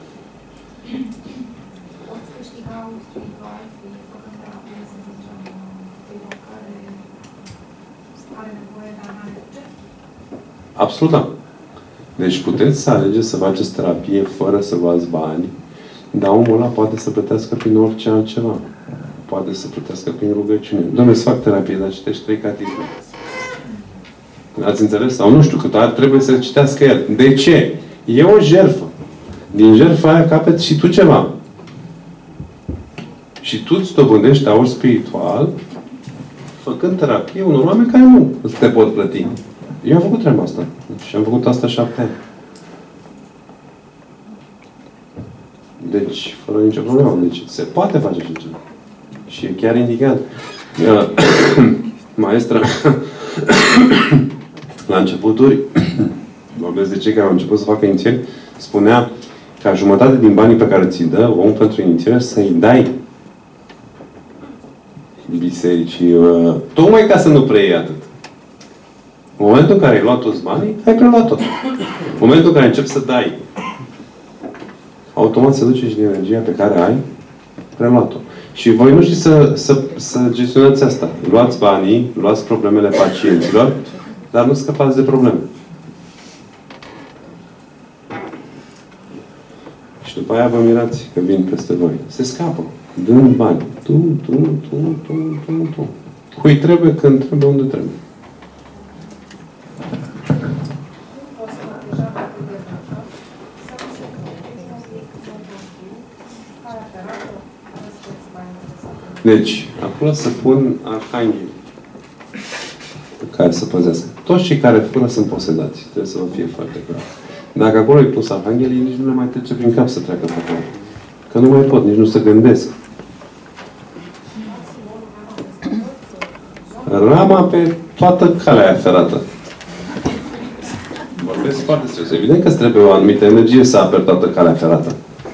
Poți câștiga un spiritual fi făcând terapie, să zicem, pentru care are nevoie, dar nu are ce? Absolut, da. Deci puteți să alegeți să faceți terapie fără să luați bani, dar omul ăla poate să plătească prin orice altceva. Poate să plătească prin rugăciune. Dom'le, să fac terapie, dar citești trei catisme. Ați înțeles? Sau nu știu, câteodată trebuie să citească el. De ce? E o jertfă. Din jertfa aia capeți și tu ceva. Și tu îți dobândești aur spiritual făcând terapie unor oameni care nu te pot plăti. Eu am făcut treaba asta. Și am făcut asta șapte ani. Deci, fără nicio problemă. Deci, se poate face așa ceva. Și e chiar indicat. Maestra, la începuturi, vorbesc de cei care au început să facă inițieri, spunea ca jumătate din banii pe care ți-i dă omul pentru inițiere să-i dai bisericii, tocmai ca să nu preiei atât. În momentul în care ai luat toți banii, ai preluat tot. În momentul în care începi să dai, automat se duce și din energia pe care ai preluat-o. Și voi nu știți să, să, să gestionați asta. Luați banii, luați problemele pacienților, dar nu scăpați de probleme. Și după aia vă mirați că vin peste voi. Se scapă. Dând bani. Tu, tu, tu, tu, tu, tu. Cui trebuie, când trebuie, unde trebuie. Care arată răspuns mai interesant. Deci, acolo să pun arhangheli care să păzească. Toți cei care fură sunt posedați. Trebuie să vă fie foarte clar. Dacă acolo ai pus arhanghelii, nici nu le mai trece prin cap să treacă pe acolo. Că nu mai pot, nici nu se gândesc. Rama pe toată calea aia ferată. Vorbesc foarte serios. Evident că îți trebuie o anumită energie să aperi toată calea ferată.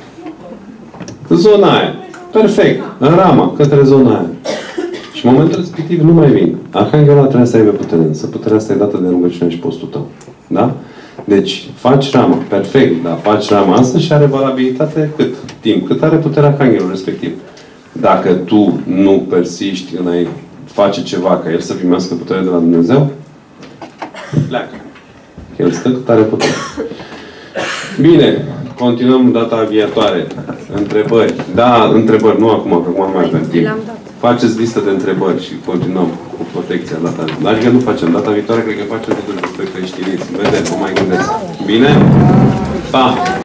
Zona aia. Perfect. În rama, către zona aia. Și în momentul respectiv nu mai vin. Arhanghelul ăla trebuie să aibă putere. Însă puterea asta e dată de rugăciune și postul tău. Da? Deci, faci rama. Perfect. Dar faci rama asta și are valabilitate cât? Timp. Cât are puterea arhanghelului respectiv. Dacă tu nu persiști în a face ceva ca el să primească puterea de la Dumnezeu, pleacă. El stă cât are putere. Bine. Continuăm data viitoare. Întrebări. Da, întrebări. Nu acum, că acum nu mai avem timp. Faceți listă de întrebări și continuăm cu protecția data viitoare. Adică nu facem. Data viitoare cred că facem totuși despre creștinism. Vedem, vă mai gândesc. Bine? Pa!